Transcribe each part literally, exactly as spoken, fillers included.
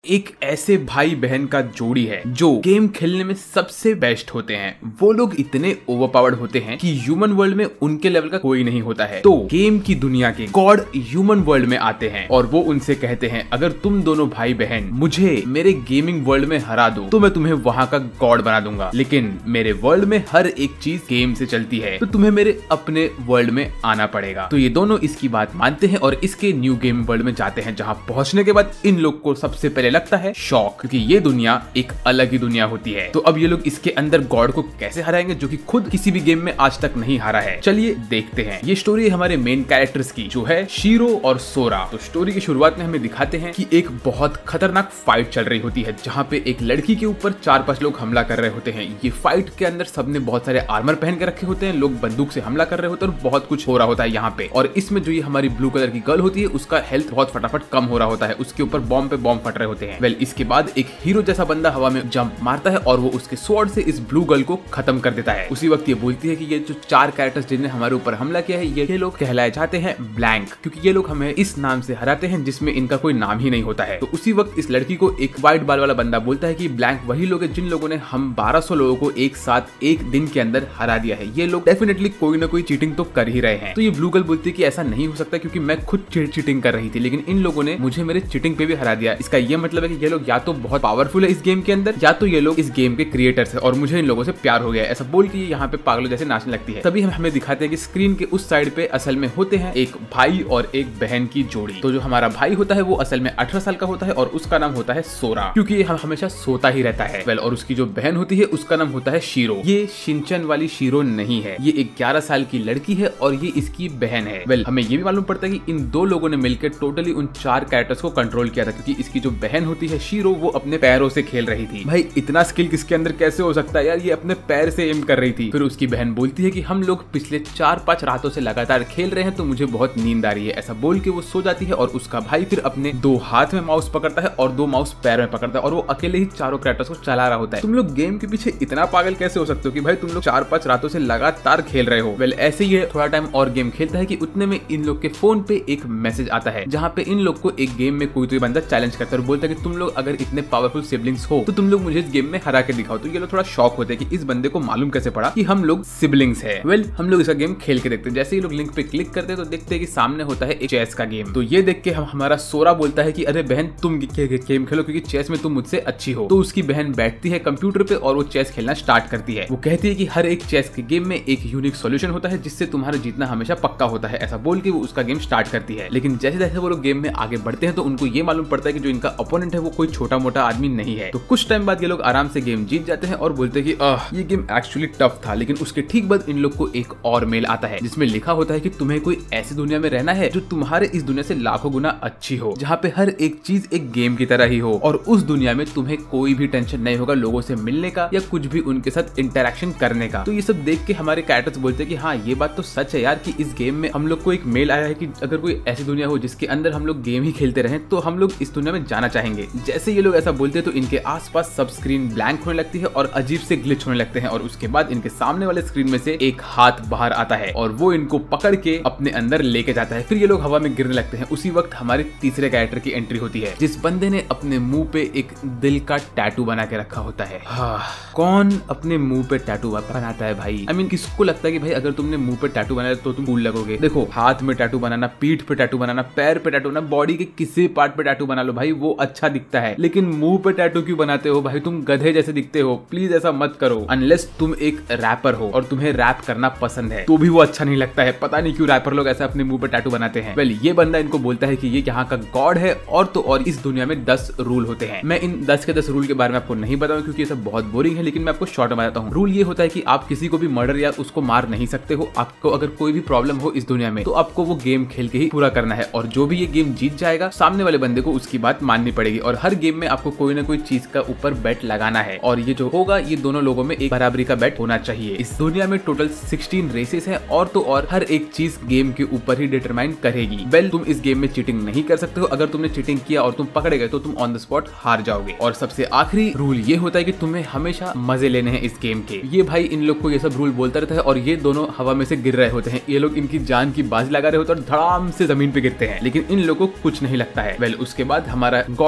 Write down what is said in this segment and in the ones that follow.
एक ऐसे भाई बहन का जोड़ी है जो गेम खेलने में सबसे बेस्ट होते हैं। वो लोग इतने ओवरपावर्ड होते हैं कि ह्यूमन वर्ल्ड में उनके लेवल का कोई नहीं होता है। तो गेम की दुनिया के गॉड ह्यूमन वर्ल्ड में आते हैं और वो उनसे कहते हैं, अगर तुम दोनों भाई बहन मुझे मेरे गेमिंग वर्ल्ड में हरा दो तो मैं तुम्हें वहां का गॉड बना दूंगा, लेकिन मेरे वर्ल्ड में हर एक चीज गेम से चलती है तो तुम्हें मेरे अपने वर्ल्ड में आना पड़ेगा। तो ये दोनों इसकी बात मानते हैं और इसके न्यू गेम वर्ल्ड में जाते हैं, जहाँ पहुंचने के बाद इन लोग को सबसे पहले लगता है शॉक, क्योंकि ये दुनिया एक अलग ही दुनिया होती है। तो अब ये लोग इसके अंदर गॉड को कैसे हराएंगे जो कि खुद किसी भी गेम में आज तक नहीं हारा है। चलिए देखते हैं। ये स्टोरी है हमारे मेन कैरेक्टर्स की, जो है शीरो और सोरा। तो स्टोरी की शुरुआत में हमें दिखाते हैं कि एक बहुत खतरनाक फाइट चल रही होती है, जहाँ पे एक लड़की के ऊपर चार पांच लोग हमला कर रहे होते हैं। ये फाइट के अंदर सबने बहुत सारे आर्मर पहन के रखे होते हैं, लोग बंदूक से हमला कर रहे होते हैं और बहुत कुछ हो रहा होता है यहाँ पे। और इसमें जो ये हमारी ब्लू कलर की गर्ल होती है उसका हेल्थ बहुत फटाफट कम हो रहा होता है, उसके ऊपर बॉम्ब पे बॉम्ब फट रहे होते हैं। वेल इसके बाद एक हीरो जैसा बंदा हवा में जंप मारता है और वो उसके स्वॉर्ड से इस ब्लू गर्ल को खत्म कर देता है। उसी वक्त ये बोलती है कि ये जो चार कैरेक्टर्स जिन्हें हमारे ऊपर हमला किया है ये लोग कहलाए जाते हैं ब्लैंक, क्योंकि ये लोग हमें इस नाम से हराते हैं जिसमें इनका कोई नाम ही नहीं होता है। तो उसी वक्त इस लड़की को एक व्हाइट बाल वाला बंदा बोलता है कि ब्लैंक वही लोग हैं जिन लोगों ने हम बारह सौ लोगों को एक साथ एक दिन के अंदर हरा दिया है। ये लोग डेफिनेटली कोई ना कोई चीटिंग तो कर ही रहे हैं। तो ये ब्लू गर्ल बोलती है कि ऐसा नहीं हो सकता क्योंकि मैं खुद चीटिंग कर रही थी, लेकिन इन लोगों ने मुझे मेरे चीटिंग पे भी हरा दिया। इसका ये मतलब है कि ये लोग या तो बहुत पावरफुल है इस गेम के अंदर, या तो ये लोग इस गेम के क्रिएटर्स है और मुझे इन लोगों से प्यार हो गया है। ऐसा बोल के ये यहाँ पे पागलों जैसे नाचने लगती है। तभी हम हमें दिखाते हैं कि स्क्रीन के उस साइड पे असल में होते हैं एक भाई और एक बहन की जोड़ी। तो जो हमारा भाई होता है वो असल में अठारह साल का होता है और उसका नाम होता है सोरा, क्योंकि हम हमेशा सोता ही रहता है। वेल और उसकी जो बहन होती है उसका नाम होता है शीरो। ये शिनचैन वाली शीरो नहीं है, ये एक ग्यारह साल की लड़की है और ये इसकी बहन है। वेल हमें ये भी मालूम पड़ता है कि इन दो लोगों ने मिलकर टोटली उन चार कैरेक्टर्स को कंट्रोल किया था, क्योंकि इसकी जो बहन होती है शीरो वो अपने पैरों से खेल रही थी। भाई इतना स्किल किसके अंदर कैसे हो सकता है यार, ये अपने पैर से एम कर रही थी। फिर उसकी बहन बोलती है कि हम लोग पिछले चार पांच रातों से लगातार खेल रहे हैं तो मुझे बहुत नींद आ रही है। ऐसा बोल के वो सो जाती है और उसका भाई फिर अपने दो हाथ में माउस पकड़ता है और दो माउस पैर में पकड़ता है और वो अकेले ही चारों कैरेक्टर्स को चला रहा होता है। तुम लोग गेम के पीछे इतना पागल कैसे हो सकते हो कि भाई तुम लोग चार पांच रातों से लगातार खेल रहे हो। वेल ऐसे ही थोड़ा टाइम और गेम खेलता है कि उतने में इन लोग के फोन पे एक मैसेज आता है, जहाँ पे इन लोग को एक गेम में कोई तो बंदा चैलेंज करता है और बोलता है कि तुम लोग अगर इतने पावरफुल सिबलिंग्स हो तो तुम लोग मुझे इस गेम में हरा के दिखाओ। तो ये लोग थोड़ा शॉक होते हैं कि इस बंदे को मालूम कैसे पड़ा कि हम लोग सिबलिंग्स है। वेल well, हम लोग इसका गेम खेल के देखते हैं। जैसे ही लोग लिंक पे क्लिक करते हैं तो देखते हैं कि सामने होता है एक चेस का गेम। तो ये देख के हम हमारा सोरा बोलता है कि अरे बहन तुम गेम खेलो क्योंकि चेस में तुम मुझसे अच्छी हो। तो उसकी बहन बैठती है कंप्यूटर पे और वो चेस खेलना स्टार्ट करती है। वो कहती है कि हर एक चेस के गेम में एक यूनिक सॉल्यूशन होता है जिससे तुम्हारा जीतना हमेशा पक्का होता है। ऐसा बोल के वो उसका गेम स्टार्ट करती है। लेकिन जैसे जैसे वो लोग गेम में आगे बढ़ते हैं तो उनको ये मालूम पड़ता है कि जो इनका ओपोनेंट है वो कोई छोटा मोटा आदमी नहीं है। तो कुछ टाइम बाद ये लोग आराम से गेम जीत जाते हैं और बोलते हैं कि आह ये गेम एक्चुअली टफ था। लेकिन उसके ठीक बाद इन लोग को एक और मेल आता है जिसमें लिखा होता है कि तुम्हें कोई ऐसी दुनिया में रहना है जो तुम्हारे इस दुनिया से लाखों गुना अच्छी हो, जहाँ पे हर एक चीज एक गेम की तरह ही हो और उस दुनिया में तुम्हें कोई भी टेंशन नहीं होगा लोगों से मिलने का या कुछ भी उनके साथ इंटरेक्शन करने का। तो ये सब देख के हमारे कैरेक्टर्स बोलते हैं कि हाँ ये बात तो सच है यार, कि इस गेम में हम लोग को एक मेल आया है कि अगर कोई ऐसी दुनिया हो जिसके अंदर हम लोग गेम ही खेलते रहें तो हम लोग इस दुनिया में जाना चाहेंगे। जैसे ये लोग ऐसा बोलते हैं तो इनके आसपास सब स्क्रीन ब्लैंक होने लगती है और अजीब से ग्लिच होने लगते हैं और उसके बाद इनके सामने वाले स्क्रीन में से एक हाथ बाहर आता है और वो इनको पकड़ के अपने अंदर लेके जाता है। फिर ये लोग हवा में गिरने लगते हैं। उसी वक्त हमारे तीसरे कैरेक्टर की एंट्री होती है, जिस बंदे ने अपने मुंह पे एक दिल का टैटू बना के रखा होता है। हाँ, कौन अपने मुंह पे टैटू बनाता है भाई? आई I मीन mean, किसको लगता है कि भाई अगर तुमने मुंह पे टैटू बनाया तो तुम कूल लगोगे? देखो, हाथ में टैटू बनाना, पीठ पे टैटू बनाना, पैर पे टैटू बनाना, बॉडी के किसी पार्ट पे टैटू बना लो भाई, वो अच्छा दिखता है। लेकिन मुंह पे टैटू क्यों बनाते हो भाई? तुम गधे जैसे दिखते हो। प्लीज ऐसा मत करो। अनलेस तुम एक रैपर हो और तुम्हें रैप करना पसंद है तो भी वो अच्छा नहीं लगता है। पता नहीं क्यों रैपर लोग ऐसे अपने मुंह पे टैटू बनाते हैं। वेल ये बंदा इनको बोलता है कि ये यहाँ का गॉड है और तो और इस दुनिया में दस रूल होते हैं। मैं इन दस के दस रूल के बारे में आपको नहीं बताऊं क्योंकि ये सब बहुत बोरिंग है, लेकिन मैं आपको शॉर्ट में बताता हूँ। रूल ये होता है कि आप किसी को भी मर्डर या उसको मार नहीं सकते हो। आपको अगर कोई भी प्रॉब्लम हो इस दुनिया में तो आपको वो गेम खेल के ही पूरा करना है और जो भी ये गेम जीत जाएगा सामने वाले बंदे को उसकी बात माननी पड़ेगी और हर गेम में आपको कोई ना कोई चीज का ऊपर बेट लगाना है और ये जो होगा ये दोनों लोगों में एक बराबरी का बेट होना चाहिए। इस दुनिया में टोटल सोलह रेसेस हैं और तो और हर एक चीज गेम के ऊपर ही डिटरमाइन करेगी। वेल तुम इस गेम में चीटिंग नहीं कर सकते हो। अगर तुमने चीटिंग किया और तुम पकड़े गए तो तुम ऑन द स्पॉट हार जाओगे। और सबसे आखिरी रूल ये होता है कि तुम्हें हमेशा मजे लेने हैं इस गेम के। ये भाई इन लोग को ये सब रूल बोलता रहता है और ये दोनों हवा में से गिर रहे होते हैं। ये लोग इनकी जान की बाजी लगा रहे होते हैं और धड़ाम से जमीन पे गिरते हैं, लेकिन इन लोगों को कुछ नहीं लगता है। वेल उसके बाद हमारा गॉड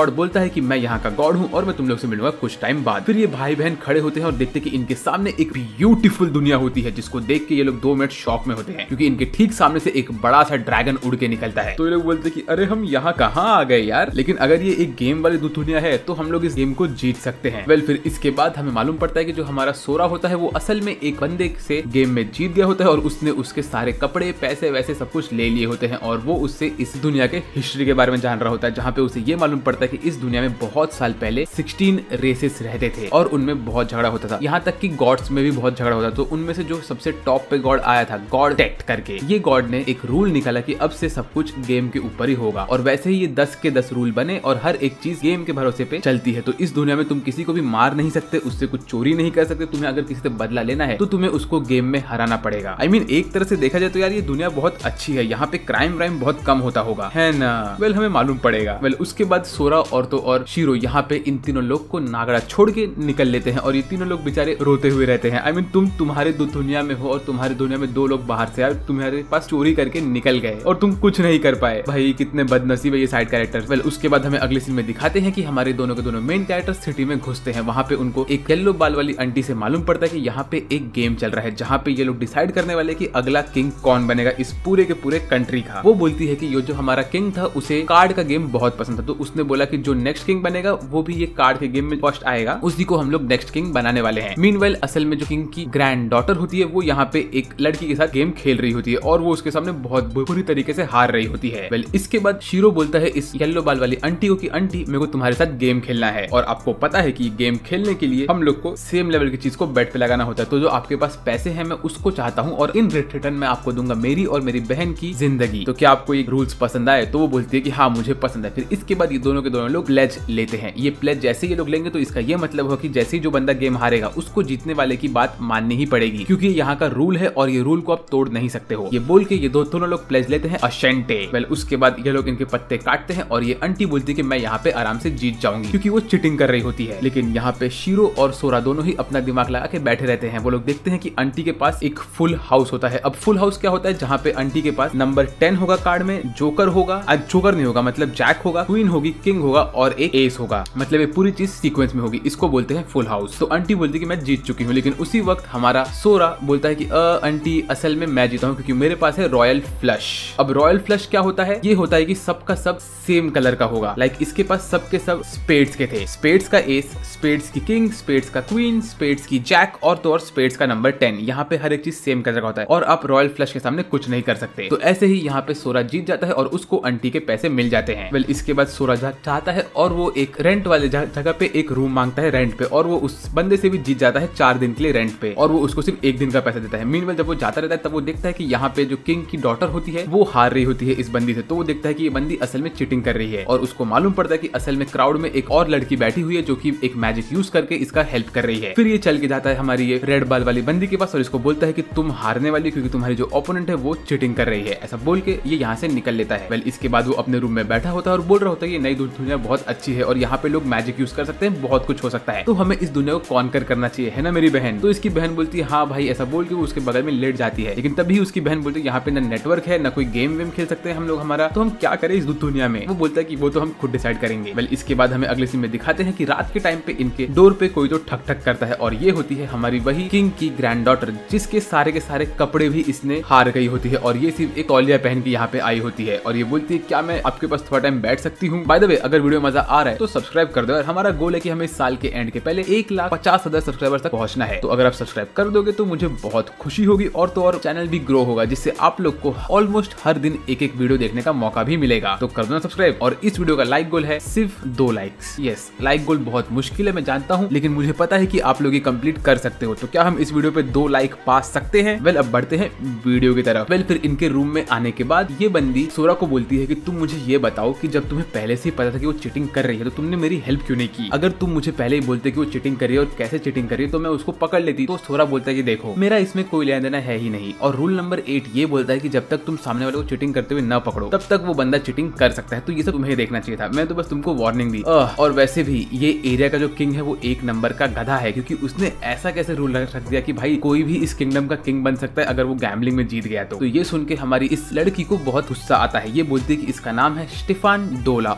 गॉड बोलता है कि मैं यहाँ का गॉड हूँ और मैं तुम लोग से मिलूंगा कुछ टाइम बाद। फिर ये भाई बहन खड़े होते हैं और देखते कि इनके सामने एक ब्यूटीफुल दुनिया होती है, जिसको देख के ये लोग दो मिनट शॉक में होते हैं क्योंकि इनके ठीक सामने से एक बड़ा सा ड्रैगन उड़ के निकलता है। तो ये लोग बोलते हैं कि अरे हम यहाँ कहाँ आ गए यार, लेकिन अगर ये एक गेम वाली दुनिया है तो हम लोग इस गेम को जीत सकते हैं। वेल फिर इसके बाद हमें मालूम पड़ता है कि जो हमारा सोरा होता है वो असल में एक बंदे से गेम में जीत गया होता है और उसने उसके सारे कपड़े पैसे वैसे सब कुछ ले लिए होते हैं और वो उससे इस दुनिया के हिस्ट्री के बारे में जान रहा होता है, जहाँ पे उसे ये मालूम पड़ता है कि इस दुनिया में बहुत साल पहले सोलह रेसेस रहते थे और उनमें बहुत झगड़ा होता था, यहाँ तक कि गॉड्स में भी बहुत झगड़ा होता था। तो उनमें से जो सबसे टॉप पे गॉड आया था, गॉड टेक्ट करके, ये गॉड ने एक रूल निकाला कि अब से सब कुछ गेम के ऊपर ही होगा और वैसे ही ये दस के दस रूल बने और हर एक चीज गेम के भरोसे पे चलती है। तो इस दुनिया में तुम किसी को भी मार नहीं सकते, उससे कुछ चोरी नहीं कर सकते, तुम्हें अगर किसी से बदला लेना है तो तुम्हें उसको गेम में हराना पड़ेगा। आई I मीन mean, एक तरह से देखा जाए तो यार ये दुनिया बहुत अच्छी है, यहाँ पे क्राइम व्राइम बहुत कम होता होगा, है ना? वेल well, हमें मालूम पड़ेगा। वेल well, उसके बाद सोरा और तो और शीरो यहाँ पे इन तीनों लोग को नागड़ा छोड़ के निकल लेते हैं और ये तीनों लोग बेचारे रोते हुए रहते हैं। आई I मीन mean, तुम तुम्हारे दो दुनिया में हो और तुम्हारे दुनिया में दो लोग बाहर से आए, तुम्हारे पास चोरी करके निकल गए और तुम कुछ नहीं कर पाए। भाई कितने बदनसीब है ये साइड कैरेक्टर। वेल उसके बाद हमें अगले सीन में दिखाते हैं कि हमारे दोनों के दोनों मेन कैरेक्टर सिटी में घुसते हैं। वहाँ पे उनको एक येलो बाल वाली आंटी से मालूम पड़ता है कि यहाँ पे एक गेम चल रहा है जहाँ पे ये लोग डिसाइड करने वाले कि अगला किंग कौन बनेगा इस पूरे के पूरे कंट्री का। वो बोलती है कि ये जो हमारा किंग था उसे कार्ड का गेम बहुत पसंद था, तो उसने बोला कि जो नेक्स्ट किंग बनेगा वो भी ये कार्ड के गेम में फर्स्ट आएगा, उसी को हम लोग नेक्स्ट किंग बनाने वाले हैं। मीनवाइल असल में जो किंग की ग्रैंड डॉटर होती है वो यहाँ पे एक लड़की के साथ गेम खेल रही होती है और वो उसके सामने बहुत बुरी तरीके से हार रही होती है। वेल इसके बाद शीरो बोलता है इस येलो बाल वाली आंटी को कि आंटी मेरे को तुम्हारे साथ गेम खेलना है और आपको पता है कि गेम खेलने के लिए हम लोग को सेम लेवल की चीज को बेट पे लगाना होता है, तो जो आपके पास पैसे हैं मैं उसको चाहता हूँ और इन रिटर्न में आपको दूंगा मेरी और मेरी बहन की जिंदगी। तो क्या आपको ये रूल्स पसंद आए? तो वो बोलती है कि हाँ मुझे पसंद है। फिर इसके बाद ये दोनों के दोनों लोग प्लेज लेते हैं। ये प्लेज जैसे ये लोग लेंगे तो इसका ये मतलब हो कि जैसे ही जो बंदा गेम हारेगा उसको जीतने वाले की बात माननी ही पड़ेगी क्योंकि यहाँ का रूल है और ये रूल को आप तोड़ नहीं सकते हो। ये बोल के ये दो दोनों लोग प्लेज लेते हैं अशेंटे। वेल उसके बाद ये लोग इनके पत्ते काटते हैं और ये आंटी बोलती है कि मैं यहाँ पे आराम से जीत जाऊंगी क्योंकि वो चिटिंग कर रही होती है। लेकिन यहाँ पे शीरो और सोरा दोनों ही अपना दिमाग लगा के बैठे रहते हैं। वो लोग देखते हैं कि आंटी के पास एक फुल हाउस होता है। अब फुल हाउस क्या होता है? जहाँ पे आंटी के पास नंबर टेन होगा कार्ड में, जोकर होगा, आज जोकर नहीं होगा मतलब जैक होगा, क्वीन होगी, किंग होगा और एक एस होगा, मतलब ये पूरी चीज सीक्वेंस में होगी। इसको बोलते हैं फुल हाउस। तो आंटी बोलती है कि मैं जीत चुकी हूँ, लेकिन उसी वक्त हमारा सोरा बोलता है कि अ आंटी असल में मैं जीता हूँ क्योंकि मेरे पास है रॉयल फ्लश। अब रॉयल फ्लश क्या होता है? ये होता है कि सबका सब सेम कलर का होगा। लाइक इसके पास सबके सब स्पेड्स के थे, स्पेड्स का एस, स्पेड्स की किंग, स्पेड्स का क्वीन, स्पेड्स की जैक और तो और स्पेड्स का नंबर टेन। यहाँ पे हर एक चीज सेम कलर का होता है और आप रॉयल फ्लश के सामने कुछ नहीं कर सकते। तो ऐसे ही यहाँ पे सोरा जीत जाता है और उसको आंटी के पैसे मिल जाते हैं। वेल इसके बाद सोरा चाहता है और वो एक रेंट वाले जगह पे एक रूम मांगता है रेंट पे और वो उस बंदे से भी जीत जाता है चार दिन के लिए रेंट पे और वो उसको सिर्फ एक दिन का पैसा देता है। मीनवाइल जब वो जाता रहता है तब वो देखता है कि यहाँ पे जो किंग की डॉटर होती है वो हार रही होती है इस बंदी से। तो वो देखता है कि ये बंदी असल में चीटिंग कर रही है और उसको मालूम पड़ता है कि असल में क्राउड में एक और लड़की बैठी हुई है जो कि एक मैजिक यूज करके इसका हेल्प कर रही है। फिर ये चल के जाता है हमारी ये रेड बाल वाली बंदी के पास और इसको बोलता है कि तुम हारने वाली क्योंकि तुम्हारी जो ओपोनेंट है वो चीटिंग कर रही है। ऐसा बोल के ये यहाँ से निकल लेता है। वेल इसके बाद वो अपने रूम में बैठा होता है और बोल रहा होता है कि नई दुनिया बहुत अच्छी है और यहाँ पे लोग मैजिक यूज कर सकते हैं, बहुत कुछ हो सकता है, तो हमें इस दुनिया को कॉन्कर करना चाहिए, है ना मेरी बहन? तो इसकी बहन बोलती है हाँ भाई। ऐसा बोल के वो उसके बगल में लेट जाती है, लेकिन तभी उसकी बहन बोलती है यहाँ पे ना नेटवर्क है ना कोई गेम वेम खेल सकते हैं हम लोग हमारा, तो हम क्या करें इस दुनिया में? वो बोलता है कि वो तो हम खुद डिसाइड करेंगे। वेल इसके बाद हमें अगले सीन में दिखाते हैं कि रात के टाइम पे इनके डोर पे कोई तो ठक ठक करता है और ये होती है हमारी वही किंग की ग्रैंड डॉटर जिसके सारे के सारे कपड़े भी इसने हार गई होती है और ये सिर्फ एक तौलिया पहन के यहाँ पे आई होती है और ये बोलती है क्या मैं आपके पास थोड़ा टाइम बैठ सकती हूँ? बाय द वे अगर वीडियो मजा आ रहा है तो सब्सक्राइब कर दो और हमारा गोल है कि हमें इस साल के एंड के पहले एक लाख पचास हजार सब्सक्राइबर्स तक पहुंचना है। तो अगर आप सब्सक्राइब कर दोगे तो मुझे बहुत खुशी होगी और तो और चैनल भी ग्रो होगा जिससे आप लोग को ऑलमोस्ट हर दिन एक एक वीडियो देखने का मौका भी मिलेगा। तो कर दो ना सब्सक्राइब। और इस वीडियो का लाइक गोल है सिर्फ दो लाइक्स। यस, लाइक गोल बहुत मुश्किल है मैं जानता हूँ, लेकिन मुझे पता है कि आप लोग ये कंप्लीट कर सकते हो। तो क्या हम इस वीडियो पे दो लाइक पा सकते हैं? वेल अब बढ़ते हैं वीडियो की तरफ। वेल फिर इनके रूम में आने के बाद ये बंदी सोरा को बोलती है कि तुम मुझे ये बताओ कि जब तुम्हें पहले से ही पता था कि वो चीटिंग कर रही है तो तुमने मेरी हेल्प क्यों नहीं की? अगर तुम मुझे पहले ही बोलते कि वो चीटिंग कर रही है और कैसे चीटिंग कर रही है तो मैं उसको पकड़ लेती। तो सोरा बोलता है कि देखो मेरा इसमें कोई लेना देना है ही नहीं और रूल नंबर एट ये बोलता है कि जब तक तुम सामने वाले को चीटिंग करते हुए न पकड़ो तब तक वो बंदा चीटिंग कर सकता है। तो ये सब तुम्हें देखना चाहिए था, मैं तो बस तुमको वार्निंग दी। और वैसे भी ये एरिया का जो किंग है वो एक नंबर का गधा है क्योंकि उसने ऐसा कैसे रूल रख दिया कि भाई कोई भी इस किंगडम का किंग बन सकता है अगर वो गैम्बलिंग में जीत गया तो। तो ये सुन के हमारी इस लड़की को बहुत गुस्सा आता है। ये बोलती है कि इसका नाम है स्टीफान डोला और ये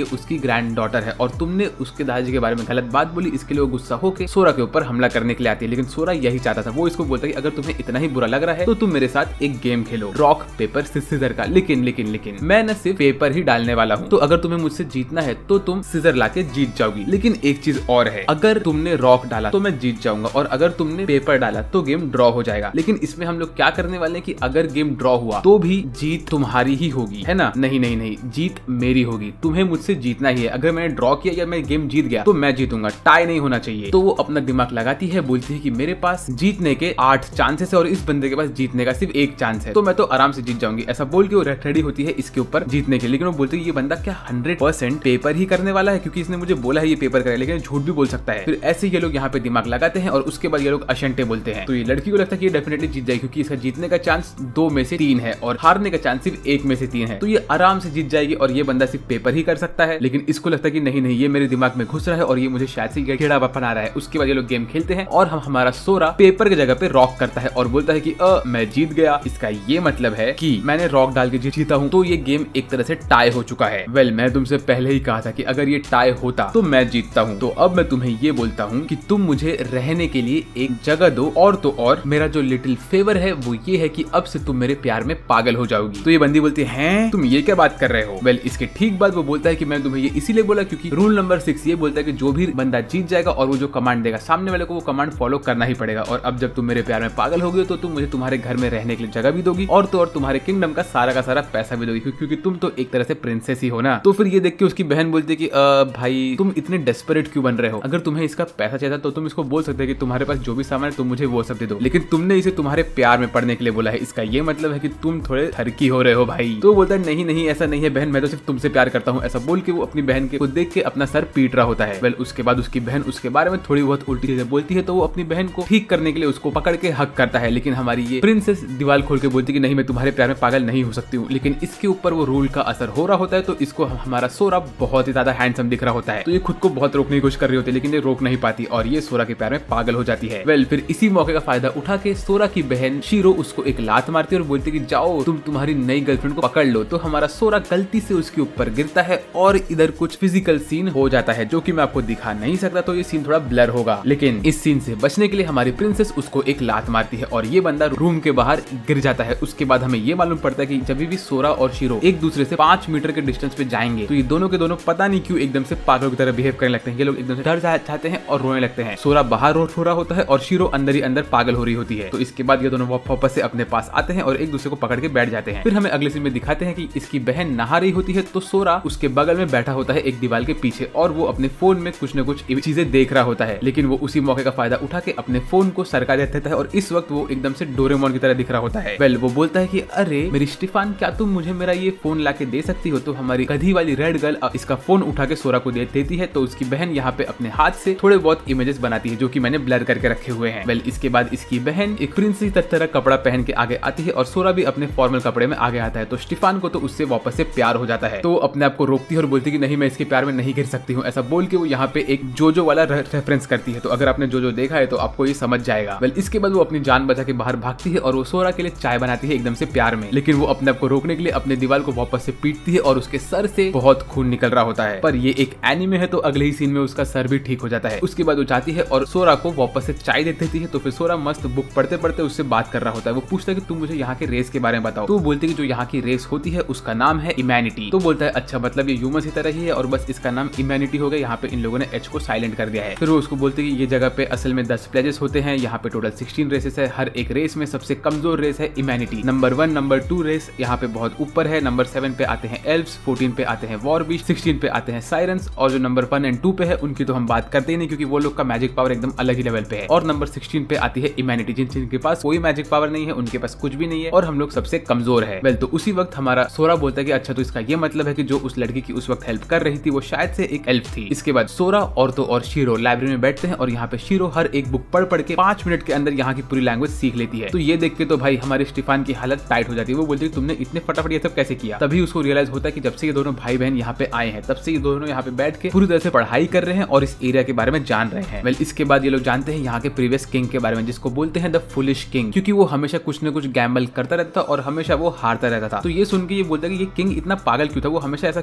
उसकी ग्रैंड डॉटर है और तुमने उसके दादाजी के बारे में गलत बात बोली, इसके लिए वो गुस्सा होकर सोरा के ऊपर हमला करने के लिए आती है। लेकिन सोरा यही चाहता था, वो इसको बोलता है कि अगर तुम्हें इतना ही बुरा लग रहा है तो तुम मेरे साथ एक गेम खेलो, रॉक पेपर सीजर का। लेकिन लेकिन लेकिन मैं न सिर्फ पेपर ही डालने वाला हूँ, तो अगर तुम्हें मुझसे जीतना है तो तुम सीजर लाके जीत जाओगी। लेकिन एक चीज और है, अगर तुमने रॉक डाला तो मैं जीत जाऊंगा और अगर तुमने पेपर डाला तो गेम ड्रॉ हो जाएगा। लेकिन इसमें हम लोग क्या करने वाले हैं कि अगर गेम ड्रॉ हुआ तो भी जीत तुम्हारी ही होगी, है ना? नहीं नहीं नहीं, जीत मेरी होगी, तुम्हें मुझसे जीतना ही है। अगर मैंने ड्रॉ किया या मैं गेम जीत गया तो मैं जीतूंगा, टाई नहीं होना चाहिए। तो वो अपना दिमाग लगाती है, बोलती है कि मेरे पास जीतने के आठ चांसेस है और इस बंदे के पास जीतने का सिर्फ एक चांस है, तो मैं तो आराम से जीत जाऊंगी। ऐसा बोल के वो रेडी होती है इसके ऊपर जीतने के लिए। लेकिन वो बोलती है ये बंदा क्या हंड्रेड परसेंट पेपर ही करने वाला है, क्योंकि इसने मुझे बोला है ये पेपर करे, लेकिन झूठ भी बोल सकता है। फिर ऐसे ये लोग यहाँ पे दिमाग लगाते हैं और उसके बाद ये लोग अशंटे बोलते हैं। तो ये लड़की को लगता है कि ये डेफिनेटली जीत जाएगी, क्योंकि इसका जीतने का चांस दो में से तीन है और हारने का चांस सिर्फ एक में से तीन है, तो ये आराम से जीत जाएगी और ये बंदा सिर्फ पेपर ही कर सकता है। लेकिन इसको लगता है कि नहीं नहीं, ये मेरे दिमाग में घुस रहा है और ये मुझे शायद से खेड़ा बना रहा है। उसके बाद ये लोग गेम खेलते हैं और हम हमारा सोरा पेपर की जगह पे रॉक करता है और बोलता है कि अ मैं जीत गया। इसका ये मतलब है कि मैंने रॉक डाल के जीता हूँ, तो ये गेम एक तरह से टाई हो चुका है। वेल well, मैं तुमसे पहले ही कहा था कि अगर ये टाई होता तो मैं जीतता हूँ। तो अब मैं तुम्हें ये बोलता हूँ कि तुम मुझे रहने के लिए एक जगह दो, और तो और मेरा जो लिटिल फेवर है वो ये है कि अब से तुम मेरे प्यार में पागल हो जाओगी। तो ये बंदी बोलती है तुम ये क्या बात कर रहे हो? वेल well, इसके ठीक बाद वो बोलता है कि मैं तुम्हें ये इसीलिए बोला क्योंकि रूल नंबर सिक्स ये बोलता है कि जो भी बंदा जीत जाएगा और वो जो कमांड देगा सामने वाले को, वो कमांड फॉलो करना ही पड़ेगा। और अब जब तुम मेरे प्यार में पागल हो गए तो तुम मुझे तुम्हारे घर में रहने के लिए जगह भी दोगी, और तो और तुम्हारे किंगडम का सारा का सारा पैसा भी दोगी, क्योंकि तुम तो एक तरह से प्रिंसेस ही हो ना। तो फिर ये देख के उसकी बहन बोलती है कि भाई तुम इतने डेस्परेट क्यों बन रहे हो? अगर तुम्हें इसका पैसा चाहिए तो तुम इसको बोल सकते हो कि तुम्हारे पास जो भी सामान है तुम मुझे वो सब दे दो, लेकिन तुमने इसे तुम्हारे प्यार में पड़ने के लिए बोला है, इसका ये मतलब है कि तुम थोड़े थरकी हो रहे हो भाई। तो बोलता है नहीं नहीं ऐसा नहीं है बहन, मैं तो सिर्फ तुमसे प्यार करता हूँ। ऐसा बोल के वो अपनी बहन के को देख के अपना सर पीट रहा होता है। वेल उसके बाद उसकी बहन उसके बारे में थोड़ी बहुत उल्टी चीजें बोलती है, तो वो अपनी बहन को ठीक करने के लिए उसको पकड़ के हक करता है। लेकिन हमारी ये प्रिंसेस दीवार खोल के बोलती है कि नहीं मैं तुम्हारे प्यार में पागल नहीं हो सकती हूँ। लेकिन इसके ऊपर वो रूल का असर हो रहा होता है, तो इसको हमारा सोरा बहुत ही ज्यादा हैंडसम दिख रहा होता है। तो ये खुद को बहुत रोकने की कोशिश कर रही होती है, लेकिन ये रोक नहीं पाती और ये सोरा के प्यार में पागल हो जाती है। वेल फिर इसी मौके का फायदा उठा के सोरा की बहन शीरो उसको एक लात मारती है और बोलती है कि जाओ तुम तुम्हारी नई गर्लफ्रेंड को पकड़ लो। तो हमारा सोरा गलती से उसके ऊपर गिरता है और इधर कुछ फिजिकल सीन हो जाता है, जो कि मैं आपको दिखा नहीं सकता, तो ये सीन थोड़ा ब्लर होगा। लेकिन इस सीन से बचने के लिए हमारी प्रिंसेस उसको एक लात मारती है और ये बंदा रूम के बाहर गिर जाता है। उसके बाद हमें ये मालूम पड़ता है कि जब भी सोरा और शीरो एक दूसरे से पांच मीटर के डिस्टेंस पे जाएंगे तो ये दोनों के दोनों पता नहीं क्यों एकदम से पागलों की तरह बिहेव करने लगते हैं। ये लोग एकदम से डर जाते हैं और रोने लगते हैं। सोरा बाहर रो रहा होता है और शीरो अंदर ही अंदर पागल हो रही होती है। तो इसके बाद ये दोनों वापस से अपने पास आते हैं और एक दूसरे को पकड़ के बैठ जाते हैं। फिर हमें अगले सीन में दिखाते हैं कि इसकी बहन नहा रही होती है, तो सोरा उसके बगल में बैठा होता है एक दीवार के पीछे और वो अपने फोन में कुछ न कुछ चीजें देख रहा होता है। लेकिन वो उसी मौके का फायदा उठा के अपने फोन को सरका देता है और इस वक्त वो एकदम से डोरेमोन की तरह दिख रहा होता है। वेल वो बोलता है कि अरे मेरी स्टीफान, क्या तुम मुझे मेरा ये फोन लाके दे सकती हो? तो हमारी गधी वाली रेड गर्ल इसका फोन उठा के सोरा को दे देती है। तो उसकी बहन यहाँ पे अपने हाथ से थोड़े बहुत इमेजेस बनाती है, जो कि मैंने ब्लर करके रखे हुए हैं। वेल इसके बाद इसकी बहन एक प्रिंसेस तरह कपड़ा पहन के आगे आती है और सोरा भी अपने फॉर्मल कपड़े में आगे आता है। तो स्टीफान को तो उससे वापस से प्यार हो जाता है, तो अपने आप को रोकती है और बोलती है कि नहीं मैं इसके प्यार में नहीं गिर सकती हूँ। ऐसा बोल के वो यहाँ पे एक जोजो वाला रेफरेंस करती है। तो अगर आपने जोजो देखा है तो आपको ये समझ जाएगा। वेल इसके बाद वो अपनी जान बचा के बाहर भागती है और वो सोरा के लिए चाय बनाती है एकदम से प्यार में। लेकिन वो अपने आप को रोकने के लिए अपने दीवार को वापस से पीटती है और उसके सर से बहुत खून निकल रहा होता है। पर ये एक एनीमे है, तो अगले ही सीन में उसका सर भी ठीक हो जाता है। उसके बाद वो जाती है और सोरा को वापस से चाय दे देती है। तो फिर सोरा मस्त बुक पढ़ते पढ़ते उससे बात कर रहा होता है। वो पूछता है कि तुम मुझे यहाँ के रेस के बारे में बताओ। तो वो बोलती है कि जो यहाँ की रेस होती है उसका नाम है इम्यूनिटी। तो बोलता है अच्छा मतलब ये ह्यूमंस की तरह ही है और बस इसका नाम इम्यूनिटी हो गया, यहाँ पे इन लोगों ने एच को साइलेंट कर दिया है। फिर वो उसको बोलते हैं कि ये जगह पे असल में दस प्लेजेस होते हैं, यहाँ पे टोटल सिक्सटीन रेसेस है। हर एक रेस में सबसे कमजोर रेस है immunity. Number one number two race यहाँ पे बहुत ऊपर है। नंबर सेवन पे आते हैं एल्व्स, फोर्टीन पे आते हैं वॉर बीस्ट, सिक्सटीन पे आते हैं साइरन्स, और जो नंबर वन एंड टू पे है उनकी तो हम बात करते ही नहीं, क्योंकि वो लोग का मैजिक पावर एकदम अलग ही लेवल पे है। और नंबर सिक्सटीन पे आती है इम्यूनिटी, जिन जिनके पास कोई मैजिक पावर नहीं है, उनके पास कुछ भी नहीं है और हम लोग सबसे कमजोर है। वेल तो उसी वक्त हमारा सोरा बोलता है कि अच्छा तो इसका ये मतलब है कि जो उस लड़की की उस वक्त हेल्प कर रही थी वो शायद से एक एल्फ थी। इसके बाद सोरा और तो और शीरो लाइब्रेरी में बैठते हैं और यहाँ पे शीरो हर एक बुक पढ़ पढ़ के पांच मिनट के अंदर यहाँ की पूरी लैंग्वेज सीख लेती है। तो ये देख के तो भाई हमारे स्टीफान की हालत टाइट हो जाती है। वो बोलती है तुमने इतने फटाफट ये सब कैसे किया? तभी उसको रियलाइज होता है कि जब से ये दोनों भाई बहन यहाँ पे आए हैं तब से ये दोनों यहाँ पे बैठ के पूरी तरह से पढ़ाई कर रहे हैं और इस एरिया के बारे में जान रहे हैं। वेल इसके बाद ये लोग जानते हैं यहाँ के प्रीवियस किंग के बारे में, जिसको बोलते हैं द फुलिश किंग, क्योंकि वो हमेशा कुछ न कुछ गैम्बल करता रहता था और हमेशा वो हारता रहता था। तो ये सुन के ये बोलता है कि ये किंग इतना पागल क्यों था, वो हमेशा ऐसा क्यों करता था?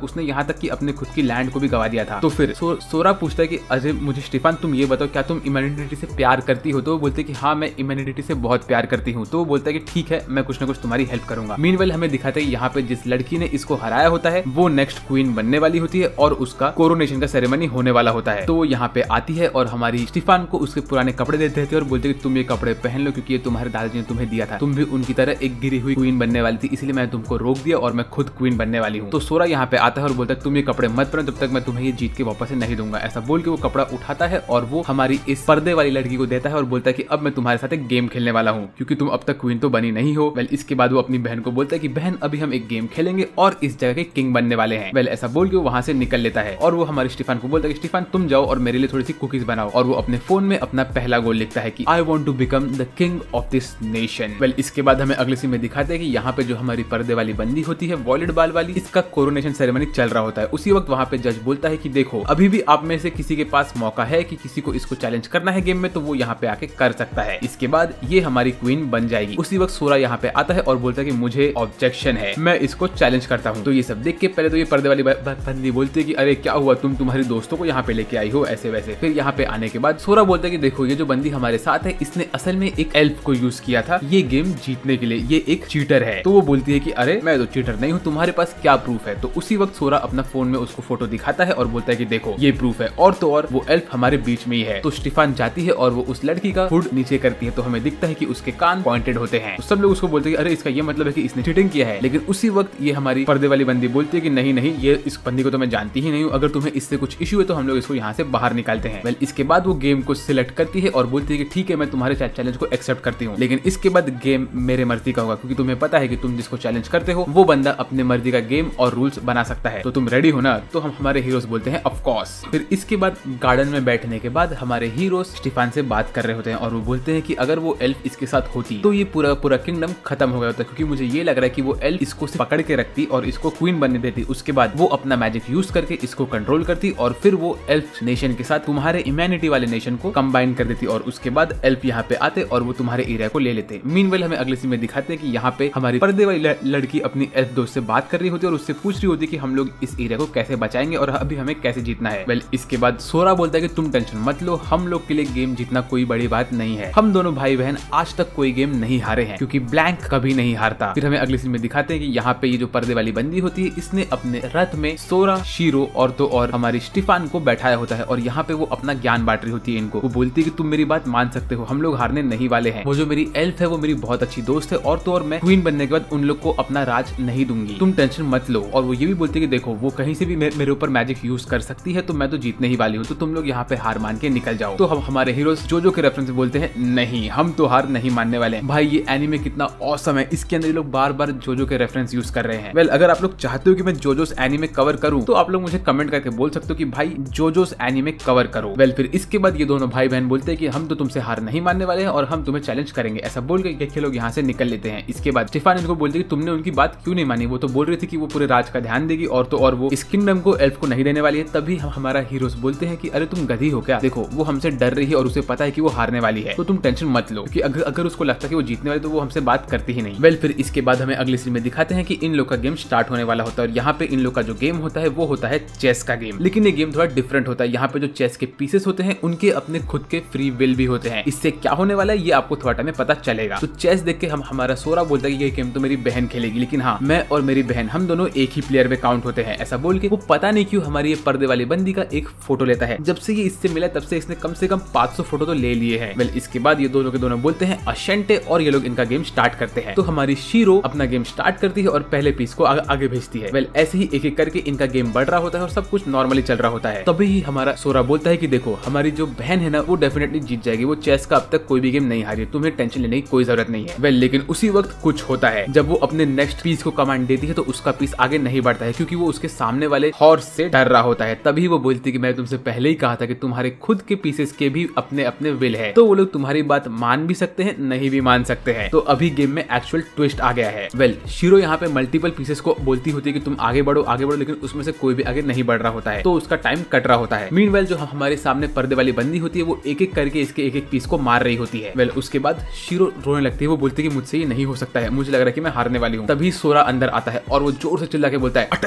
उसने यहाँ तक कि अपने खुद की लैंड को भी गवा दिया था। तो फिर सो, सोरा पूछता है कि अरे मुझे स्टीफन तुम ये बताओ, क्या तुम इम्यूनिटी से प्यार करती हो? तो वो बोलते कि हाँ मैं इम्यूनिटी से बहुत प्यार करती हूँ। तो वो बोलता है कि ठीक है, मैं कुछ ना कुछ तुम्हारी हेल्प करूंगा। मीनवेल हमें दिखाते हैं यहाँ पे जिस लड़की ने इसको हराया होता है वो नेक्स्ट क्वीन बनने वाली होती है और उसका कोरोनेशन का सेरेमनी होने वाला होता है। तो वो यहाँ पे आती है और हमारी स्टीफन को उसके पुराने कपड़े देते थे और बोलते कि तुम ये कपड़े पहन लो क्योंकि ये तुम्हारे दादाजी ने तुम्हें दिया था, तुम भी उनकी तरह एक गिरी हुई क्वीन बनने वाली थी, इसलिए मैंने तुमको रोक दिया और मैं खुद क्वीन बनने वाली हूँ। तो सोरा यहाँ पे आता है और बोलता है तुम ये कपड़े मत पहनो, जब तक मैं तुम्हें ये जीत के वापस से नहीं दूंगा। ऐसा बोल के वो कपड़ा उठाता है और वो हमारी इस पर्दे वाली लड़की को देता है और बोलता है कि अब मैं तुम्हारे साथ एक गेम खेलने वाला हूँ क्योंकि तुम अब तक क्वीन तो बनी नहीं हो। वेल इसके बाद वो अपनी बहन को बोलता है कि बहन अभी हम एक गेम खेलेंगे और इस जगह के किंग बनने वाले हैं। वेल ऐसा बोल के वो वहां से निकल लेता है और वो हमारे स्टीफन को बोलता है कि स्टीफन तुम जाओ और मेरे लिए थोड़ी सी कुकीज बनाओ। और वो अपने फोन में अपना पहला गोल लिखता है कि I want to become the king of this nation. Well इसके बाद हमें अगले सीन में दिखाते हैं कि यहाँ पे जो हमारी पर्दे वाली बंदी होती है वॉयलेट बाल वाली, इसका कोरोनेशन सेरेमनी चल रहा होता है। उसी वक्त वहाँ पे जज बोलता है कि देखो अभी भी आप में से किसी के पास मौका है कि किसी को इसको चैलेंज करना है गेम में तो वो यहाँ पे आके कर सकता है, इसके बाद ये हमारी क्वीन बन जाएगी। उसी वक्त सोरा यहाँ पे आता है और बोलता है कि मुझे ऑब्जेक्शन है, मैं इसको चैलेंज करता हूँ। तो ये सब देख के पहले तो ये पर्दे वाली बंदी बोलती है कि अरे क्या हुआ, तुम तुम्हारे दोस्तों को यहाँ पे लेके आई हो ऐसे वैसे। फिर यहाँ पे आने के बाद सोरा बोलता है कि देखो ये जो बंदी हमारे साथ है इसने असल में एक एल्फ को यूज किया था ये गेम जीतने के लिए, ये एक चीटर है। तो वो बोलती है कि अरे मैं तो चीटर नहीं हूँ, तुम्हारे पास क्या प्रूफ है? तो उसी वक्त सोरा अपना फोन में उसको फोटो दिखाता है और बोलता है कि देखो ये प्रूफ है, और तो और वो एल्फ हमारे बीच में ही है। तो स्टीफन जाती है और वो उस लड़की का हुड नीचे करती है तो हमें दिखता है कि उसके कान पॉइंटेड होते हैं। तो सब लोग उसको बोलते हैं कि अरे इसका ये मतलब है कि इसने चीटिंग किया है। लेकिन उसी वक्त ये हमारी पर्दे वाली बंदी बोलती है कि नहीं नहीं, ये इस बंदी को तो मैं जानती ही नहीं हूँ, अगर तुम्हें इससे कुछ इशू है तो हम लोग इसको यहाँ से बाहर निकालते हैं। वेल इसके बाद वो गेम को सिलेक्ट करती है और बोलती है कि ठीक है मैं तुम्हारे चैलेंज को एक्सेप्ट करती हूँ, लेकिन इसके बाद गेम मेरे मर्जी का होगा क्योंकि तुम्हें पता है कि तुम जिसको चैलेंज करते हो वो बंदा अपने मर्जी का गेम और रूल्स बना सकता है। तो तुम रेडी हो ना? तो हम हमारे हीरोज बोलते हैं ऑफ कोर्स। फिर इसके बाद गार्डन में बैठने के बाद हमारे हीरोज स्टीफन से बात कर रहे होते हैं और वो बोलते हैं कि अगर वो एल्फ इसके साथ होती तो ये पूरा पूरा किंगडम खत्म हो गया होता, क्योंकि मुझे ये लग रहा है कि वो एल्फ इसको पकड़ के रखती और इसको क्वीन बनने देती, उसके बाद वो अपना मैजिक यूज करके इसको कंट्रोल करती और फिर वो एल्फ नेशन के साथ तुम्हारे इम्यूनिटी वाले नेशन को कंबाइन कर देती और उसके बाद एल्फ यहाँ पे आते और वो तुम्हारे एरिया को ले लेते। मीनवेल हमें अगले सीन में दिखाते हैं कि यहाँ पे हमारी पर्दे वाली लड़की अपनी एल्फ दोस्त से बात कर रही होती है और उससे पूछ रही होती है कि हम लोग इस एरिया को कैसे बचाएंगे और अभी हमें कैसे जीतना है। वेल इसके बाद सोरा बोलता है कि तुम टेंशन मत लो, हम लोग के लिए गेम जीतना कोई बड़ी बात नहीं है, हम दोनों भाई बहन आज तक कोई गेम नहीं हारे हैं क्योंकि ब्लैंक कभी नहीं हारता। फिर हमें अगले सीन में दिखाते हैं कि यहाँ पे ये जो पर्दे वाली बंदी होती है इसने अपने रथ में सोरा, शीरो और तो और हमारी स्टीफन को बैठाया होता है और यहाँ पे वो अपना ज्ञान बांट रही होती है इनको। वो बोलती है कि तुम मेरी बात मान सकते हो, हम लोग हारने नहीं वाले हैं, वो जो मेरी एल्फ है वो मेरी बहुत अच्छी दोस्त है और तो और मैं क्वीन बनने के बाद उन लोग को अपना राज नहीं दूंगी, तुम टेंशन मत लो। और वो ये भी बोलती है कि देखो वो कहीं से भी मेरे ऊपर मैजिक यूज कर सकती है तो मैं तो जीतने ही वाली हूँ, तो तुम लोग यहाँ पे हार मान के निकल जाओ। तो हम हमारे हीरोज जोजो के रेफरेंस बोलते हैं नहीं हम तो हार नहीं मानने वाले हैं। भाई ये एनीमे कितना ऑसम है, इसके अंदर ये लोग बार बार जोजो के रेफरेंस यूज कर रहे हैं। वेल अगर आप लोग चाहते हो कि मैं जोजोस एनीमे कवर करूं तो आप लोग मुझे कमेंट करके बोल सकते हो कि भाई जोजोस एनीमे कवर करो। वेल फिर इसके बाद ये दोनों भाई बहन बोलते हैं कि हम तो तुमसे हार नहीं मानने वाले हैं और हम तुम्हें चैलेंज करेंगे। ऐसा बोल के ये लोग यहाँ से निकल लेते हैं। इसके बाद स्टीफन इनको बोलते हैं कि तुमने उनकी बात क्यों नहीं मानी, वो तो बोल रही थी कि वो पूरे राज का ध्यान देगी और तो और वो इस किंगडम को एल्फ को नहीं देने वाली है। तभी हम हमारा हीरोज बोलते हैं कि अरे तुम गधी हो क्या, देखो वो हमसे डर रही है और उसे पता है कि वो हारने वाली है, तो तुम टेंशन मत लो, क्योंकि अगर अगर उसको लगता है कि वो जीतने वाली तो वो हमसे बात करती ही नहीं। वेल फिर इसके बाद हमें अगले सीन में दिखाते हैं कि इन लोग का गेम स्टार्ट होने वाला होता है और यहाँ पे इन लोग का जो गेम होता है वो होता है चेस का गेम। लेकिन ये गेम थोड़ा डिफरेंट होता है। यहाँ पे जो चेस के पीसेस होते हैं उनके अपने खुद के फ्री विल भी होते हैं। इससे क्या होने वाला है ये आपको थोड़ा टाइम में पता चलेगा। तो चेस देख के हम हमारा सोरा बोलता है कि ये गेम तो मेरी बहन खेलेगी, लेकिन हाँ मैं और मेरी बहन हम दोनों एक ही प्लेयर में काउंट होते हैं। ऐसा बोल के वो पता नहीं क्यों हमारी ये पर्दे वाली बंदी का एक फोटो लेता है। जब से ये इससे मिला तब से इसने कम से कम पाँच सौ फोटो तो ले लिए हैं। वेल इसके बाद ये दोनों के दोनों बोलते हैं अशेंटे और ये लोग इनका गेम स्टार्ट करते हैं। तो हमारी शीरो अपना गेम स्टार्ट करती है और पहले पीस को आग, आगे भेजती है। वेल ऐसे ही एक एक करके इनका गेम बढ़ रहा होता है और सब कुछ नॉर्मली चल रहा होता है। तभी ही हमारा सोरा बोलता है कि देखो हमारी जो बहन है ना वो डेफिनेटली जीत जाएगी, वो चेस का अब तक कोई भी गेम नहीं हारी, तुम्हें टेंशन लेने की कोई जरूरत नहीं है। वेल लेकिन उसी वक्त कुछ होता है, जब वो अपने नेक्स्ट पीस को कमांड देती है तो उसका पीस आगे नहीं बढ़ता है क्योंकि वो उसके सामने वाले हॉर्स से डर रहा होता है। तभी वो बोलती है कि मैं तुमसे पहले ही कहा था कि तुम्हारे खुद के पीसेस के भी अपने अपने विल है, तो वो लोग तुम्हारी बात मान भी सकते हैं नहीं भी मान सकते हैं। तो अभी गेम में एक्चुअल ट्विस्ट आ गया है। वेल शीरो यहाँ पे मल्टीपल पीसेस को बोलती होती है कि तुम आगे बढ़ो आगे बढ़ो, लेकिन उसमें से कोई भी आगे नहीं बढ़ रहा होता है, तो उसका टाइम कट रहा होता है। मीनवेल जो हमारे सामने पर्दे वाली बंदी होती है वो एक एक करके इसके एक एक पीस को मार रही होती है। वेल उसके बाद शीरो रोने लगती है, वो बोलती है कि मुझसे ये नहीं हो सकता है, मुझे लग रहा है कि मैं हारने वाली हूँ। तभी सोरा अंदर आता है और वो जोर से चिल्ला के बोलता है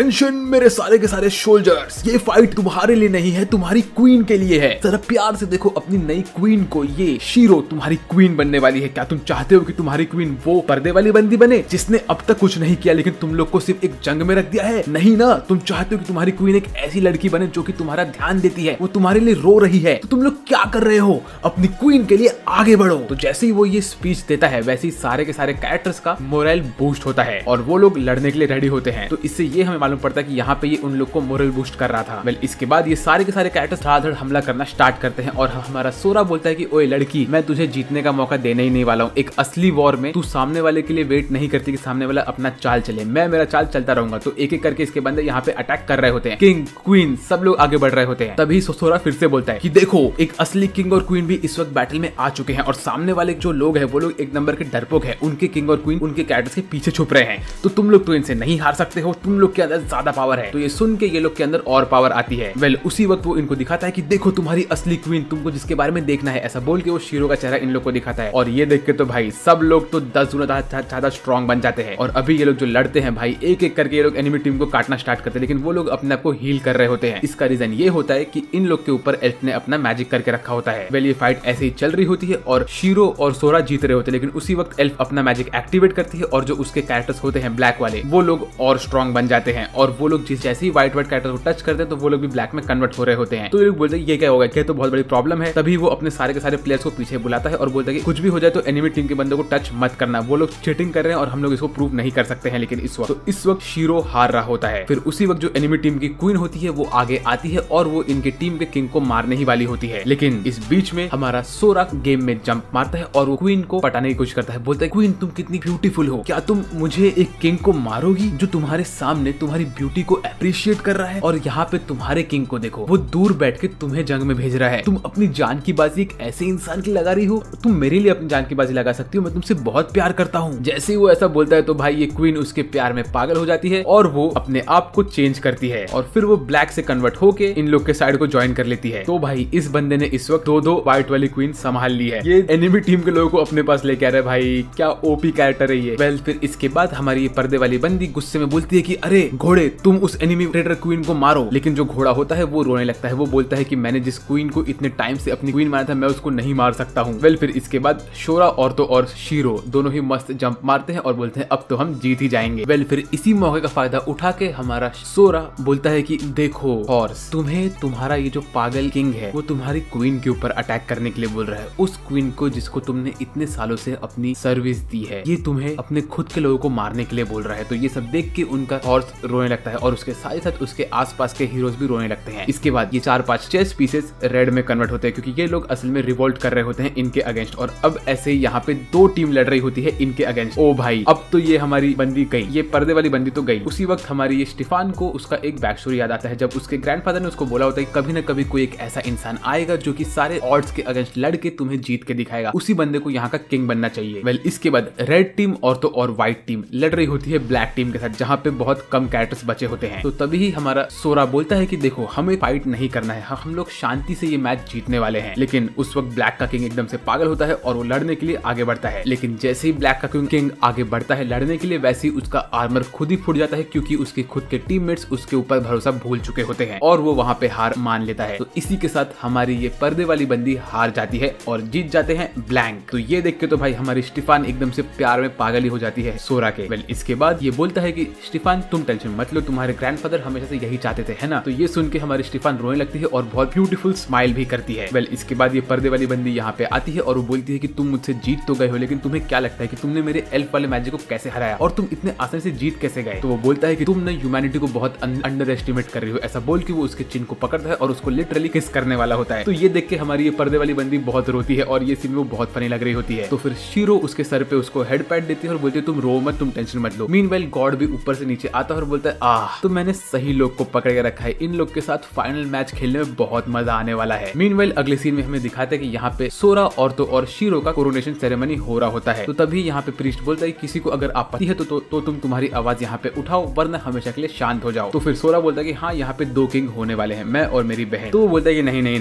अटेंशन मेरे सारे के सारे सोल्जर्स, ये फाइट तुम्हारे लिए नहीं है, तुम्हारी क्वीन के लिए है। जरा प्यार से देखो अपनी नई क्वीन को, ये शीरो तुम्हारी क्वीन बनने वाली है। क्या तुम चाहते हो कि तुम्हारी क्वीन वो पर्दे वाली बंदी बने जिसने अब तक कुछ नहीं किया लेकिन तुम लोग को सिर्फ एक जंग में रख दिया है? नहीं ना, तुम चाहते हो कि तुम्हारी क्वीन एक ऐसी लड़की बने जो कि तुम्हारा ध्यान देती है, वो तुम्हारे लिए रो रही है। तो तुम लोग क्या कर रहे हो? अपनी क्वीन के लिए आगे बढ़ो। तो जैसे ही वो ये स्पीच देता है वैसे ही सारे के सारे कैरेक्टर्स का मोरल बूस्ट होता है और वो लोग लड़ने के लिए रेडी होते हैं। तो इससे ये हमें मालूम पड़ता है कि यहाँ पे ये उन लोग को मोरल बूस्ट कर रहा था। वेल इसके बाद ये सारे के सारे कैरेक्टर्स धड़ाधड़ हमला करना स्टार्ट करते हैं और हमारा सोरा बोलता है कि ओए लड़की, मैं तुझे जीतने का मौका देने ही नहीं वाला हूँ। एक असली वॉर में तू सामने वाले के लिए वेट नहीं करती कि सामने वाला अपना चाल चले, मैं मेरा चाल चलता रहूंगा। तो एक एक करके इसके बंदे यहाँ पे अटैक कर रहे होते हैं। किंग क्वीन सब लोग आगे बढ़ रहे होते हैं। तभी सोरा फिर से बोलता है कि देखो एक असली किंग और क्वीन भी इस वक्त बैटल में आ चुके हैं और सामने वाले जो लोग हैं वो लोग एक नंबर के डरपोक है। उनके किंग और क्वीन उनके कैरेक्टर्स के पीछे छुप रहे हैं, तो तुम लोग तो इनसे नहीं हार सकते हो, तुम लोग के अंदर ज्यादा पावर है। तो ये सुन के ये लोग के अंदर और पावर आती है। वेल उसी वक्त वो इनको दिखाता है कि देखो तुम्हारी असली क्वीन, तुमको जिसके बारे में देखना है। ऐसा बोल के वो शीरो का चेहरा इन लोग को दिखाता है और ये देख के तो भाई सब लोग तो दस गुना ज्यादा स्ट्रॉन्ग बन जाते हैं। और अभी ये लोग जो लड़ते हैं भाई, एक एक करके ये लोग एनिमी टीम को काटना स्टार्ट करते हैं, लेकिन वो लोग अपने आप को हील कर रहे होते हैं। इसका रीजन ये होता है कि इन लोग के ऊपर एल्फ ने अपना मैजिक करके रखा होता है। वेल ये फाइट ऐसे ही चल रही होती है और शीरो और सोरा जीत रहे होते हैं, लेकिन उसी वक्त एल्फ अपना मैजिक एक्टिवेट करती है और जो उसके कैरेक्टर्स होते हैं ब्लैक वाले, वो लोग और स्ट्रॉन्ग बन जाते हैं। और वो लोग जिस जैसे ही व्हाइट व्हाइट कैरेक्टर को टच करते हैं तो वो लोग भी ब्लैक में कन्वर्ट हो रहे होते हैं। तो ये लोग बोलते हैं ये क्या होगा, क्या तो बहुत बड़ी प्रॉब्लम है। तभी वो अपने सारे के सारे प्लेयर्स को पीछे बुलाता है और बोलता है कि कुछ भी हो जाए तो एनिमी टीम के बंदों को टच मत करना, वो लोग चीटिंग कर रहे हैं और हम लोग इसको प्रूव नहीं कर सकते हैं। लेकिन इस वक्त तो इस वक्त शीरो हार रहा होता है। फिर उसी वक्त जो एनिमी टीम की क्वीन होती है वो आगे आती है और वो इनके टीम के किंग को मारने ही वाली होती है। लेकिन इस बीच में हमारा सोरा गेम में जंप मारता है और वो क्वीन को पटाने की कोशिश करता है। बोलता है क्वीन तुम कितनी ब्यूटीफुल हो, क्या तुम मुझे एक किंग को मारोगी जो तुम्हारे सामने तुम्हारी ब्यूटी को अप्रिशिएट कर रहा है? और यहाँ पे तुम्हारे किंग को देखो, वो दूर बैठ के तुम्हें जंग में भेज रहा है। तुम अपनी जान की बाजी एक ऐसे इंसान की लगा रही हो, तुम मेरे लिए अपनी जान की बाजी लगा सकती हो, मैं तुमसे बहुत प्यार करता हूँ। जैसे ही वो ऐसा बोलता है तो भाई ये क्वीन उसके प्यार में पागल हो जाती है और वो अपने आप को चेंज करती है और फिर वो ब्लैक से कन्वर्ट होके इन लोग के साइड को ज्वाइन कर लेती है। तो भाई इस बंदे ने इस वक्त दो दो व्हाइट वाली क्वीन संभाल ली है। ये एनिमी टीम के लोगों को अपने पास लेके आ रहा है। भाई क्या ओपी कैरेक्टर है ये। वेल फिर इसके बाद हमारी ये पर्दे वाली बंदी गुस्से में बोलती है कि अरे घोड़े, तुम उस एनिमी रेडर क्वीन को मारो। लेकिन जो घोड़ा होता है वो रोने लगता है। वो बोलता है कि मैंने जिस क्वीन को इतने टाइम से अपनी क्वीन माना था मैं उसको नहीं मार सकता हूँ। वेल फिर इसके बाद शोरा और तो और शीरो दोनों ही मस्त जंप मारते हैं और बोलते हैं अब तो हम जीत ही जाएंगे। वेल फिर इसी मौके का फायदा उठा के हमारा सोरा बोलता है कि देखो हॉर्स, तुम्हें तुम्हारा ये जो पागल किंग है वो तुम्हारी क्वीन के ऊपर अटैक करने के लिए बोल रहा है। उस क्वीन को जिसको तुमने इतने सालों से अपनी सर्विस दी है, ये तुम्हें अपने खुद के लोगों को मारने के लिए बोल रहा है। तो ये सब देख के उनका हॉर्स रोने लगता है और उसके साथ ही साथ उसके आसपास के हीरोज भी रोने लगते हैं। इसके बाद ये चार पांच चेस पीसेस रेड में कन्वर्ट होते हैं क्योंकि ये लोग असल में रिवोल्ट कर रहे होते हैं इनके अगेंस्ट। और अब ऐसे ही यहाँ पे दो टीम लड़ रही होती है इनके अगेंस्ट। ओ भाई अब तो ये हमारी बंदी गई, ये पर्दे वाली बंदी तो गई। उसी वक्त हमारी ये स्टीफान को उसका एक बैक स्टोरी याद आता है जब उसके ग्रैंडफादर ने उसको बोला होता है कि कभी ना कभी कोई एक ऐसा इंसान आएगा जो कि सारे ऑड्स के अगेंस्ट लड़ के तुम्हें जीत के दिखाएगा, उसी बंदे को यहाँ का किंग बनना चाहिए। वेल इसके बाद रेड टीम और तो और व्हाइट टीम लड़ रही होती है ब्लैक टीम के साथ जहाँ पे बहुत कम कैरेक्टर्स बचे होते हैं। तो तभी ही हमारा सोरा बोलता है कि देखो हमें फाइट नहीं करना है, हम लोग शांति से ये मैच जीतने वाले हैं। लेकिन उस वक्त ब्लैक का किंग एकदम से पागल होता है और वो लड़ने के लिए आगे बढ़ता है। लेकिन जैसे ही ब्लैक का किंग आगे बढ़ता है लड़ने के लिए वैसे ही उसका आर्मर खुद ही फूट जाता है क्योंकि उसके खुद के टीममेट्स उसके ऊपर भरोसा भूल चुके होते हैं और वो वहाँ पे हार मान लेता है। तो इसी के साथ हमारी ये पर्दे वाली बंदी हार जाती है और जीत जाते हैं ब्लैंक। तो ये देख के तो भाई हमारी स्टीफान एकदम से प्यार में पागल ही हो जाती है सोरा के। वेल इसके बाद ये बोलता है कि स्टीफान तुम टेंशन मत लो, तुम्हारे ग्रैंडफादर हमेशा से यही चाहते थे, है ना। तो ये सुन के हमारी स्टीफान रोने लगती है और बहुत ब्यूटीफुल स्माइल भी करती है। वेल इसके बाद ये पर्दे वाली बंदी यहाँ पे आती है और वो बोलती है कि तुम मुझसे जीत तो गए हो, लेकिन तुम्हें क्या लगता है कि तुमने मेरे एल्फ वाले मैजिक को कैसे हराया और तुम इतने आसानी से जीत कैसे गए। तो वो बोलता है कि तुम ना ह्यूमैनिटी को बहुत अंडर एस्टिमेट कर रही हो। ऐसा बोल के वो उसके चिन को पकड़ता है और उसको लिटरली किस करने वाला होता है। तो ये देख के हमारी ये पर्दे वाली बंदी बहुत रोती है और ये सीन वो बहुत फनी लग रही होती है। तो फिर शीरो उसके सर पे उसको हेड पैट देती है और बोलती है तुम रो मत, तुम टेंशन मत लो। मीनवाइल गॉड भी ऊपर से नीचे आता है और बोलता है आह तो मैंने सही लोग को पकड़ के रखा है, इन लोग के साथ फाइनल मैच खेलने में बहुत मजा आने वाला है। मीनवाइल अगले सीन में हमें दिखाते हैं कि यहाँ पे सोरा और तो और शीरो का कोरोनेशन सेरेमनी हो रहा होता है। तो तभी यहाँ पे प्रीस्ट बोलता है किसी को अगर आपत्ति है तो, तो, तो तुम तुम्हारी आवाज यहाँ पे उठाओ वरना हमेशा के लिए शांत हो जाओ। तो फिर सोरा बोलता है कि हाँ यहाँ पे दो किंग होने वाले हैं, मैं और मेरी बहन। तो वो बोलता है कि नहीं नहीं नहीं, किंग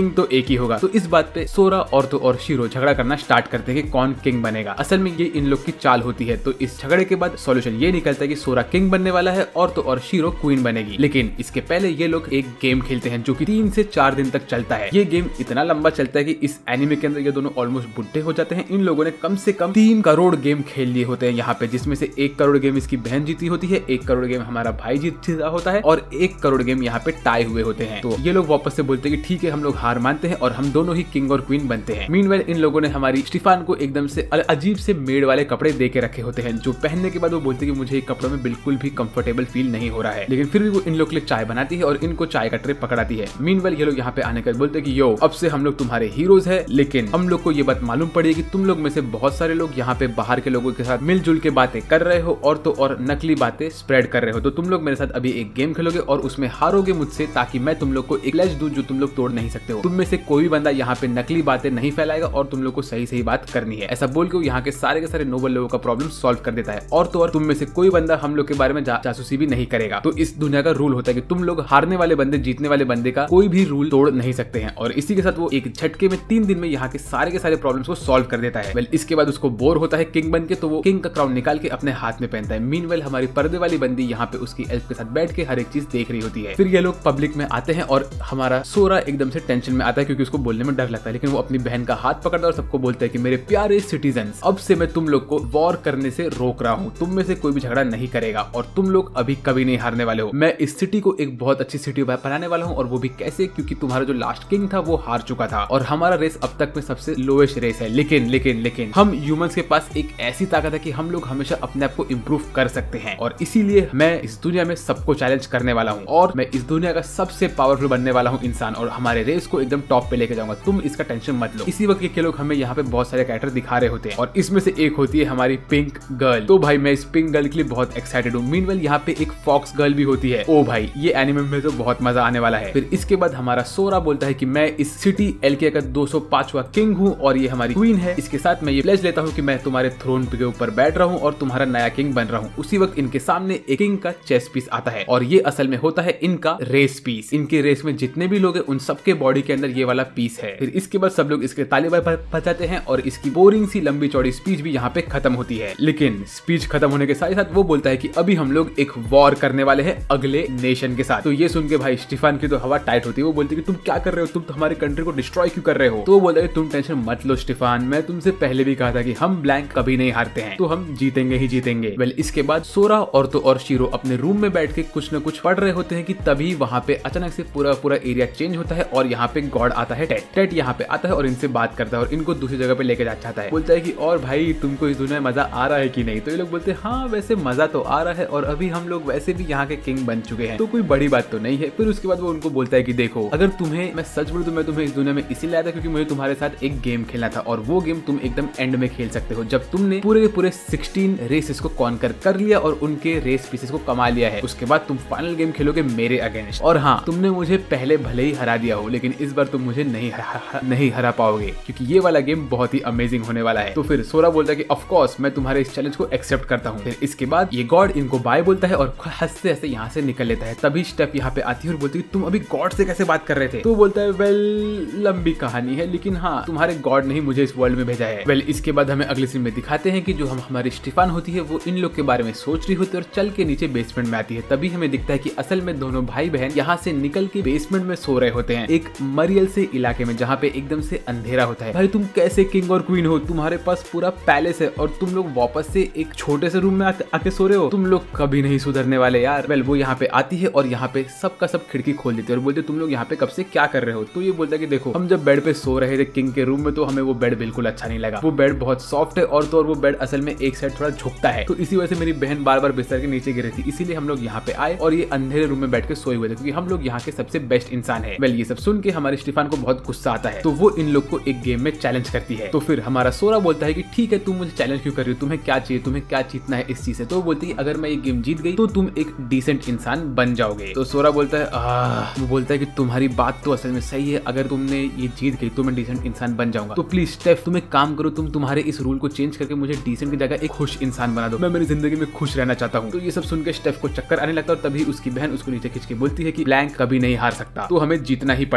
किंग तो एक ही होगा। तो इस बात पे सोरा, ऑर्थो और शीरो झगड़ा करना स्टार्ट करते हैं कि कौन किंग बनेगा। असल में ये इन लोग की चाल होती है। तो इस झगड़े के बाद सॉल्यूशन ये निकलता है कि सोरा किंग बनने वाला है, ऑर्थो और शीरो क्वीन बनेगी। लेकिन इसके पहले ये लोग एक गेम खेलते हैं जो कि तीन से चार दिन तक चलता है। ये गेम इतना लंबा चलता है कि इस एनिमे के अंदर ये दोनों ऑलमोस्ट बुढ़े हो जाते हैं। इन लोगों ने कम से कम तीन करोड़ गेम खेल लिए होते हैं यहाँ पे, जिसमें से एक करोड़ गेम इसकी बहन जीती होती है, एक करोड़ गेम हमारा भाई जीता होता है और एक करोड़ गेम यहाँ पे टाई हुए होते हैं। तो ये लोग वापस से बोलते हैं कि ठीक है, हम लोग हार मानते हैं और हम दोनों ही किंग और क्वीन बनते हैं। मीनवाइल इन लोगों ने हमारी स्टीफान को एकदम से अजीब से मेड वाले कपड़े दे के रखे होते हैं, जो पहनने के बाद वो बोलते हैं कि मुझे ये कपड़ों में बिल्कुल भी कंफर्टेबल फील नहीं हो रहा है। लेकिन फिर भी वो इन लोग के लिए चाय बनाती है और इनको चाय का ट्रे पकड़ाती है। मीनवाइल ये लोग यहाँ पे आने के बाद बोलते हैं कि यो, अब से हम लोग तुम्हारे हीरोज है, लेकिन हम लोग को ये बात मालूम पड़ी है कि तुम लोग में से बहुत सारे लोग यहाँ पे बाहर के लोगों के साथ मिलजुल के बातें कर रहे हो और तो और नकली बातें स्प्रेड कर रहे हो। तो तुम लोग मेरे साथ अभी एक गेम खेलोगे और उसमें हारोगे मुझसे, ताकि मैं तुम लोग को एक प्लेज दूं जो तुम लोग तोड़ नहीं सकते हो। तुम में से कोई भी बंदा यहाँ पे नकली बातें नहीं फैलाएगा और तुम लोग को सही सही बात करनी है। ऐसा बोल के यहाँ के सारे के सारे नोबल लोगों का प्रॉब्लम सॉल्व कर देता है। और तो और तुम में से कोई बंदा हम लोग के बारे में जा, जासूसी भी नहीं करेगा। तो इस दुनिया का रूल होता है कि तुम लोग हारने वाले बंदे जीतने वाले बंदे का कोई भी रूल तोड़ नहीं सकते हैं। और इसी के साथ वो एक झटके में तीन दिन में यहाँ के सारे के सारे प्रॉब्लम्स को सॉल्व कर देता है। वेल इसके बाद उसको बोर होता है किंग बन के, तो वो किंग का क्राउन निकाल के अपने हाथ में पहनता है। मीनवेल हमारी पर्दे वाली बंदी यहाँ पे उसकी एल्फ के साथ बैठ के हर एक चीज देख रही होती है। फिर ये लोग पब्लिक में आते हैं और हमारा सोरा एकदम से टेंशन में आता है क्योंकि उसको बोलने में डर लगता है। लेकिन वो अपनी बहन का हाथ पकड़ता है और सबको बोलता है कि मेरे प्यारे सिटीजन्स, अब से मैं तुम लोग को वॉर करने से रोक रहा हूँ। तुम में से कोई भी झगड़ा नहीं करेगा और तुम लोग अभी कभी नहीं हारने वाले हो। मैं इस सिटी को एक बहुत अच्छी सिटी बनाने वाला हूँ, और वो भी कैसे, क्योंकि तुम्हारा जो लास्ट किंग था वो हार चुका था और हमारा रेस अब तक में सबसे लोएस्ट रेस है। लेकिन लेकिन लेकिन हम ह्यूमंस के पास एक ऐसी ताकत है कि हम लोग हमेशा अपने आप को इम्प्रूव कर सकते हैं, और इसीलिए मैं इस दुनिया में सबको चैलेंज करने वाला हूँ और मैं इस दुनिया का सबसे पावरफुल बनने वाला हूँ इंसान, और हमारे रेस को एकदम टॉप पे लेके जाऊंगा। तुम इसका टेंशन मत लो। इसी वक्त के लोग हमें यहाँ पे बहुत सारे कैरेक्टर दिखा रहे होते हैं और इसमें से एक होती है हमारी पिंक गर्ल। तो भाई मैं इस पिंक गर्ल के लिए बहुत एक्साइटेड हूँ। मीनवेल यहाँ पे एक फॉक्स गर्ल भी होती है। ओ भाई ये एनिमे में तो बहुत मजा आने वाला है। फिर इसके बाद हमारा सोरा बोलता है कि मैं इस सिटी एलके का दो सौ पांचवा किंग हूँ और ये हमारी क्वीन है। इसके साथ मैं ये प्लेज लेता हूँ कि मैं तुम्हारे थ्रोन के ऊपर बैठ रहा हूँ और तुम्हारा नया किंग बन रहा हूँ। उसी वक्त इनके सामने एक किंग का चेस पीस आता है और ये असल में होता है इनका रेस पीस। इनके रेस में जितने भी लोग हैं उन सबके बॉडी के अंदर ये वाला पीस है। फिर इसके बाद सब लोग इसके ताली बजाते हैं और इसकी बोरिंग सी लंबी चौड़ी स्पीच भी यहाँ पे खत्म होती है। लेकिन स्पीच खत्म होने के साथ साथ वो बोलता है कि अभी हम लोग एक वॉर करने वाले हैं अगले नेशन के साथ। तो ये सुन के भाई स्टीफान की तो हवा टाइट होती है। वो बोलती है कि तुम क्या कर रहे हो, तुम तो हमारे कंट्री को डिस्ट्रॉय क्यों कर रहे हो। तो वो बोलता है तुम टेंशन मत लो स्टीफान, मैं तुमसे पहले भी कहा था कि हम ब्लैंक कभी नहीं हारते हैं, तो हम जीतेंगे ही जीतेंगे। वेल इसके बाद सोरा और तो और शीरो अपने रूम में बैठ के कुछ न कुछ पढ़ रहे होते हैं कि तभी वहाँ पे अचानक से पूरा पूरा एरिया चेंज होता है और यहाँ पे गॉड आता है टेट। टेट यहाँ पे आता है और इनसे बात करता है और इनको दूसरी जगह पे लेके जा चाहता है। बोलता है कि और भाई तुमको इस दुनिया में मजा आ रहा है कि नहीं। तो ये लोग बोलते हैं हाँ वैसे मजा तो आ रहा है और अभी हम लोग वैसे भी यहाँ के किंग बन चुके हैं, तो कोई बड़ी बात तो नहीं है। फिर उसके बाद वो उनको बोलता है कि देखो अगर तुम्हें मैं सच बोलूं तो मैं तुम्हें इस दुनिया में इसीलिए लाया था क्योंकि मुझे तुम्हारे साथ एक गेम खेलना था, और वो गेम तुम एकदम एंड में खेल सकते हो जब तुमने पूरे पूरे सोलह रेसेस को कॉन्कर कर लिया और उनके रेस पीसेस को कमा लिया है। उसके बाद तुम फाइनल गेम खेलोगे मेरे अगेंस्ट। और हाँ तुमने मुझे पहले भले ही हरा दिया हो, लेकिन इस बार तुम मुझे नहीं हरा, नहीं हरा पाओगे क्योंकि ये वाला गेम बहुत ही अमेजिंग होने वाला है। तो फिर सोरा बोलता है कि ऑफ कोर्स मैं तुम्हारे इस चैलेंज को एक्सेप्ट करता हूँ। फिर इसके बाद ये गॉड इनको बाय बोलता है और हंसते हंसते यहाँ से निकल लेता है। तभी स्टेफ यहाँ पे आती है और बोलती है तुम अभी गॉड से कैसे बात कर रहे थे। तो बोलता है वेल लंबी कहानी है, लेकिन हाँ तुम्हारे गॉड ने ही मुझे इस वर्ल्ड में भेजा है। वेल इसके बाद हमें अगले सीन में दिखाते हैं कि जो हम हमारी स्टीफान होती है वो इन लोग के बारे में सोच रही होती है और चल के नीचे बेसमेंट में आती है। तभी हमें दिखता है कि असल में दोनों भाई बहन यहाँ से निकल के बेसमेंट में सो रहे होते हैं एक मरियल से इलाके में जहाँ पे एकदम से अंधेरा होता है। भाई तुम कैसे किंग और क्वीन हो, तुम्हारे पास पूरा पैलेस है और तुम लोग वापस से एक छोटे से रूम में आके, आके सो रहे हो, तुम लोग कभी नहीं सुधरने वाले यार। वेल वो यहाँ पे आती है और यहाँ पे सबका सब खिड़की खोल देती है और बोलते तुम लोग यहाँ पे कब से क्या कर रहे हो। तो ये बोलता है कि देखो हम जब बेड पे सो रहे थे किंग के रूम में तो हमें वो बेड बिल्कुल अच्छा नहीं लगा। वो बेड बहुत सॉफ्ट है और तो और वो बेड असल में एक साइड थोड़ा झुकता है, तो इसी वजह से मेरी बहन बार बार बिस्तर के नीचे गिरी थी, इसीलिए हम लोग यहाँ पे आए और ये अंधेरे रूम में बैठ के सोए हुए थे क्योंकि हम लोग यहाँ के सबसे बेस्ट इंसान है। वेल ये सब सुन के हमारे स्टीफान को बहुत गुस्सा आता है, तो वो इन लोग को एक गेम में चैलेंज करती है। तो फिर हमारा सोरा बोलता है कि ठीक है तुम मुझे चैलेंज क्यों कर रही हो, तुम्हें क्या चाहिए, तुम्हें क्या जीतना है इस चीज से। तो वो बोलती है अगर मैं ये गेम जीत गई तो तुम एक डिसेंट इंसान बन जाओगे। तो सोरा बोलता है आह, वो बोलता है कि तुम्हारी बात तो असल में सही है, अगर तुमने ये जीत गई तो मैं डिसेंट इंसान बन जाऊंगा। तो प्लीज स्टेफ तुम एक काम करो, तुम तुम्हारे इस रूल को चेंज करके मुझे डिसेंट की जगह एक खुश इंसान बना दो, मैं मेरी जिंदगी में खुश रहना चाहता हूँ। तो ये सब सुन के स्टेफ को चक्कर आने लगता है और तभी उसकी बहन उसको नीचे खींच के बोलती है कि ब्लैंक कभी नहीं हार सकता, तो हमें जीतना ही पड़ेगा। फिर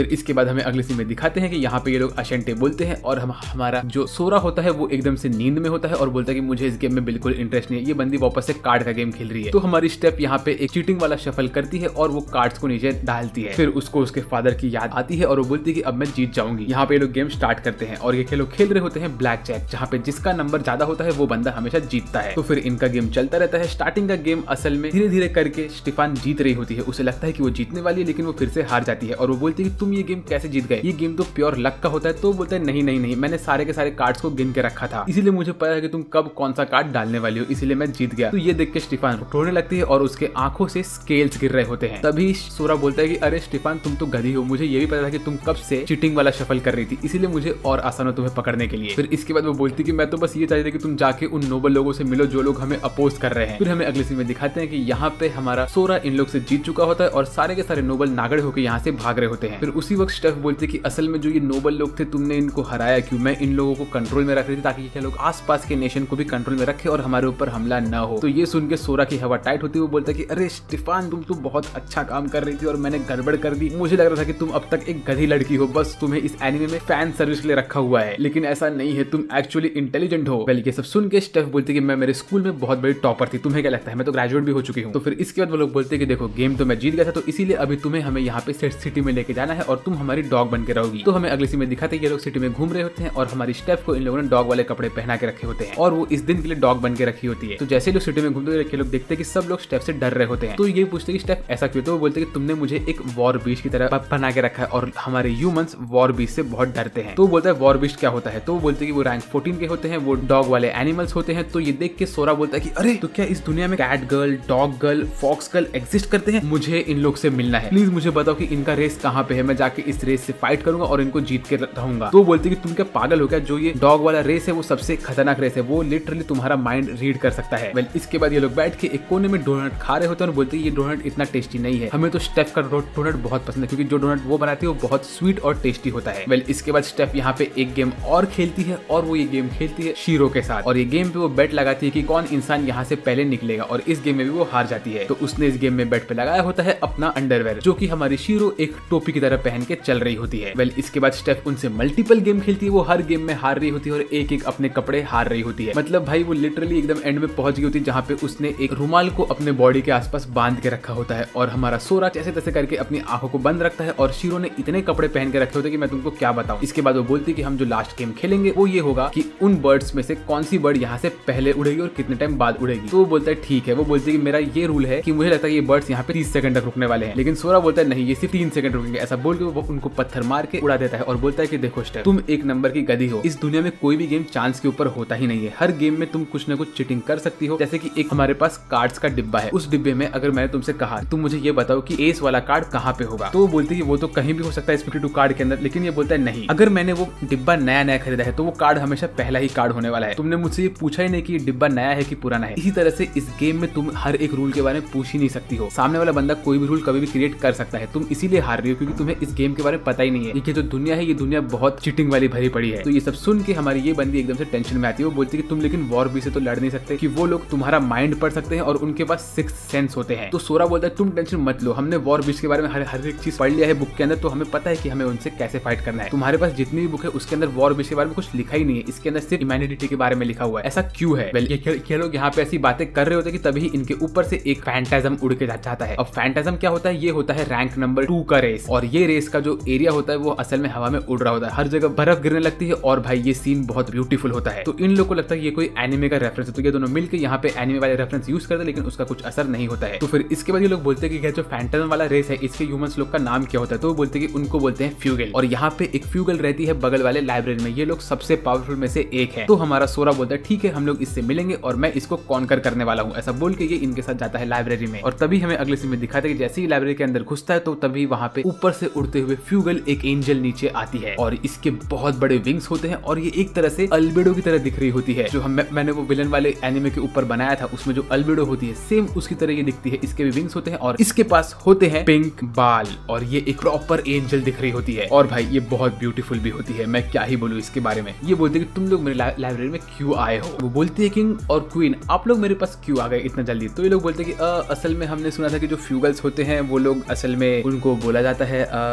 फिर इसके बाद हमें अगले सीन में दिखाते हैं कि यहाँ पे ये लोग अशेंटे बोलते हैं और हम हमारा जो सोरा होता है वो एकदम से नींद में होता है और बोलता है कि मुझे इस गेम में बिल्कुल इंटरेस्ट नहीं है, ये बंदी वापस से कार्ड का गेम खेल रही है। तो हमारी स्टेप यहाँ पे एक चीटिंग वाला शफल करती है और वो कार्ड्स को नीचे डालती है। फिर उसको उसके फादर की याद आती है और वो बोलती है कि अब मैं जीत जाऊंगी। यहाँ पे ये लोग गेम स्टार्ट करते हैं और ये खेलो खेल रहे होते हैं ब्लैक जैक, जहाँ पे जिसका नंबर ज्यादा होता है वो बंदा हमेशा जीतता है। तो फिर इनका गेम चलता रहता है। स्टार्टिंग का गेम असल में धीरे धीरे करके स्टीफान जीत रही होती है, उसे लगता है कि वो जीतने वाली है लेकिन वो फिर से हार जाती है और वो बोलती है कि तुम ये गेम कैसे जीत गए, ये गेम तो प्योर लक का होता है। तो बोलता है नहीं नहीं नहीं, मैंने सारे के सारे कार्ड्स को गिन के रखा था, इसीलिए मुझे पता है कि तुम कब कौन सा कार्ड डालने वाली हो, इसीलिए मैं जीत गया। तो ये देख के स्टीफान रोने लगती है और उसके आंखों से स्केल्स गिर रहे होते हैं। तभी सोरा बोलता है कि अरे स्टीफान तुम तो गधी हो, मुझे ये भी पता था कि तुम कब से चीटिंग वाला शफल कर रही थी, इसीलिए मुझे और आसान हो तुम्हें पकड़ने के लिए। फिर इसके बाद वो बोलती कि मैं तो बस ये चाहती थी कि तुम जाके उन नोबल लोगों से मिलो जो लोग हमें अपोज कर रहे हैं। फिर हमें अगले सीन में दिखाते हैं कि यहाँ पे हमारा सोरा इन लोग से जीत चुका होता है और सारे के सारे नोबल नागड़े होकर यहाँ से भाग रहे होते हैं। फिर उसी वक्त स्टेफ बोलते कि असल में जो ये नोबल लोग थे तुमने इनको हराया क्यों, मैं इन लोगों को कंट्रोल में रख रही थी ताकि ये लोग आसपास के नेशन को भी कंट्रोल में रखे और हमारे ऊपर हमला न हो। तो ये सुन के सोरा की हवा टाइट होती है। वो बोलता है कि अरे स्टीफान तुम तो बहुत अच्छा काम कर रही थी और मैंने गड़बड़ कर दी, मुझे लग रहा था कि तुम अब तक एक गधी लड़की हो, बस तुम्हें इस एनिमे में फैन सर्विस के लिए रखा हुआ है, लेकिन ऐसा नहीं है, तुम एक्चुअली इंटेलिजेंट हो। वेल ये सब सुन के स्टेफ बोलती कि मैं मेरे स्कूल में बहुत बड़ी टॉपर थी, तुम्हें क्या लगता है, मैं तो ग्रेजुएट भी हो चुकी हूँ। तो फिर इसके बाद वो लोग बोलते कि देखो गेम तो मैं जीत गया था, तो इसीलिए अभी तुम्हें हमें यहाँ पे सेट सिटी में लेके जाना है और तुम हमारी डॉग बन के रहोगी। तो हमें अगले सीन में दिखाते हैं ये लोग सिटी में घूम रहे होते हैं और हमारी स्टेफ को इन लोगों ने डॉग वाले कपड़े पहना के रखे होते हैं और वो इस दिन के लिए डॉग बन के रखी होती है। तो जैसे लोग सिटी में घूमते हुए लोग देखते हैं कि सब लोग स्टेफ से डर रहे होते हैं। तो ये पूछते हैं कि स्टेफ ऐसा क्यों, तो वो बोलते हैं कि तुमने मुझे एक वॉर बीस्ट की तरह बना के रखा है और हमारे ह्यूमंस वॉर बीस्ट से बहुत डरते हैं। तो वो बोलता है वॉर बीस्ट क्या होता है, तो वो बोलते हैं कि वो रैंक फोर्टीन के होते हैं, वो डॉग वाले एनिमल्स होते हैं। तो ये देख के सोरा बोलता है कि अरे तो क्या इस दुनिया में cat girl, dog girl, fox girl exist करते हैं, मुझे इन लोग से मिलना है, प्लीज मुझे बताओ कि इनका रेस कहाँ पे है, मैं जाके इस रेस से फाइट करूंगा और इनको जीत के रहूंगा। तो बोलते कि तुम क्या पागल हो क्या, जो ये डॉग वाला रेस है वो सबसे खतरनाक रेस है, वो लिटरली तुम्हारा माइंड रीड कर सकता है। वेल इसके बाद ये लोग बैठ के एक कोने में डोनट खा रहे होते हैं और बोलते हैं ये डोनट इतना टेस्टी नहीं है, हमें तो स्टेफ का डोनट बहुत पसंद है क्योंकि जो डोनट वो बनाती है वो बहुत स्वीट और टेस्टी होता है। वेल इसके बाद स्टेफ यहाँ पे एक गेम और खेलती है और वो ये गेम खेलती है शीरो के साथ और ये गेम पे वो बेट लगाती है कि कौन इंसान यहाँ से पहले निकलेगा और इस गेम में भी वो हार जाती है। तो उसने इस गेम में बेट पे लगाया होता है अपना अंडरवेयर, जो कि हमारी शीरो एक टोपी की तरह पहन के चल रही होती है। वेल इसके बाद स्टेफ उनसे मल्टीपल गेम खेलती है, वो हर गेम में हार रही होती है और एक एक अपने कपड़े हार रही होती है। मतलब भाई वो लिटरली एकदम एंड में पहुंच गई होती है जहाँ पे उसने एक रुमाल को अपने बॉडी के आसपास बांध के रखा होता है और हमारा सोरा जैसे तैसे करके अपनी आंखों को बंद रखता है और शीरो ने इतने कपड़े पहन के रखे होते कि मैं तुमको क्या बताऊं। इसके बाद वो बोलती है कि हम जो लास्ट गेम खेलेंगे वो ये होगा कि उन बर्ड्स में से कौन सी बर्ड यहाँ से पहले उड़ेगी और कितने टाइम बाद उड़ेगी। तो वो बोलता है ठीक है। वो बोलती है कि मेरा ये रूल है कि मुझे लगता है ये बर्ड्स यहाँ पे तीस सेकंड तक रुकने वाले हैं, लेकिन सोरा बोलता है नहीं ये सिर्फ तीन सेकंड रुकेंगे। ऐसा बोल के वो उनको पत्थर मार के उड़ा देता है और बोलता है कि देखो स्टेफ तुम एक नंबर की गधी हो, इस दुनिया में कोई भी गेम चांस के ऊपर होता ही नहीं है, हर गेम में तुम कुछ ना कुछ चीटिंग कर सकती हो। जैसे कि एक हमारे पास कार्ड्स का डिब्बा है, उस डिब्बे में अगर मैंने तुमसे कहा तुम मुझे ये बताओ कि एस वाला कार्ड कहाँ पे होगा, तो वो बोलती है वो तो कहीं भी हो सकता है फिफ्टी टू कार्ड के अंदर, लेकिन ये बोलता है नहीं अगर मैंने वो डिब्बा नया नया खरीदा है तो वो कार्ड हमेशा पहला ही कार्ड होने वाला है, तुमने मुझसे ये पूछा ही नहीं कि डिब्बा नया है कि पुराना है। इसी तरह से इस गेम में तुम हर एक रूल के बारे में पूछ ही नहीं सकती हो, सामने वाला बंदा कोई भी रूल कभी भी क्रिएट कर सकता है, तुम इसीलिए हार रही हो क्योंकि तुम्हें इस गेम के बारे में पता ही नहीं है। ये जो दुनिया है ये दुनिया बहुत चीटिंग वाली भरी पड़ी है। तो ये सब सुन के हमारी ये बंदी एकदम से टेंशन में आती है। वो बोलती है कि तुम लेकिन वॉर बी से तो लड़ नहीं सकते, कि वो लोग तुम्हारा माइंड पढ़ सकते हैं और उनके पास सिक्स सेंस होते हैं। तो सोरा बोलता है तुम टेंशन मत लो, हमने वॉर बीच के बारे में हर हर एक चीज पढ़ लिया है बुक के अंदर, तो हमें पता है कि हमें उनसे कैसे फाइट करना है। तुम्हारे पास जितनी भी बुक है उसके अंदर वॉर बीच के बारे में कुछ लिखा ही नहीं है, इसके अंदर सिर्फ ह्यूमैनिटी के बारे में लिखा हुआ है। ऐसा क्यों है? वेल ये लोग यहाँ पे ऐसी बातें कर रहे होते हैं कि तभी इनके ऊपर से एक फैंटाजम उड़ के जाता है। अब फैंटाजम क्या होता है? ये होता है रैंक नंबर टू का रेस, और ये रेस का जो एरिया होता है वो असल में हवा में उड़ रहा होता है, हर जगह बर्फ गिरने लगती है और भाई ये सीन बहुत ब्यूटीफुल होता है। तो इन लोगों को लगता है ये कोई एनिमे का रेफरेंस है, तो ये दोनों मिलकर यहाँ पे एनिमे वाले रेफरेंस यूज करते हैं, लेकिन उसका कुछ असर नहीं होता है। तो फिर इसके बाद ये लोग बोलते हैं कि जो फैंटाजम वाला रेस है इसके ह्यूमंस लोग का नाम क्या होता है? तो वो बोलते हैं कि उनको बोलते हैं फ्यूगल, और यहाँ पे एक फ्यूगल रहती है बगल वाले लाइब्रेरी में, ये लोग सबसे पावरफुल में से एक है। तो हमारा सोरा बोलता है ठीक है हम लोग इससे मिलेंगे और मैं इसको कॉन्कर करने वाला हूँ। ऐसा बोल के ये इनके साथ जाता है लाइब्रेरी में, और तभी हमें अगले सीन में दिखाते हैं कि जैसे ही लाइब्रेरी के अंदर घुसता है तो तभी वहाँ पे ऊपर से उड़ते हुए फ्यूगल एक एंजल नीचे आती है, और इसके बहुत बड़े विंग्स होते हैं और ये एक तरह से अल्बेडो की तरह दिख रही होती है। जो हम मैंने वो विलन वाले एनिमे के ऊपर बनाया था उसमें जो अल्बेडो होती है सेम उसकी तरह ये दिखती है, इसके भी विंग्स होते हैं और इसके पास होते हैं पिंक बाल, और ये एक प्रॉपर एंजल दिख रही होती है। और भाई ये बहुत ब्यूटीफुल भी होती है, मैं क्या ही बोलूं इसके बारे में। ये बोलती है कि तुम लोग मेरे लाइब्रेरी में क्यों आए हो? वो बोलती है किंग और क्वीन आप लोग मेरे पास क्यों आ गए इतना जल्दी? तो ये लोग बोलते हैं कि असल में हमने सुना था कि जो फ्यूगल्स होते हैं वो लोग असल में उनको बोला जाता है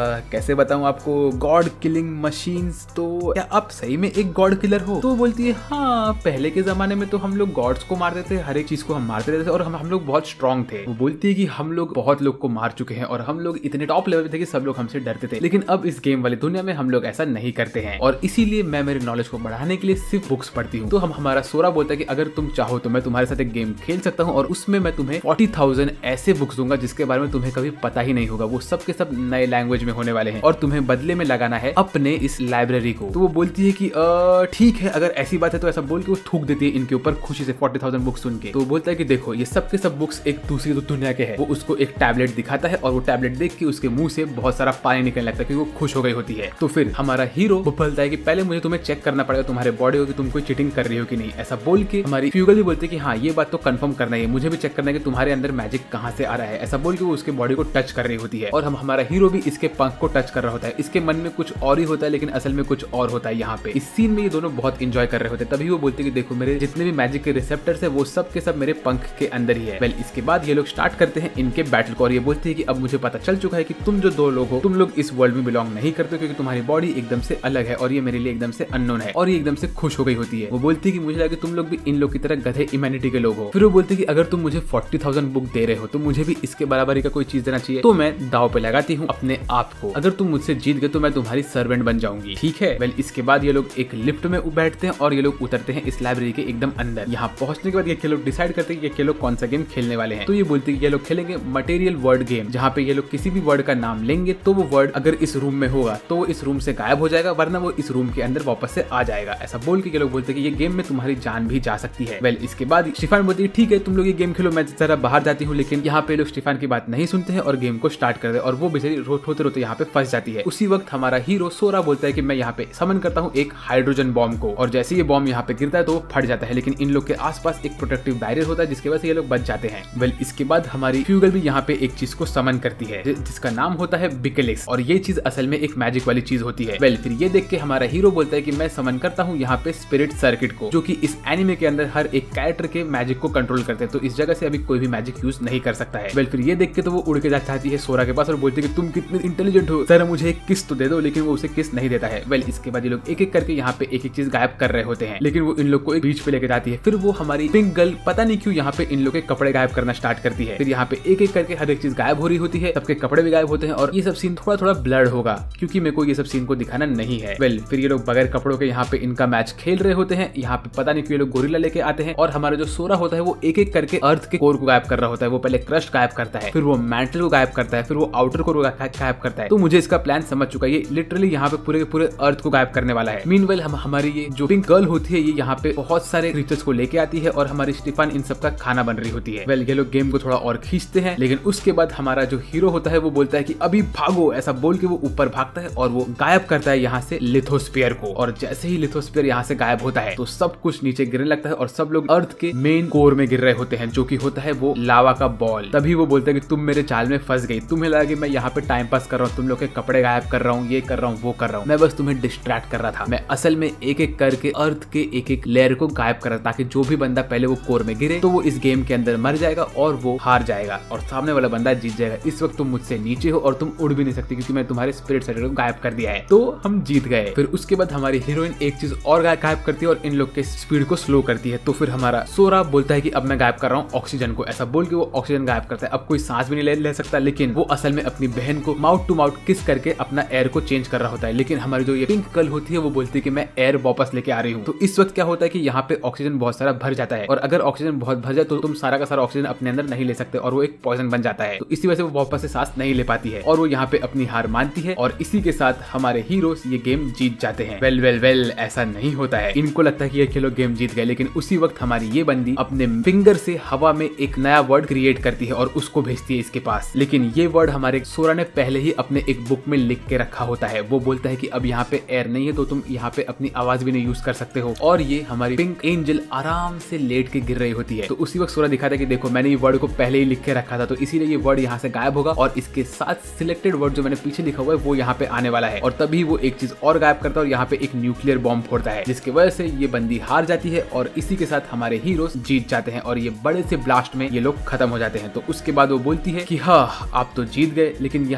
कैसे बताऊं आपको, गॉड किलिंग मशीन्स, तो क्या आप सही में एक गॉड किलर हो? तो वो बोलती है हाँ, पहले के जमाने में तो हम लोग गॉड्स को मारते थे, हर एक चीज को हम मारते रहते थे और हम हम लोग बहुत स्ट्रॉन्ग थे। वो बोलती है कि हम लोग बहुत लोग को मार चुके हैं और हम लोग इतने टॉप लेवल पे थे कि सब लोग हमसे डरते थे, लेकिन अब इस गेम वाली दुनिया में हम लोग ऐसा नहीं करते हैं और इसीलिए मैं मेरे नॉलेज को बढ़ाने के लिए सिर्फ बुक्स पढ़ती हूँ। तो हम हमारा सोरा बोलता है कि अगर तुम चाहो तो मैं तुम्हारे साथ एक गेम खेल सकता हूँ और उसमें मैं तुम्हें फोर्टी थाउजेंड ऐसे बुक्स दूंगा जिसके बारे में तुम्हें कभी पता ही नहीं होगा। वो सब के सब नए लैंग्वेज में होने वाले हैं और तुम्हें बदले में लगाना है अपने इस लाइब्रेरी को। तो वो बोलती है कि ठीक है, अगर ऐसी बात है तो ऐसा बोल के वो थूक देती है इनके ऊपर खुशी से फोर्टी थाउजेंड बुक्स सुन के। तो वो बोलता है कि देखो ये सब के सब बुक्स एक दूसरी दुनिया के हैं। वो उसको एक टैबलेट दिखाता है और वो टैबलेट देख के उसके मुंह से बहुत सारा पानी निकलने लगता है क्योंकि वो खुश हो गई होती है। तो फिर हमारा हीरो वो बोलता है कि पहले मुझे तुम्हें चेक करना पड़ेगा तुम्हारे बॉडी को कि तुम कोई चीटिंग कर रही हो कि नहीं। ऐसा बोल के हमारी फ्यूगल भी बोलती है कि हाँ, ये बात तो कंफर्म करना है, मुझे भी चेक करना है कि तुम्हारे अंदर मैजिक कहाँ से आ रहा है। ऐसा बोल के वो उसके बॉडी को टच कर रही होती है और हम हमारा हीरो भी इसके पंख को टच कर रहा होता है। इसके मन में कुछ और ही होता है लेकिन असल में कुछ और होता है। यहाँ पे इस सीन में ये दोनों बहुत इंजॉय कर रहे होते हैं। तभी वो बोलते हैं कि देखो मेरे जितने भी मैजिक के रिसेप्टर्स है वो सब के सब मेरे पंख के अंदर ही है। वेल इसके बाद ये लोग स्टार्ट करते हैं इनके बैटल को और ये बोलते हैं कि अब मुझे पता चल चुका है कि तुम जो दो लोग हो तुम लोग इस वर्ल्ड में बिलोंग नहीं करते क्योंकि तुम्हारी बॉडी एकदम से अलग है और ये मेरे लिए एकदम से अननोन है। और ये एकदम से खुश हो गई होती है। वो बोलती है कि मुझे लगा तुम लोग भी इन लोग की तरह गधे ह्यूमैनिटी के लोग हो। फिर वो बोलती है कि अगर तुम मुझे फोर्टी थाउजेंड बुक दे रहे हो तो मुझे भी इसके बराबरी का कोई चीज देना चाहिए। तो मैं दाव पे लगाती हूँ अपने आप को, अगर तुम मुझसे जीत गए तो मैं तुम्हारी सर्वेंट बन जाऊंगी, ठीक है। वेल इसके बाद ये लोग एक लिफ्ट में बैठते हैं और ये लोग उतरते हैं इस लाइब्रेरी के एकदम अंदर। यहाँ पहुंचने के बाद ये लोग डिसाइड करते हैं कि ये लोग कौन सा गेम खेलने वाले हैं। तो ये बोलते हैं कि ये लोग खेलेंगे मटेरियल वर्ड गेम, जहाँ पे ये लोग किसी भी वर्ड का नाम लेंगे तो वो वर्ड अगर इस रूम में होगा तो वो इस रूम से गायब हो जाएगा, वरना वो इस रूम के अंदर वापस से आ जाएगा। ऐसा बोल के ये लोग बोलते हैं कि ये गेम में तुम्हारी जान भी जा सकती है। वेल इसके बाद स्टीफान बोलती है ठीक है तुम लोग ये गेम खेलो, मैं जरा बाहर जाती हूँ। लेकिन यहाँ पे लोग स्टीफान की बात नहीं सुनते हैं और गेम को स्टार्ट कर दे और वो बेचारी रोते रोते यहाँ पे फंस जाती है। उसी वक्त हमारा हीरो सोरा बोलता है कि मैं यहाँ पे समन करता हूँ एक हाइड्रोजन बॉम्ब को और जैसे ये बॉम्ब यहाँ पे गिरता है तो वो फट जाता है, लेकिन इन लोग के आसपास एक प्रोटेक्टिव बैरियर होता है जिसकी वजह से ये लोग बच जाते हैं। वेल इसके बाद हमारी फ्यूगल भी यहाँ पे एक चीज को समन करती है जिसका नाम होता है बिकेलिक्स और ये चीज असल में एक मैजिक वाली चीज होती है। वेल फिर ये देख के हमारा हीरो बोलता है कि मैं समन करता हूँ यहाँ पे स्पिरिट सर्किट को, जो कि इस एनिमे के अंदर हर एक कैरेक्टर के मैजिक को कंट्रोल करते हैं। तो इस जगह से अभी कोई भी मैजिक यूज नहीं कर सकता है। वेल फिर ये देख के तो वो उड़ के जा चाहती है सोरा के पास और बोलती है कि तुम कितने इंटेलिजेंट हो, जरा मुझे एक किस तो दे दो, लेकिन वो उसे किस नहीं देता है। वेल इसके बाद ये लोग एक एक करके यहाँ पे एक एक चीज गायब कर रहे होते हैं, लेकिन वो इन लोग को एक बीच पे लेके जाती है। फिर वो हमारी पिंक गर्ल पता नहीं क्यों यहाँ पे इन लोग के कपड़े गायब करना स्टार्ट करती है। फिर यहाँ पे एक एक करके हर एक चीज गायब हो रही होती है, सबके कपड़े भी गायब होते हैं और ये सब सीन थोड़ा थोड़ा ब्लर्ड होगा क्योंकि मेरे को ये सब सीन को दिखाना नहीं है। वेल फिर ये लोग बगैर कपड़ों के यहाँ पे इनका मैच खेल रहे होते हैं। यहाँ पे पता नहीं क्यों ये लोग गोरिल्ला लेके आते हैं और हमारा जो सोरा होता है वो एक एक करके अर्थ के कोर को गायब कर रहा होता है। वो पहले क्रस्ट गायब करता है, फिर वो मैंटल को गायब करता है, फिर वो आउटर कोर को गायब करता है। तो मुझे इसका प्लान समझ चुका है, ये लिटरली यहाँ पे पूरे पूरे अर्थ को गायब करने वाला है। मीनवेल हम हमारी ये जो पिंक गर्ल होती है ये यहाँ पे बहुत सारे क्रीचर्स को लेके आती है और हमारी स्टीफान इन सब का खाना बन रही होती है। वेल ये लोग गेम को थोड़ा और खींचते हैं, लेकिन उसके बाद हमारा जो हीरो होता है वो बोलता है कि अभी भागो। ऐसा बोल के वो ऊपर भागता है और वो गायब करता है यहाँ से लिथोस्फीयर को। और जैसे ही लिथोस्फीयर यहाँ से गायब होता है तो सब कुछ नीचे गिरने लगता है और सब लोग अर्थ के मेन कोर में गिर रहे होते हैं, जो कि होता है वो लावा का बॉल। तभी वो बोलता है कि तुम मेरे चाल में फंस गई, तुम्हें लगा कि मैं यहाँ पे टाइम पास कर रहा हूँ, तुम लोग के कपड़े गायब कर रहा हूँ, ये कर रहा हूँ, वो कर रहा हूँ, मैं बस तुम्हें डिस्ट्रैक्ट कर रहा था। मैं असल में एक एक करके अर्थ के एक एक लेयर को गायब कर रहा था ताकि जो भी बंदा पहले वो कोर में गिरे तो वो इस गेम के अंदर मर जाएगा और वो हार जाएगा और सामने वाला बंदा जीत जाएगा। इस वक्त तुम मुझसे नीचे हो और तुम उड़ भी नहीं सकती क्योंकि मैं तुम्हारे स्पिरिट सर्किट को गायब कर दिया है। तो हम जीत गए। फिर उसके बाद हमारी हीरोइन एक चीज और गायब करती है और इन लोग के स्पीड को स्लो करती है। तो फिर हमारा सोरा बोलता है कि अब मैं गायब कर रहा हूँ ऑक्सीजन को। ऐसा बोल के वो ऑक्सीजन गायब करता है। अब कोई सांस भी नहीं ले, ले सकता, लेकिन वो असल में अपनी बहन को माउथ टू माउथ किस करके अपना एयर को चेंज कर रहा होता है। लेकिन हमारी जो ये पिंक गर्ल होती है वो बोलती है कि मैं एयर वापस लेके आ रही हूँ। तो इस वक्त क्या होता है कि यहाँ पे ऑक्सीजन बहुत सारा भर जाता है और अगर ऑक्सीजन बहुत भर जाए तो तुम सारा का सारा ऑक्सीजन अपने अंदर नहीं ले सकते और वो एक पॉइजन बन जाता है। तो इसी वजह से वो वापस से सांस नहीं ले पाती है और वो यहाँ पे अपनी हार मानती है और इसी के साथ हमारे हीरोज ये गेम जीत जाते हैं। वेल वेल वेल ऐसा नहीं होता है। इनको लगता है कि ये खेलो गेम जीत गए, लेकिन उसी वक्त हमारी ये बंदी अपने फिंगर से हवा में एक नया वर्ड क्रिएट करती है और उसको भेजती है इसके पास। लेकिन ये वर्ड हमारे सोरा ने पहले ही अपने एक बुक में लिख के रखा होता है। वो बोलता है कि अब यहाँ पे एयर नहीं है तो तुम यहाँ पे अपनी आवाज भी नहीं यूज कर सकते हो। और ये हमारी पिंक एंजल आराम से लेट के गिर रही होती है। तो उसी वक्त सोरा दिखाता है कि देखो मैंने ये वर्ड को पहले ही लिख के रखा था, तो इसीलिए ये वर्ड यहाँ से गायब होगा और इसके साथ सिलेक्टेड वर्ड जो मैंने पीछे लिखा हुआ है वो यहाँ पे आने वाला है। और तभी वो एक चीज और गायब करता है और यहाँ पे एक न्यूक्लियर बॉम्ब फोड़ता है, जिसकी वजह से ये बंदी हार जाती है और इसी के साथ हमारे हीरोज जीत जाते हैं और ये बड़े से ब्लास्ट में ये लोग खत्म हो जाते हैं। तो उसके बाद वो बोलती है कि हाँ आप तो जीत गए, लेकिन यहाँ पे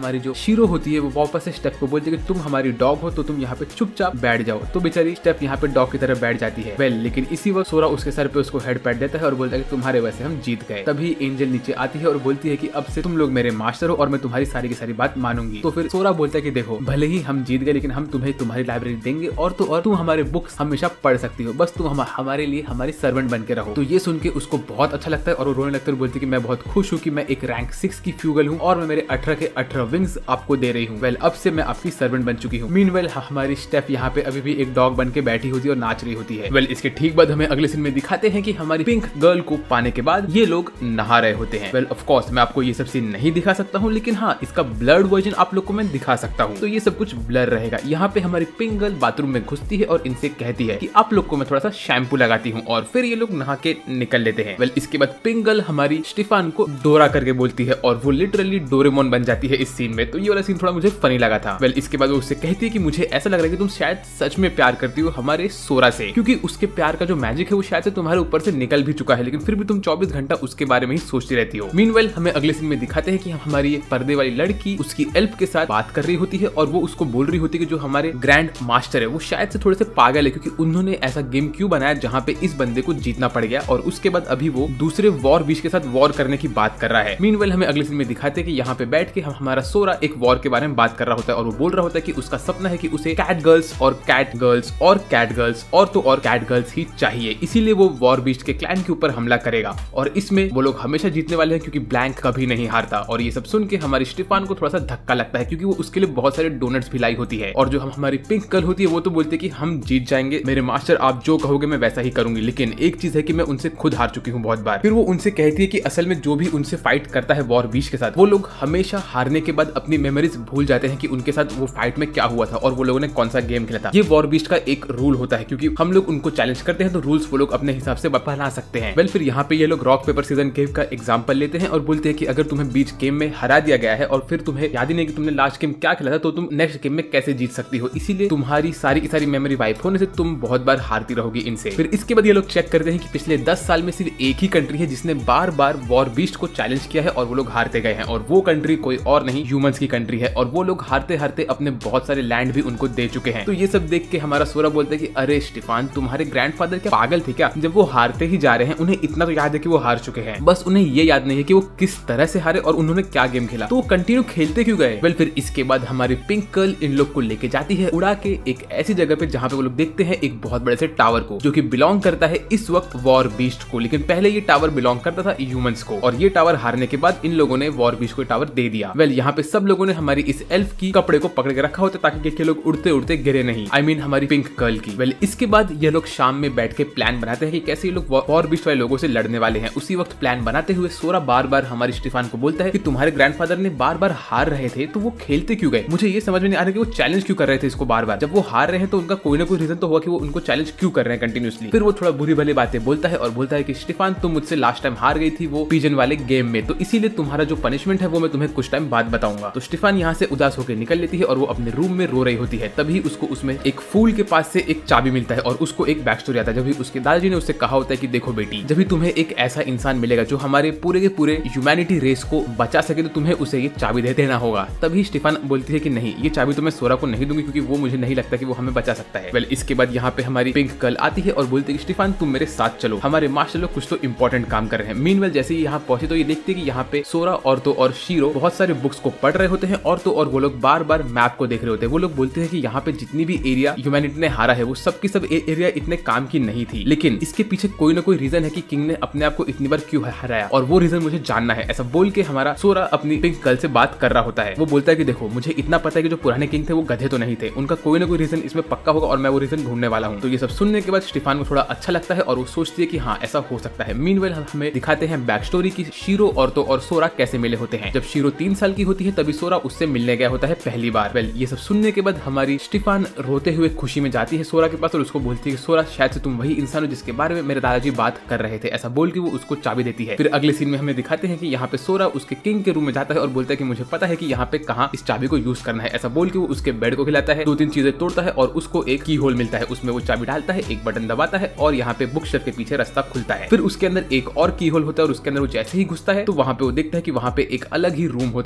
हमारी जो शीरो होती है वो वापस से स्टेफ को बोलती है कि तुम हमारी डॉग हो तो तुम यहाँ पे चुपचाप बैठ जाओ। तो बेचारी स्टेफ यहाँ पे डॉग की तरह बैठ जाती है। वेल लेकिन इसी वक्त सोरा उसके सर पे उसको हेड पैट देता है और बोलता है कि तुम्हारे वजह से हम जीत गए। तभी एंजल नीचे आती है और बोलती है कि अब से तुम लोग मेरे मास्टर हो और मैं तुम्हारी सारी की सारी बात मानूंगी। तो फिर सोरा बोलता है कि देखो भले ही हम जीत गए लेकिन हम तुम्हें तुम्हारी लाइब्रेरी देंगे और तो और तुम हमारे बुक्स हमेशा पढ़ सकती हो, बस तुम हम, हमारे लिए हमारी सर्वेंट बन के रहो। तो ये सुन के उसको बहुत अच्छा लगता है और वो रोने लगता है और बोलती है कि मैं बहुत खुश हूँ कि मैं एक रैंक सिक्स की फ्यूगल हूँ और मैं मेरे अठारह के अठारह विंग्स आपको दे रही हूँ। वेल अब से मैं आपकी सर्वेंट बन चुकी हूँ। मीनवेल हमारी स्टेफ यहाँ पे अभी भी एक डॉग बन के बैठी होती है और नाच रही होती है। वेल इसके ठीक बाद हमें अगले सीन में दिखाते हैं कि हमारी पिंक गर्ल को पाने के बाद ये लोग नहा रहे होते हैं। वेल ऑफ कोर्स मैं आपको ये सब सीन नहीं दिखा सकता हूँ लेकिन हाँ इसका ब्लर्ड वर्जन आप लोग को मैं दिखा सकता हूँ, तो ये सब कुछ ब्लर रहेगा। यहाँ पे हमारी पिंक गर्ल बाथरूम में घुसती है और इनसे कहती है कि आप लोग को मैं थोड़ा सा शैम्पू लगाती हूँ और फिर ये लोग नहा के निकल लेते हैं। वेल इसके बाद पिंक गर्ल हमारी स्टीफान को डोरा करके बोलती है और वो लिटरली डोरेमोन बन जाती है इस सीन में। तो ये वाला सीन थोड़ा मुझे फनी लगा था। वेल इसके बाद वो उससे कहती है कि मुझे ऐसा लग रहा है कि तुम शायद सच में प्यार करती हो हमारे सोरा से, क्योंकि उसके प्यार का जो मैजिक है वो शायद से तुम्हारे ऊपर से निकल भी चुका है लेकिन फिर भी तुम चौबीस घंटा उसके बारे में ही सोचती रहती हो। मीनवेल हमें अगले सीन में दिखाते हैं कि हमारी ये पर्दे वाली लड़की उसकी एल्फ के साथ बात कर रही होती है और वो उसको बोल रही होती है कि जो हमारे ग्रैंड मास्टर है वो शायद से थोड़े से पागल है, क्योंकि उन्होंने ऐसा गेम क्यों बनाया जहाँ पे इस बंदे को जीतना पड़ गया और उसके बाद अभी वो दूसरे वॉर बीच के साथ वॉर करने की बात कर रहा है। मीनवेल हमें अगले सीन में दिखाते हैं कि यहाँ पे बैठ के हम हमारा सोरा एक वॉर के बारे में बात कर रहा होता है और वो बोल रहा होता है कि उसका सपना है कि उसे कैट गर्ल्स और कैट गर्ल्स और कैट गर्ल्स और तो और कैट गर्ल्स ही चाहिए, इसीलिए वो वॉर बीस्ट के क्लैन के ऊपर हमला करेगा और इसमें वो लोग हमेशा जीतने वाले हैं क्योंकि ब्लैंक कभी नहीं हारता। और ये सब सुन के हमारी स्टीफान को थोड़ा सा धक्का लगता है क्योंकि वो उसके लिए बहुत सारे डोनट्स भी लाई होती है और जो हम हमारी पिंक गर्ल होती है वो तो बोलती है कि हम जीत जाएंगे मेरे मास्टर, आप जो कहोगे मैं वैसा ही करूंगी, लेकिन एक चीज है कि मैं उनसे खुद हार चुकी हूँ बहुत बार। फिर वो उनसे कहती है कि असल में जो भी उनसे फाइट करता है वॉर बीस्ट के साथ वो लोग हमेशा हारने के बाद अपनी मेमोरीज भूल जाते हैं कि उनके साथ वो फाइट में क्या हुआ था और वो लोगों ने कौन सा गेम खेला था। ये वॉर बीस्ट का एक रूल होता है क्योंकि हम लोग उनको चैलेंज करते हैं तो रूल्स वो लोग अपने हिसाब से बना सकते हैं। वेल फिर यहाँ पे ये लोग रॉक पेपर सीजन केव का एग्जांपल लेते हैं और बोलते हैं कि अगर तुम्हें बीच गेम में हरा दिया गया है और फिर तुम्हें याद ही नहीं कि तुमने लास्ट गेम क्या खेला था तो तुम नेक्स्ट गेम में कैसे जीत सकती हो, इसीलिए तुम्हारी सारी की सारी मेमोरी वाइप होने से तुम बहुत बार हारती रहोगी इनसे। फिर इसके बाद ये लोग चेक करते हैं कि पिछले दस साल में सिर्फ एक ही कंट्री है जिसने बार बार वॉर बीस्ट को चैलेंज किया है और वो लोग हारते गए हैं और वो कंट्री कोई और नहीं ह्यूमंस की कंट्री है और वो लोग हारते हारते अपने बहुत सारे लैंड भी उनको दे चुके हैं। तो ये सब देख के हमारा सोरा बोलता है कि अरे स्टीफान तुम्हारे ग्रैंडफादर क्या पागल थे क्या, जब वो हारते ही जा रहे हैं उन्हें इतना तो याद है कि वो हार चुके हैं, बस उन्हें ये याद नहीं है कि वो किस तरह से हारे और उन्होंने क्या गेम खेला, तो वो कंटिन्यू खेलते क्यों गए। वेल फिर इसके बाद हमारी पिंक गर्ल इन लोग को लेके जाती है उड़ा के एक ऐसी जगह पे जहाँ पे वो लोग देखते हैं एक बहुत बड़े से टावर को जो कि बिलोंग करता है इस वक्त वॉर बीस्ट को, लेकिन पहले ये टावर बिलोंग करता था ह्यूमंस को और ये टावर हारने के बाद इन लोगों ने वॉर बीस्ट को टावर दे दिया। वेल यहाँ पे सब लोगों ने हमारी इस एल्फ की कपड़े को पकड़ के रखा होता ताकि ये लोग उड़ते उड़ते गिरे नहीं, आई I मीन mean, हमारी पिंक गर्ल की। वेल इसके बाद ये लोग शाम में बैठ के प्लान बनाते हैं कि कैसे ये लोग वॉर बीस्ट वाले लोगों से लड़ने वाले हैं। उसी वक्त प्लान बनाते हुए सोरा बार बार हमारी स्टीफान को बोलता है कि तुम्हारे ग्रैंडफादर ने बार बार हार रहे थे तो वो खेलते क्यों गए, मुझे ये समझ में नहीं आ रहा कि वो चैलेंज क्यों कर रहे थे इसको बार बार, जब वो हार रहे हैं तो उनका कोई ना कोई रीजन तो होगा कि वो उनको चैलेंज क्यों कर रहे हैं कंटिन्यूसली। फिर वो थोड़ा बुरी भली बातें बोलता है और बोलता है कि स्टीफान तुम मुझसे लास्ट टाइम हार गई थी वो पिजन वाले गेम में, तो इसीलिए तुम्हारा जो पनिशमेंट है वो मैं तुम्हें कुछ टाइम बाद बताऊंगा। तो स्टीफान यहाँ से उदास होकर निकल लेती है और वो अपने रूम में रो रही होती है। तभी उसको उसमें एक फूल के पास से एक चाबी मिलता है और उसको एक बैक स्टोरी आता है। जब भी उसके दादाजी ने उससे कहा होता है कि देखो बेटी, जब भी तुम्हें एक ऐसा इंसान मिलेगा जो हमारे पूरे के पूरे ह्यूमैनिटी रेस को बचा सके तो तुम्हें उसे ये चाबी दे देना होगा। तभी स्टीफान बोलती है कि नहीं, ये चाबी तो मैं सोरा को नहीं दूंगी क्योंकि वो मुझे नहीं लगता कि वो हमें बचा सकता है। वेल इसके बाद यहाँ पे हमारी पिंक गर्ल आती है और बोलती है कि स्टीफान तुम मेरे साथ चलो, हमारे मास्टर लोग कुछ तो इंपॉर्टेंट काम कर रहे हैं। मीनवेल जैसे ही यहाँ पहुंचे तो ये देखते हैं कि यहाँ पे सोरा और तो और शीरो बहुत सारे बुक्स को पढ़ रहे होते हैं और तो और वो लोग बार बार मैप को देख रहे होते हैं। वो लोग बोलते हैं कि यहाँ पे जितनी भी एरिया ह्यूमैनिटी ने हारा है वो सब की सब एरिया इतने काम की नहीं थी, लेकिन इसके पीछे कोई ना कोई रीजन है कि किंग ने अपने आप को इतनी बार क्यों हराया और वो रीजन मुझे जानना है। ऐसा बोल के हमारा सोरा अपनी पिंक गर्ल से बात कर रहा होता है। वो बोलता है कि देखो मुझे इतना पता है कि जो पुराने किंग थे वो गधे तो नहीं थे, उनका कोई ना कोई रीजन इसमें पक्का होगा और मैं वो रीजन ढूंढने वाला हूँ। तो ये सब सुनने के बाद स्टीफान को थोड़ा अच्छा लगता है और वो सोचती है कि हाँ ऐसा हो सकता है। मीनवेल हमें दिखाते हैं बैक स्टोरी की शीरो और तो और सोरा कैसे मिले होते हैं। जब शीरो तीन साल की होती है तभी सोरा उससे मिलने गया होता है पहली बार। वेल ये सब सुनने के बाद हमारी स्टीफान रोते हुए खुशी में जाती है सोरा के पास और उसको बोलती है कि सोरा शायद से तुम वही इंसान हो जिसके बारे में मेरे दादाजी बात कर रहे थे। ऐसा बोल के वो उसको चाबी देती है। फिर अगले सीन में हमें दिखाते हैं कि यहाँ पे सोरा उसके किंग के रूम में जाता है और बोलता है कि मुझे पता है कि यहाँ पे कहाँ इस चाबी को यूज करना है। ऐसा बोल के वो उसके बेड को खिलाता है, दो तीन चीजें तोड़ता है और उसको एक की होल मिलता है, उसमें वो चाबी डालता है, एक बटन दबाता है और यहाँ पे बुक शेल्फ के पीछे रास्ता खुलता है। फिर उसके अंदर एक और की होल होता है और उसके अंदर वो जैसे ही घुसता है तो वहाँ पे वो देखता है कि वहाँ पे एक अलग ही रूम होता है जिसके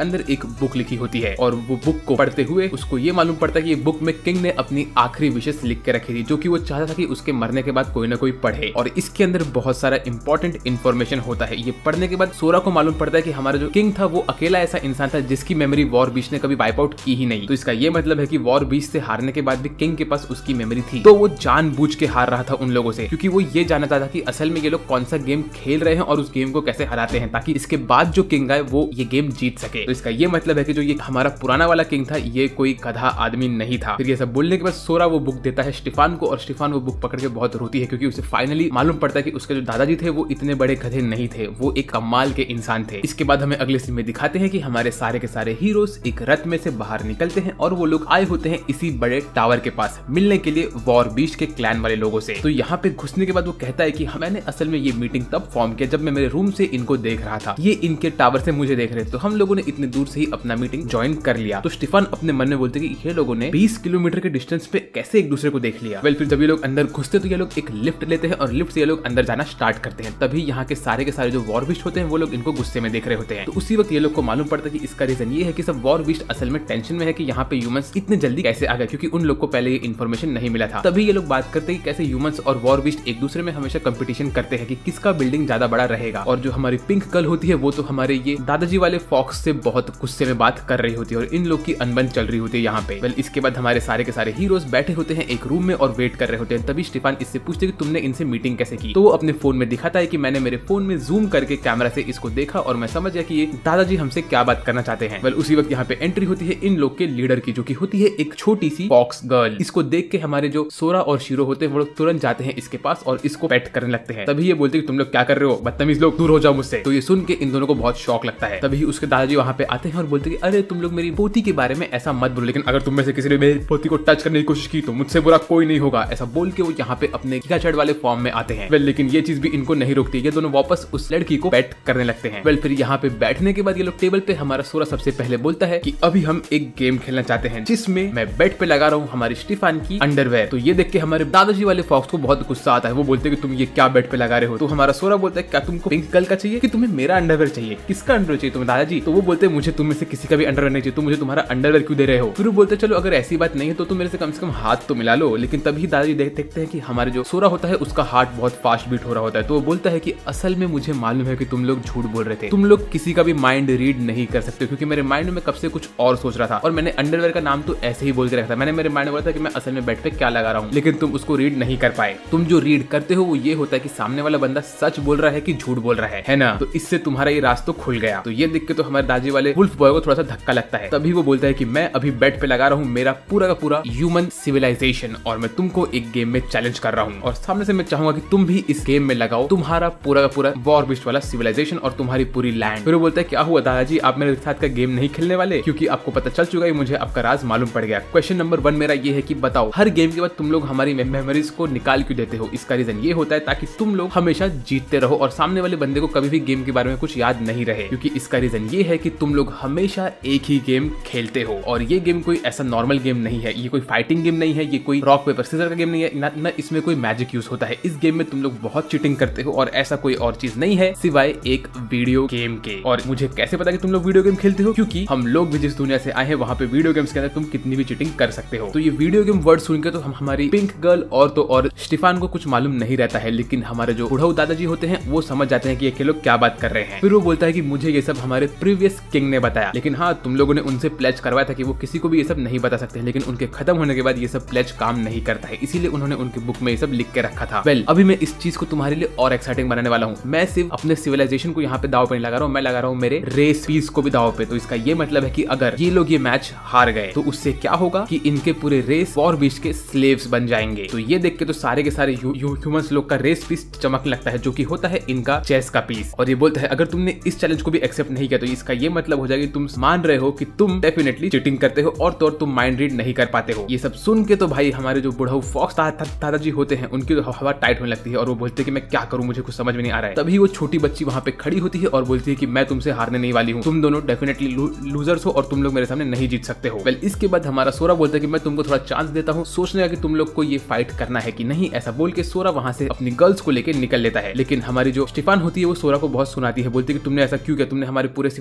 अंदर एक बुक लिखी होती है और वो बुक को पढ़ते हुए उसको ये मालूम पड़ता है कि ये बुक में किंग ने अपनी आखिरी विशेष लिख के रखी थी, जो कि वो चाहता था कि उसके मरने के बाद कोई ना कोई पढ़े। और इसके अंदर बहुत सारा इंपॉर्टेंट इन्फॉर्मेशन होता है। ये पढ़ने के बाद सोरा को मालूम पड़ता है कि हमारा जो किंग था वो अकेला ऐसा इंसान था जिसकी मेमोरी वॉर बीस्ट ने कभी वाइप आउट की ही नहीं। तो इसका ये मतलब है कि वॉर बीस्ट से हारने के बाद भी किंग के पास उसकी मेमोरी थी, तो वो जानबूझ के हार रहा था उन लोगों से, क्योंकि वो ये जानना चाहता था कि असल में ये लोग कौन सा गेम खेल रहे हैं और उस गेम को कैसे हराते हैं, ताकि इसके बाद जो किंग आए वो ये गेम जीत सके। तो इसका ये मतलब है कि जो ये हमारा पुराना वाला किंग था ये कोई गधा आदमी नहीं था। फिर ये सब बोलने के बाद सोरा वो बुक देता है स्टीफान को और स्टीफान वो बुक पकड़ के बहुत रोती है, क्योंकि उसे फाइनली मालूम पड़ता है कि उसके जो दादाजी थे वो इतने बड़े गधे नहीं थे, वो एक कमाल के इंसान थे। इसके बाद हमें अगले सीन में दिखाते हैं कि हमारे सारे के सारे हीरोज एक रथ में से बाहर निकलते हैं और वो लोग आए होते हैं इसी बड़े टावर के पास मिलने के लिए वॉर बीस्ट के क्लैन वाले लोगों से। तो यहाँ पे घुसने के बाद वो कहता है कि मैंने असल में ये मीटिंग तब फॉर्म किया जब मैं मेरे रूम से इनको देख रहा था, ये इनके टावर से मुझे देख रहे थे, तो हम लोगों ने इतने दूर से ही अपना मीटिंग ज्वाइन कर लिया। तो स्टीफन अपने मन में बोलते कि ये लोगों ने बीस किलोमीटर के डिस्टेंस पे कैसे एक दूसरे को देख लिया। वेल फिर जब ये लोग अंदर घुसते तो ये लोग एक लिफ्ट लेते हैं और लिफ्ट से ये लोग अंदर जाना स्टार्ट करते हैं। तभी यहाँ के सारे के सारे जो वॉर बीस्ट होते हैं वो लोग इनको गुस्से में देख रहे होते हैं। तो उसी वक्त ये लोग को मालूम पड़ता है कि इसका रीजन ये है कि सब वॉर बीस्ट असल में टेंशन में है कि यहाँ पे ह्यूमंस इतने जल्दी कैसे आ गए, क्योंकि उन लोग को पहले ये इन्फॉर्मेशन नहीं मिला था। तभी ये लोग बात करते हैं कि कैसे ह्यूमंस और वॉर बीस्ट एक दूसरे में हमेशा कंपटीशन करते हैं कि किसका बिल्डिंग ज्यादा बड़ा रहेगा। और जो हमारी पिंक गर्ल होती है वो तो हमारे ये दादाजी वाले फॉक्स से बहुत गुस्से में बात कर रही होती है और इन लोग की अनबन चल रही होती है यहाँ पे। वेल इसके बाद हमारे सारे के सारे हीरोज बैठे होते हैं एक रूम में और वेट कर रहे होते हैं। तभी स्टीफन इससे पूछते कि तुमने इनसे मीटिंग कैसे की। तो वो अपने फोन में दिखाता है कि मैंने मेरे फोन में जूम करके कैमरा से इसको देखा और मैं समझ गया कि ये दादाजी हमसे क्या बात करना चाहते हैं। वेल उसी वक्त यहाँ पे एंट्री होती है इन लोग के लीडर की, जो की होती है एक छोटी सी फॉक्स गर्ल। इसको देख के हमारे जो सोरा और शीरो होते हैं वो लोग तुरंत जाते हैं इसके पास और इसको पेट करने लगते हैं। तभी ये बोलते कि तुम लोग क्या कर रहे हो, बदतमीज लोग, दूर हो जाओ मुझसे। तो ये सुन के इन दोनों को बहुत शौक लगता है। तभी उसके दादाजी वहाँ पे आते हैं और बोलते कि अरे तुम लोग मेरी पोती के बारे में ऐसा मत बोलो, लेकिन अगर तुम में से किसी ने मेरी पोती को टच करने की कोशिश की तो मुझसे बुरा कोई नहीं होगा। ऐसा बोल के वो यहाँ पे अपने गिगाचैड वाले फॉर्म में आते हैं। वेल लेकिन ये चीज भी इनको नहीं रोकती, ये दोनों वापस उस लड़की को पेट करने लगते हैं। वेल फिर यहाँ पे बैठने के बाद ये लोग टेबल पे हमारा सोरा सबसे पहले बोलता है कि अभी हम एक गेम खेलना चाहते हैं जिसमें मैं बेड पे लगा रहा हूँ हमारी स्टीफन की अंडरवेयर। तो ये देख के हमारे दादाजी वाले फॉक्स को बहुत गुस्सा आता है। वो बोलते हैं कि तुम ये क्या बेड पे लगा रहे हो। तो हमारा सोरा बोलता है क्या तुमको पिंक गर्ल का चाहिए कि तुम्हें मेरा अंडरवेयर चाहिए, किसका अंडरवेयर चाहिए तुम्हें दादाजी। तो वो बोलते हैं मुझे तुम में से किसी का भी अंडरवेयर नहीं चाहिए, तुम मुझे तुम्हारा अंडरवेयर क्यों दे रहे हो। फिर वो बोलते चलो अगर ऐसी बात नहीं है तो तुम मेरे से कम से कम हाथ तो मिला लो। लेकिन तभी दादाजी देखते हैं कि हमारे जो सोरा होता है उसका हार्ट बहुत फास्ट बीट हो रहा होता है। तो वो बोलता है कि असल में मुझे मालूम है कि तुम लोग झूठ बोल रहे थे, तुम लोग किसी का भी माइंड रीड नहीं कर सकते, क्योंकि मेरे माइंड में कब से कुछ और सोच रहा था और मैंने अंडरवेयर का नाम तो ऐसे ही बोल के रखा था। मैंने मेरे माइंड में बोला था कि मैं असल में बेड पे क्या लगा रहा हूँ, लेकिन तुम उसको रीड नहीं कर पाए। तुम जो रीड करते हो वो ये होता है कि सामने वाला बंदा सच बोल रहा है कि झूठ बोल रहा है, है ना। तो इससे तुम्हारा ये राज तो खुल गया। तो ये देख के तो हमारे दादाजी वाले वुल्फ बॉय को थोड़ा सा धक्का लगता है। तभी वो बोलता है कि मैं अभी बेड पे लगा रहा हूँ मेरा पूरा का पूरा ह्यूमन सिविलाइजेशन और मैं तुमको एक गेम में चैलेंज कर रहा हूँ और सामने से मैं चाहूंगा कि तुम भी इस गेम में लगाओ तुम्हारा पूरा का पूरा वॉर बीस्ट वाला सिविलाइजेशन और तुम्हारी पूरी लैंड। फिर वो बोलता है क्या हुआ दादाजी, आप मेरे साथ का गेम नहीं खेलने वाले, क्योंकि आपको पता चल चुका है मुझे आपका राज मालूम पड़ गया। क्वेश्चन नंबर वन मेरा ये है कि बताओ हर गेम के बाद तुम लोग हमारी मेमोरीज को निकाल क्यों देते हो। इसका रीजन ये होता है ताकि तुम लोग हमेशा जीतते रहो और सामने वाले बंदे को कभी भी गेम के बारे में कुछ याद नहीं रहे, क्योंकि इसका रीजन ये है कि तुम लोग हमेशा एक ही गेम खेलते हो और ये गेम कोई ऐसा नॉर्मल गेम नहीं है, ये कोई फाइटिंग गेम नहीं है, ये कोई रॉक पेपर सीजर का गेम नहीं है, ना, ना इसमें कोई मैजिक यूज होता है। इस गेम में तुम लोग बहुत चीटिंग करते हो और ऐसा कोई और चीज नहीं है सिवाय एक वीडियो गेम के। और मुझे कैसे पता कि तुम लोग वीडियो गेम खेलते हो, क्योंकि हम लोग भी जिस दुनिया से आए हैं वहाँ पे वीडियो गेम्स के अंदर तुम कितनी भी चीटिंग कर सकते हो। तो ये वीडियो गेम वर्ड सुन के तो हम हमारी पिंक गर्ल और तो और स्टीफन को कुछ मालूम नहीं रहता है, लेकिन हमारे जो बुढ़ऊ दादाजी होते हैं वो समझ जाते हैं कि ये लोग क्या बात कर रहे हैं। फिर वो बोलता है कि मुझे ये सब हमारे प्रीवियस किंग ने बताया, लेकिन हाँ तुम लोगों ने उनसे प्लेज करवाया था कि वो किसी को भी ये सब नहीं बता सकते, लेकिन उनके खत्म होने के बाद ये सब प्लेज काम नहीं करता है, इसीलिए उन्होंने उनकी बुक में ये सब लिख के रखा था। वेल अभी मैं इस चीज को तुम्हारे लिए और एक्साइटिंग बनाने वाला हूँ। मैं सिर्फ अपने सिविलाइजेशन को यहाँ पे दाव पे नहीं लगा रहा हूँ, मैं लगा रहा हूँ मेरे रेस पीस को भी दाव पे। तो इसका ये मतलब है कि अगर ये लोग ये मैच हार गए तो उससे क्या होगा कि इनके पूरे रेस वॉर बीस्ट के स्लेव्स बन जाएंगे। तो ये देख के तो सारे के सारे ह्यूमंस लोग का रेस पीस चमकने लगता है, जो कि होता है इनका चेस का पीस। और ये बोलता है अगर तुमने इस चैलेंज को भी एक्सेप्ट नहीं किया तो इसका ये मतलब हो जाएगा कि तुम मान रहे हो कि तुम डेफिनेटली चीटिंग करते हो और तो और तुम माइंड रीड नहीं कर पाते हो। ये सब सुन के तो भाई हमारे जो बुढ़ऊ फॉक्स दादाजी होते हैं उनकी तो हवा टाइट होने लगती है और वो बोलते हैं कि मैं क्या करूं, मुझे कुछ समझ में नहीं आ रहा है। तभी वो छोटी बच्ची वहां पे खड़ी होती है और बोलती है कि मैं तुमसे हारने नहीं वाली हूँ, तुम दोनों डेफिनेटली लूजर्स हो और तुम लोग मेरे सामने नहीं जीत सकते हो। वेल इसके बाद हमारा सोरा बोलता है कि मैं तुमको थोड़ा चांस देता हूँ सोचने का कि तुम लोग को ये फाइट करना है कि नहीं। ऐसा बोल के सोरा वहां से अपनी गर्ल्स को लेकर निकल लेता है, लेकिन हमारी जो स्टीफन होती है वो सोरा को बहुत सुनाती है, बोलती है कि तुमने ऐसा क्यों किया, तुमने हमारे पूरे सिविलाइजेशन को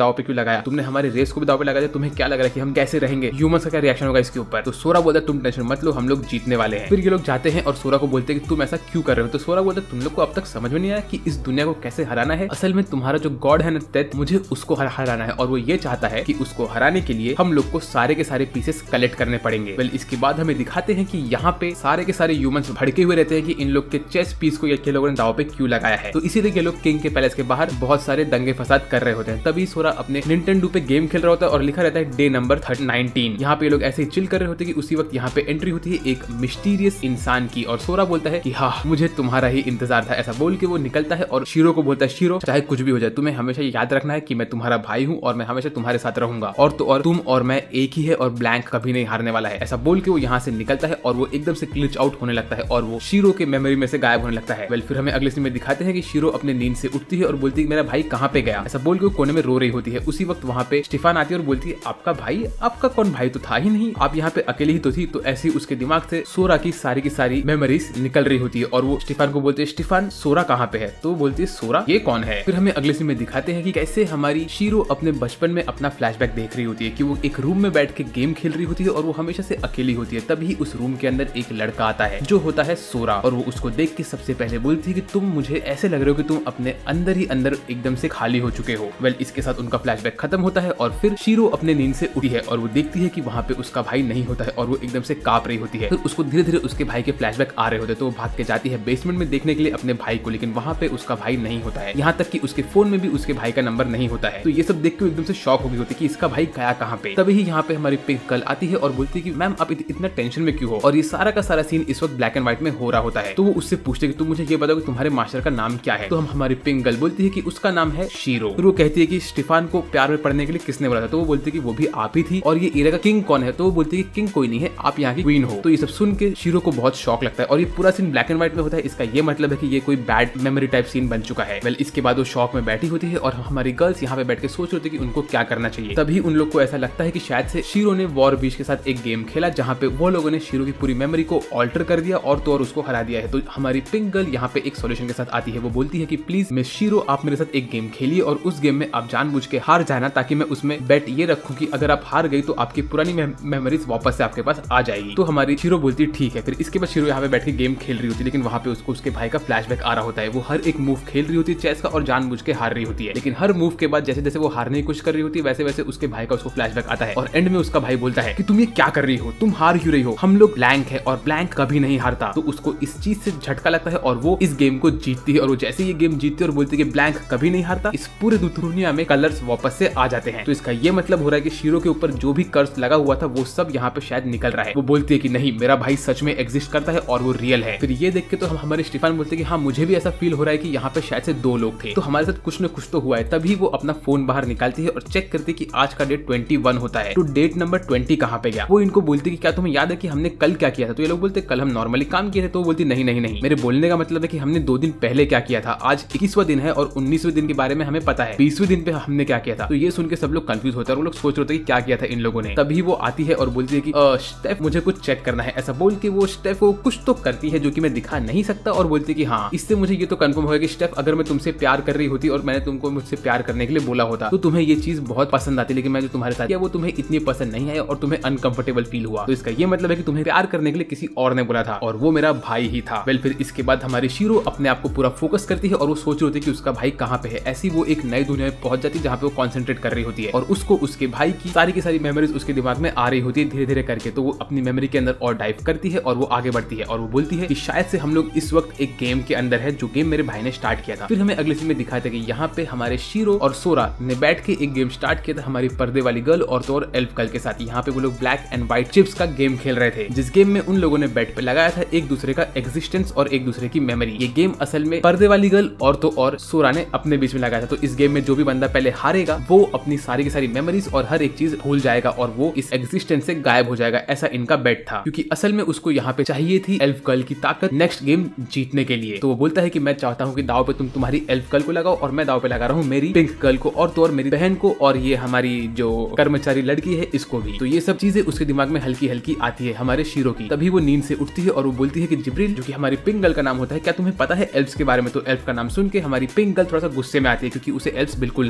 दाव पे क्यों लगाया, तुमने हमारे रेस को भी दाव पे लगाया, तुम्हें क्या लग रहा है कि हम कैसे रहेंगे, ह्यूमंस का क्या रिएक्शन होगा इसके ऊपर। तो सोरा बोलता है तुम टेंशन मत लो, हम लोग जीतने वाले हैं। फिर ये लोग जाते हैं और सोरा को बोलते हैं कि तुम ऐसा क्यों कर रहे हो। तो सोरा बोलता है तुम लोग को अब तक समझ में नहीं आया कि इस दुनिया को कैसे हराना है। असल में तुम्हारा जो गॉड है ना डेथ, मुझे उसको हराना है और वो ये चाहता है कि उसको हराने के लिए हम लोग को सारे के सारे पीसेस कलेक्ट करने पड़ेंगे। वेल इसके बाद हमें दिखाते हैं कि यहाँ पे सारे के सारे ह्यूमंस भड़के हुए रहते हैं कि इन लोग के चेस पीस को ये लोगों ने दाव पे क्यों लगाया है। तो इसीलिए ये लोग किंग के पैलेस के बाहर बहुत सारे दंगे फसाद कर रहे होते हैं। तभी सोरा अपने निंटेंडो पे गेम खेल रहा होता है और लिखा रहता है डे नंबर नाइनटीन। यहाँ पे लोग ऐसे ही चिल कर रहे होते हैं कि उसी वक्त यहाँ पे एंट्री होती है एक मिस्टीरियस इंसान की और सोरा बोलता है कि हाँ मुझे तुम्हारा ही इंतजार था। ऐसा बोल के वो निकलता है और शीरो को बोलता है शीरो चाहे कुछ भी हो जाए तुम्हें हमेशा याद रखना है कि मैं तुम्हारा भाई हूँ और मैं हमेशा तुम्हारे साथ रहूंगा और तो और तुम और मैं एक ही है और ब्लैंक कभी नहीं हारने वाला है। ऐसा बोल के वो यहाँ से निकलता है और वो एकदम से ग्लिच आउट होने लगता है और वो शीरो के मेमोरी में से गायब होने लगता है। वेल फिर हमें अगले सीन में दिखाते हैं कि शीरो अपने नींद से उठती है और बोलती है मेरा भाई कहाँ पे गया। ऐसा बोल के वो कोने में रो रही होती है। उसी वक्त वहाँ पे स्टीफान आती है और बोलती है आपका भाई, आपका कौन भाई तो था ही नहीं, आप यहाँ पे अकेले ही तो थी। तो ऐसी उसके दिमाग से सोरा की सारी की सारी मेमोरीज निकल रही होती है और वो स्टीफान को बोलते है स्टीफान सोरा कहाँ पे है। तो वो बोलती है सोरा ये कौन है। फिर हमें अगले सीन में दिखाते हैं कि कैसे हमारी शीरो अपने बचपन में अपना फ्लैशबैक देख रही होती है कि वो एक रूम में बैठ के गेम खेल रही होती है और वो हमेशा से अकेली होती है। तभी उस रूम के अंदर एक लड़का आता है जो होता है सोरा और वो उसको देख के सबसे पहले बोलती है कि तुम मुझे ऐसे लग रहे हो कि तुम अपने अंदर ही अंदर एकदम से खाली हो चुके हो। वेल इसके साथ उनका फ्लैशबैक खत्म होता है और फिर शीरो अपने नींद से उठी है और वो देखती है कि वहाँ पे उसका भाई नहीं होता है और वो एकदम से कांप रही होती है। फिर उसको धीरे धीरे उसके भाई के फ्लैशबैक आ रहे होते हैं तो वो भाग के जाती है बेसमेंट में देखने के लिए अपने भाई को, लेकिन वहाँ पे उसका भाई नहीं होता है। यहाँ तक कि उसके फोन में भी उसके भाई का नंबर नहीं होता है। तो ये सब देख के एकदम से शॉक हो गई होती है कि इसका भाई गया कहाँ पे। तभी यहाँ पे हमारी पिंक गर्ल आती है और बोलती है कि मैम आप इतना टेंशन में क्यों हो। और ये सारा का सारा सीन इस वक्त ब्लैक एंड व्हाइट में हो रहा होता है। तो वो उससे पूछते कि तुम मुझे ये बताओ कि तुम्हारे मास्टर का नाम क्या है। तो हम हमारी पिंक गर्ल बोलती है कि उसका नाम है शीरो। फिर वो कहती है कि स्टीफान को प्यार में पढ़ने के लिए किसने बोला था। तो वो बोलती है कि वो भी आप ही थी। और ये एरिया का किंग कौन है। तो वो बोलती है कि किंग कोई नहीं है, आप यहाँ की क्वीन हो। तो ये सब सुन के शीरो को बहुत शॉक लगता है और ये पूरा सीन ब्लैक एंड व्हाइट में होता है। इसका ये मतलब है कि ये कोई बैड मेमोरी टाइप सीन बन चुका है। वेल इसके बाद वो शॉक में बैठी होती है और हमारी गर्ल्स यहाँ पे बैठ के सोच रही होती है कि उनको क्या करना चाहिए। तभी उन लोग को ऐसा लगता है कि शायद से शीरो ने वॉर बीच के साथ एक गेम खेला जहाँ पे वो लोगों ने शीरो की पूरी मेमोरी को ऑल्टर कर दिया और तो और उसको हरा दिया है। तो हमारी पिंक गर्ल यहाँ पे एक सॉल्यूशन के साथ आती है। वो बोलती है कि प्लीज मिस शीरो आप मेरे साथ एक गेम खेलिए और उस गेम में आप जानबूझ के हार जाना ताकि मैं उसमें बेट ये रखूं कि अगर आप हार गई तो आपकी पुरानी मेमोरीज वापस से आपके पास आ जाएगी। तो हमारी शीरो बोलती है ठीक है। फिर इसके बाद शीरो यहाँ पे बैठ के गेम खेल रही होती है, लेकिन वहाँ पे उसको उसके भाई का फ्लैशबैक आ रहा होता है। वो हर एक मूव खेल रही होती है चेस का और जानबूझ के हार रही होती है, लेकिन हर मूव के बाद जैसे जैसे वो हारने की कोशिश कर रही होती है वैसे वैसे उसके भाई का उसको फ्लैशबैक आता है और एंड में उसका भाई बोलता है कि तुम ये क्या कर रही हो, तुम हार क्यों रही हो, हम लोग ब्लैंक है और ब्लैंक कभी नहीं हारता। तो उसको इस चीज से झटका लगता है और वो इस गेम को जीतती है और वो जैसे ये गेम जीतती है और बोलती है कि ब्लैंक कभी नहीं हारता, इस पूरे दुनिया में कलर्स वापस से आ जाते हैं। तो इसका ये मतलब हो रहा है कि शीरो के ऊपर जो भी कर्ज लगा हुआ था वो सब यहाँ पे शायद निकल रहा है। वो बोलती है कि नहीं मेरा भाई सच में एग्जिस्ट करता है और वो रियल है। फिर ये देख के तो हम हमारे स्टीफान बोलते हैं कि हाँ मुझे भी ऐसा फील हो रहा है कि यहाँ पे शायद से दो लोग थे, तो हमारे साथ कुछ न कुछ तो हुआ है। तभी वो अपना फोन बाहर निकालती है और चेक करती है कि आज का डेट ट्वेंटी वन होता है। तो डेट नंबर ट्वेंटी कहाँ पे गया। वो इनको बोलती है कि क्या तुम्हें याद है कि हमने कल क्या किया था। तो ये लोग बोलते कल हम नॉर्मली काम किए थे। तो वो बोलती नहीं नहीं नहीं मेरे बोलने का मतलब है कि हमने दो दिन पहले क्या किया था। आज इक्कीसवां दिन है और उन्नीसवें दिन के बारे में हमें पता है, बीसवें दिन पे हमने क्या किया था। तो ये सुन के सब लोग कंफ्यूज होते हैं और वो लोग सोच रहे थे कि क्या किया था इन लोगों ने। तभी वो आती है और बोलती है कि स्टेफ मुझे कुछ चेक करना है। ऐसा बोल के वो स्टेफ को कुछ तो करती है जो कि मैं दिखा नहीं सकता और बोलती है कि हाँ इससे मुझे ये तो कंफर्म होगा कि स्टेफ अगर मैं तुमसे प्यार कर रही होती और मैंने तुमको मुझसे प्यार करने के लिए बोला होता तो तुम्हें ये चीज बहुत पसंद आती, लेकिन मैं जो तुम्हारे साथ किया वो तुम्हें इतनी पसंद नहीं आया और तुम्हें अनकंफर्टेबल फील हुआ। तो इसका ये मतलब है कि तुम्हें प्यार करने के लिए किसी और ने बोला था और वो मेरा भाई ही था। वेल फिर इसके बाद हमारी शीरो अपने आप को पूरा फोकस करती है और वो सोच रही होती है कि उसका भाई कहाँ पे है। ऐसी वो एक नई दुनिया में पहुंच जाती है जहाँ पे वो कॉन्सेंट्रेट कर रही होती है और उसको उसके भाई की सारी की सारी मेमोरीज उसके दिमाग में आ रही होती है धीरे धीरे करके। तो वो अपनी मेमोरी के अंदर और डाइव करती है और वो आगे बढ़ती है और वो बोलती है कि शायद से हम लोग इस वक्त एक गेम के अंदर है जो गेम मेरे भाई ने स्टार्ट किया था। फिर हमें अगले सीन में दिखाया था कि यहाँ पे हमारे शीरो और सोरा ने बैठ के एक गेम स्टार्ट किया था हमारी पर्दे वाली गर्ल और तो और एल्फ गर्ल के साथ। यहाँ पे वो लोग ब्लैक एंड व्हाइट चिप्स का गेम खेल रहे थे, जिस गेम में उन लोगों ने बेट पे लगाया था एक दूसरे का एग्जिस्टेंस और एक दूसरे की मेमोरी। ये गेम असल में पर्दे वाली गर्ल और तो और सोरा ने अपने बीच में लगाया था। तो इस गेम में जो भी बंदा पहले हारेगा वो अपनी सारी की सारी मेमोरीज और हर एक चीज भूल जाएगा और वो इस एग्जिस्टेंस से गायब हो जाएगा। ऐसा इनका बेट था क्योंकि असल में उसको यहाँ पे चाहिए थी एल्फ गर्ल की ताकत नेक्स्ट गेम जीतने के लिए। तो वो बोलता है कि मैं चाहता हूँ कि दाव पे तुम तुम्हारी एल्फ गर्ल को लगाओ और मैं दाव पे लगा रहा हूँ मेरी पिंक गर्ल को और तो और मेरी बहन को और ये हमारी जो कर्मचारी लड़की है इसको भी। तो ये सब चीजें उसके दिमाग में हल्की हल्की आती है हमारे शीरो की। तभी वो नींद से उठती है और वो बोलती है कि जिब्रील जो कि हमारी पिंक गर्ल का नाम होता है, क्या तुम्हें पता है एल्फ्स के बारे में। तो एल्फ का नाम सुन के हमारी पिंक गर्ल थोड़ा सा गुस्से में आती है क्योंकि उसे एल्फ्स बिल्कुल नहीं पसंद है।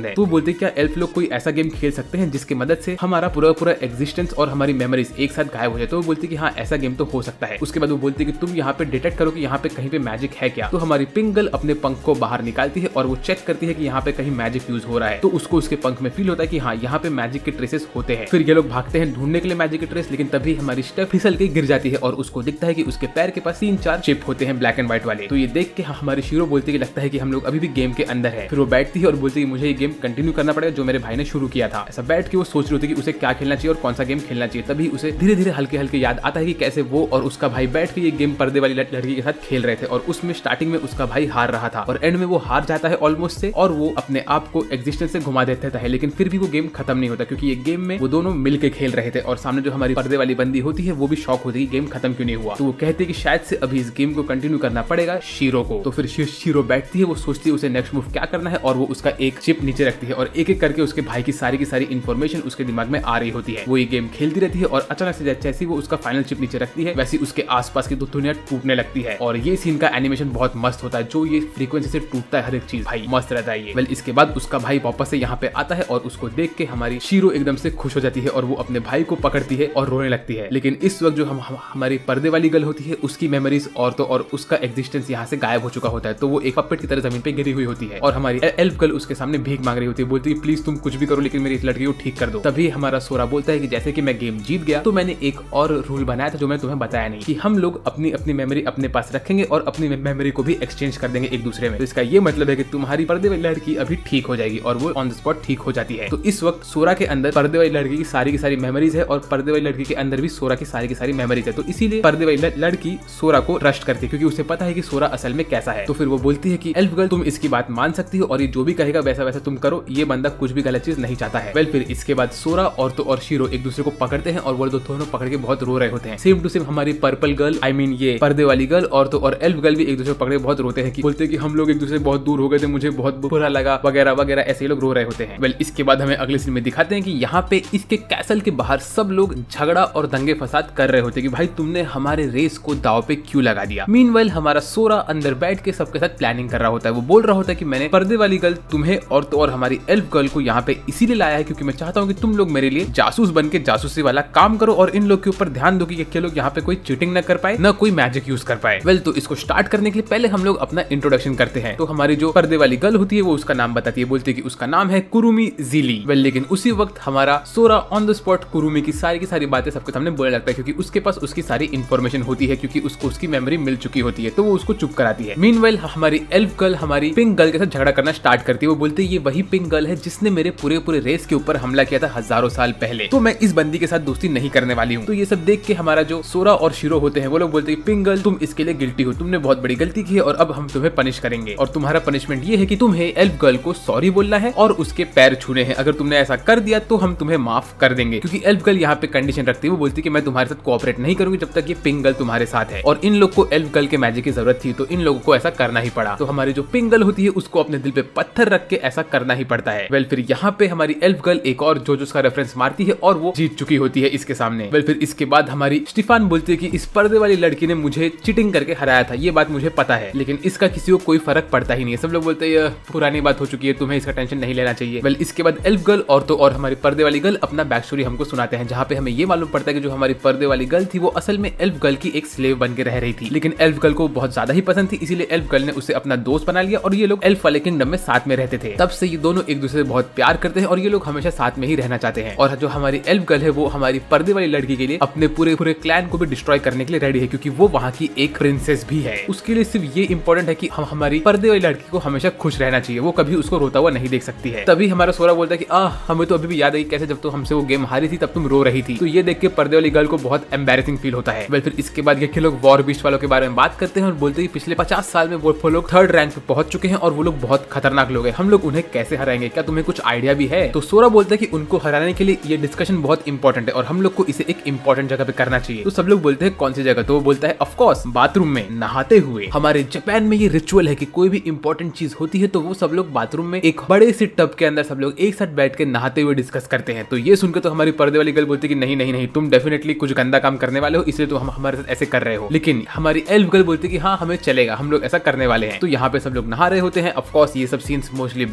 है। तो बोलते क्या एल्फ लोग कोई ऐसा गेम खेल सकते हैं जिसकी मदद से हमारा पूरा पूरा एग्जिस्टेंस और हमारी मेमोरीज एक साथ गायब हो जाए। तो वो बोलते कि हाँ ऐसा गेम तो हो सकता है। उसके बाद वो बोलते कि तुम यहाँ पे डिटेक्ट करो कि यहाँ पे कहीं पे मैजिक है क्या। तो हमारी पिंक गर्ल अपने पंख को बाहर निकालती है और वो चेक करती है कि यहाँ पे कहीं मैजिक यूज हो रहा है। तो उसको उसके पंख में फील होता है कि हाँ यहाँ पे मैजिक के ट्रेसेस होते हैं। फिर ये लोग भागते हैं ढूंढने के लिए मैजिक के ट्रेस, लेकिन तभी हमारी स्टेफ फिसल के गिर जाती है और उसको दिखता है कि उसके पैर के पास तीन चार चिप होते हैं ब्लैक एंड व्हाइट वाले। तो ये देख के हमारी शीरो बोलती है कि लगता है कि हम लोग अभी भी गेम के अंदर है। फिर वो बैठती है और बोलती है मुझे ये गेम कंटिन्यू करना पड़ेगा जो मेरे भाई ने शुरू किया था। ऐसा बैठ के वो सोच रही होती है कि उसे क्या खेलना चाहिए और कौन सा गेम खेलना चाहिए। तभी उसे धीरे धीरे हल्के हल्के याद आता है कि कैसे वो और उसका भाई बैठ के ये गेम पर्दे वाली लड़की के साथ खेल रहे थे और उसमें स्टार्टिंग में उसका भाई हार रहा था और एंड में वो हार जाता है ऑलमोस्ट से और वो अपने आप को एग्जिस्टेंस से घुमा देता है। लेकिन फिर भी वो गेम खत्म नहीं होता क्योंकि ये गेम में वो दोनों मिलके खेल रहे थे और सामने जो हमारी पर्दे वाली बंदी होती है वो भी शॉक होती है कि गेम खत्म क्यों नहीं हुआ। तो वो कहते हैं कि शायद से अभी इस गेम को कंटिन्यू करना पड़ेगा शीरो को। तो फिर शीरो बैठती है, वो सोचती है उसे नेक्स्ट मूव क्या करना है और वो उसका एक चिप नीचे रखती है और एक एक करके उसके भाई की सारी की सारी इन्फॉर्मेशन उसके दिमाग में आ रही होती है। वो ये गेम खेलती रहती है और अचानक से जैसे वो उसका फाइनल चिप नीचे रखती है वैसे उसके आसपास की दुनिया टूटने लगती है और ये सीन का एनिमेशन बहुत मस्त होता है। जो ये फ्रीक्वेंसी से टूटता है हर एक चीज भाई मस्त रहता है ये। वेल इसके बाद उसका भाई वापस से यहाँ पे आता है और उसको देख के हमारी शीरो एकदम से खुश हो जाती है और वो अपने भाई को पकड़ती है और रोने लगती है। लेकिन इस वक्त जो हम, हम हमारी पर्दे वाली गर्ल होती है उसकी मेमोरीज और तो और उसका एग्जिस्टेंस यहाँ से गायब हो चुका होता है। तो वो एक पपेट की तरह जमीन पे गिरी हुई होती है और हमारी एल्फ गर्ल उसके सामने भीख मांग रही होती है, बोलती है प्लीज तुम कुछ भी करो लेकिन मेरी इस लड़की को ठीक कर दो। तभी हमारा सोरा बोलता है कि जैसे कि मैं गेम जीत गया तो मैंने एक और रूल बनाया था जो मैंने तुम्हें बताया नहीं, कि हम लोग अपनी अपनी मेमोरी अपने पास रखेंगे और अपनी मेमोरी को भी एक्सचेंज कर देंगे एक दूसरे में। तो इसका ये मतलब है कि तुम्हारी पर्दे वाली लड़की अभी ठीक हो जाएगी और वो ऑन द स्पॉट ठीक हो जाती है। तो इस वक्त सोरा के अंदर पर्दे वाली लड़की की सारी की सारी मेमोरीज है और पर्दे वाली लड़की के अंदर भी सोरा की सारी की सारी मेमोरीज है। तो इसीलिए पर्दे वाली लड़की सोरा को ट्रस्ट करती है क्योंकि उसे पता है कि सोरा असल में कैसा है। तो फिर वो बोलती है कि एल्फ गर्ल तुम इसकी बात मान सकती हो और ये जो भी कहेगा वैसा वैसा तुम करो, ये बंदा कुछ भी गलत चीज नहीं चाहता है। वेल फिर इसके बाद सोरा और तो और शीरो एक दूसरे को पकड़ते हैं और वो दोनों पकड़ के बहुत रो रहे होते हैं। सेम टू सेम हमारी पर्पल गर्ल आई मीन ये पर्दे वाली गर्ल और तो और एल्फ गर्ल भी एक दूसरे को पकड़ के बहुत रोते हैं कि बोलते हैं कि हम लोग एक दूसरे बहुत दूर हो गए थे, मुझे बहुत बुरा लगा वगैरह वगैरह, ऐसे लोग रो रहे होते हैं। वेल इसके बाद हमें अगले सीन में दिखाते हैं कि यहाँ पे इसके कैसल के बाहर सब लोग झगड़ा और दंगे फसाद कर रहे होते हैं कि भाई तुमने हमारे रेस को दाव पे क्यों लगा दिया। मीनवाइल हमारा सोरा अंदर बैठ के सबके साथ प्लानिंग कर रहा होता है। वो बोल रहा होता है कि मैंने पर्दे वाली गर्ल तुम्हें और तो और हमारी एल्फ गर्ल को यहाँ पे इसीलिए लाया है क्योंकि मैं चाहता हूँ कि तुम लोग मेरे लिए जासूस बन के जासूसी वाला काम करो और इन लोग के ऊपर ध्यान दो कि ये लोग यहाँ पे कोई चीटिंग न कर पाए न कोई मैजिक यूज कर पाए। वेल तो इसको स्टार्ट करने के लिए पहले हम लोग अपना इंट्रोडक्शन करते हैं। तो हमारी जो पर्दे वाली गर्ल होती है वो उसका नाम बताती है, बोलती है कि उसका नाम है कुरुमी ज़िली। वेल लेकिन उसी वक्त हमारा Sora on the spot Kurumi की सारी की सारी बातें सबके सामने बोलने लगता है क्योंकि उसके पास उसकी सारी इन्फॉर्मेशन होती है क्योंकि उसको उसकी मेमोरी मिल चुकी होती है। तो वो उसको चुप कराती है। मीनवाइल हमारी एल्फ गर्ल हमारी पिंक गर्ल के साथ झगड़ा करना स्टार्ट करती है। वो बोलती है ये वही पिंक गर्ल है जिसने मेरे पूरे पूरे रेस के ऊपर हमला किया था हजारों साल पहले, तो मैं इस बंदी के साथ दोस्ती नहीं करने वाली हूँ। तो ये सब देख के हमारा जो सोरा और शीरो होते हैं वो लोग बोलते हैं पिंक गर्ल तुम इसके लिए गिल्टी हो, तुमने बहुत बड़ी गलती की है और अब हम तुम्हें पनिश करेंगे और तुम्हारा पनिशमेंट ये है कि तुम्हें एल्फ गर्ल को सॉरी बोलना है और उसके पैर छूने हैं। अगर तुमने ऐसा कर दिया तो हम तुम्हें माफ कर देंगे क्योंकि एल्फ गर्ल यहाँ पे कंडीशन रखती है। वो बोलती है कि मैं तुम्हारे साथ कोऑपरेट नहीं करूंगी जब तक ये पिंक गर्ल तुम्हारे साथ है और इन लोग को एल्फ गर्ल के मैजिक की जरूरत थी तो इन लोगों को ऐसा करना ही पड़ा। तो हमारी जो पिंक गर्ल होती है उसको अपने दिल पे पत्थर रख के ऐसा करना ही पड़ता है। वेल फिर यहाँ पे हमारी एल्फ गर्ल एक और जोजोस का रेफरेंस मारती है और वो जीत चुकी होती है इसके सामने। वेल फिर इसके बाद हमारी स्टीफान बोलती है कि इस पर्दे वाली लड़की ने मुझे चीटिंग करके हराया था, ये बात मुझे पता है लेकिन इसका किसी को कोई फर्क पड़ता ही नहीं है। सब लोग बोलते हैं पुरानी बात हो चुकी है, तुम्हें इसका टेंशन नहीं लेना चाहिए। वेल इसके बाद एल्फ गर्ल और तो और हमारी पर्दे वाली गर्ल अपना बैक स्टोरी हमको सुनाते हैं जहाँ पे हमें ये मालूम पड़ता है कि जो हमारी पर्दे वाली गर्ल थी वो असल में एल्फ गर्ल की एक स्लेव बन के रह रही थी लेकिन एल्फ गर्ल को बहुत ज्यादा ही पसंद थी इसीलिए एल्फ गर्ल ने उसे अपना दोस्त बना लिया और ये लोग एल्फ वाले किंगडम में साथ में रहते थे। तब से ये दोनों एक दूसरे से बहुत प्यार करते हैं और ये लोग हमेशा साथ में ही रहना चाहते हैं। और जो हमारी एल्फ गर्ल है वो हमारी पर्दे वाली लड़की के लिए अपने पूरे पूरे क्लैन को भी डिस्ट्रॉय करने के लिए रेडी है क्योंकि वो वहाँ की एक प्रिंसेस भी है। उसके लिए सिर्फ ये इंपॉर्टेंट है कि हम हमारी पर्दे वाली लड़की को हमेशा खुश रहना चाहिए, वो कभी उसको रोता हुआ नहीं देख सकती है। तभी हमारा सोरा बोलता है कि आ हमें तो अभी भी याद है कैसे जब तो हमसे वो गेम हारी थी तब तुम रो रही थी। तो ये देख के पर्दे वाली गर्ल को बहुत एम्बैरेसिंग फील होता है। वेल फिर इसके बाद ये लोग वॉर बीस्ट वालों के बारे में बात करते हैं और बोलते हैं पिछले पचास साल में वो लोग थर्ड रैंक पे पहुंच चुके हैं और वो लोग बहुत खतरनाक लोग हैं, हम लोग उन्हें कैसे हराएंगे, क्या तुम्हें कुछ आइडिया भी है। तो सोरा बोलता है कि उनको हराने के लिए ये डिस्कशन बहुत इंपॉर्टेंट है और हम लोग को इसे एक इंपॉर्टेंट जगह पे करना चाहिए। तो सब लोग बोलते हैं कौन सी जगह, तो वो बोलता है ऑफ कोर्स बाथरूम में नहाते हुए। हमारे जापान में ये रिचुअल है कि कोई भी इंपॉर्टेंट चीज होती है तो वो सब लोग बाथरूम में एक बड़े से टब के अंदर सब लोग एक साथ बैठ के नहाते हुए डिस्कस करते हैं। तो ये सुनकर तो हमारी पर्दे वाली गर्ल बोलती है कि नहीं नहीं नहीं तुम डेफिनेटली कुछ गंदा काम करने वाले हो इसलिए तो हम हमारे साथ ऐसे कर रहे हो। लेकिन हमारी एल्फ गर्ल बोलती है कि हाँ हमें चलेगा, हम लोग ऐसा करने वाले हैं। तो यहाँ पे सब लोग नहा रहे होते हैं। ऑफ कोर्स ये सब सीन्स मोस्टली ब्लर होने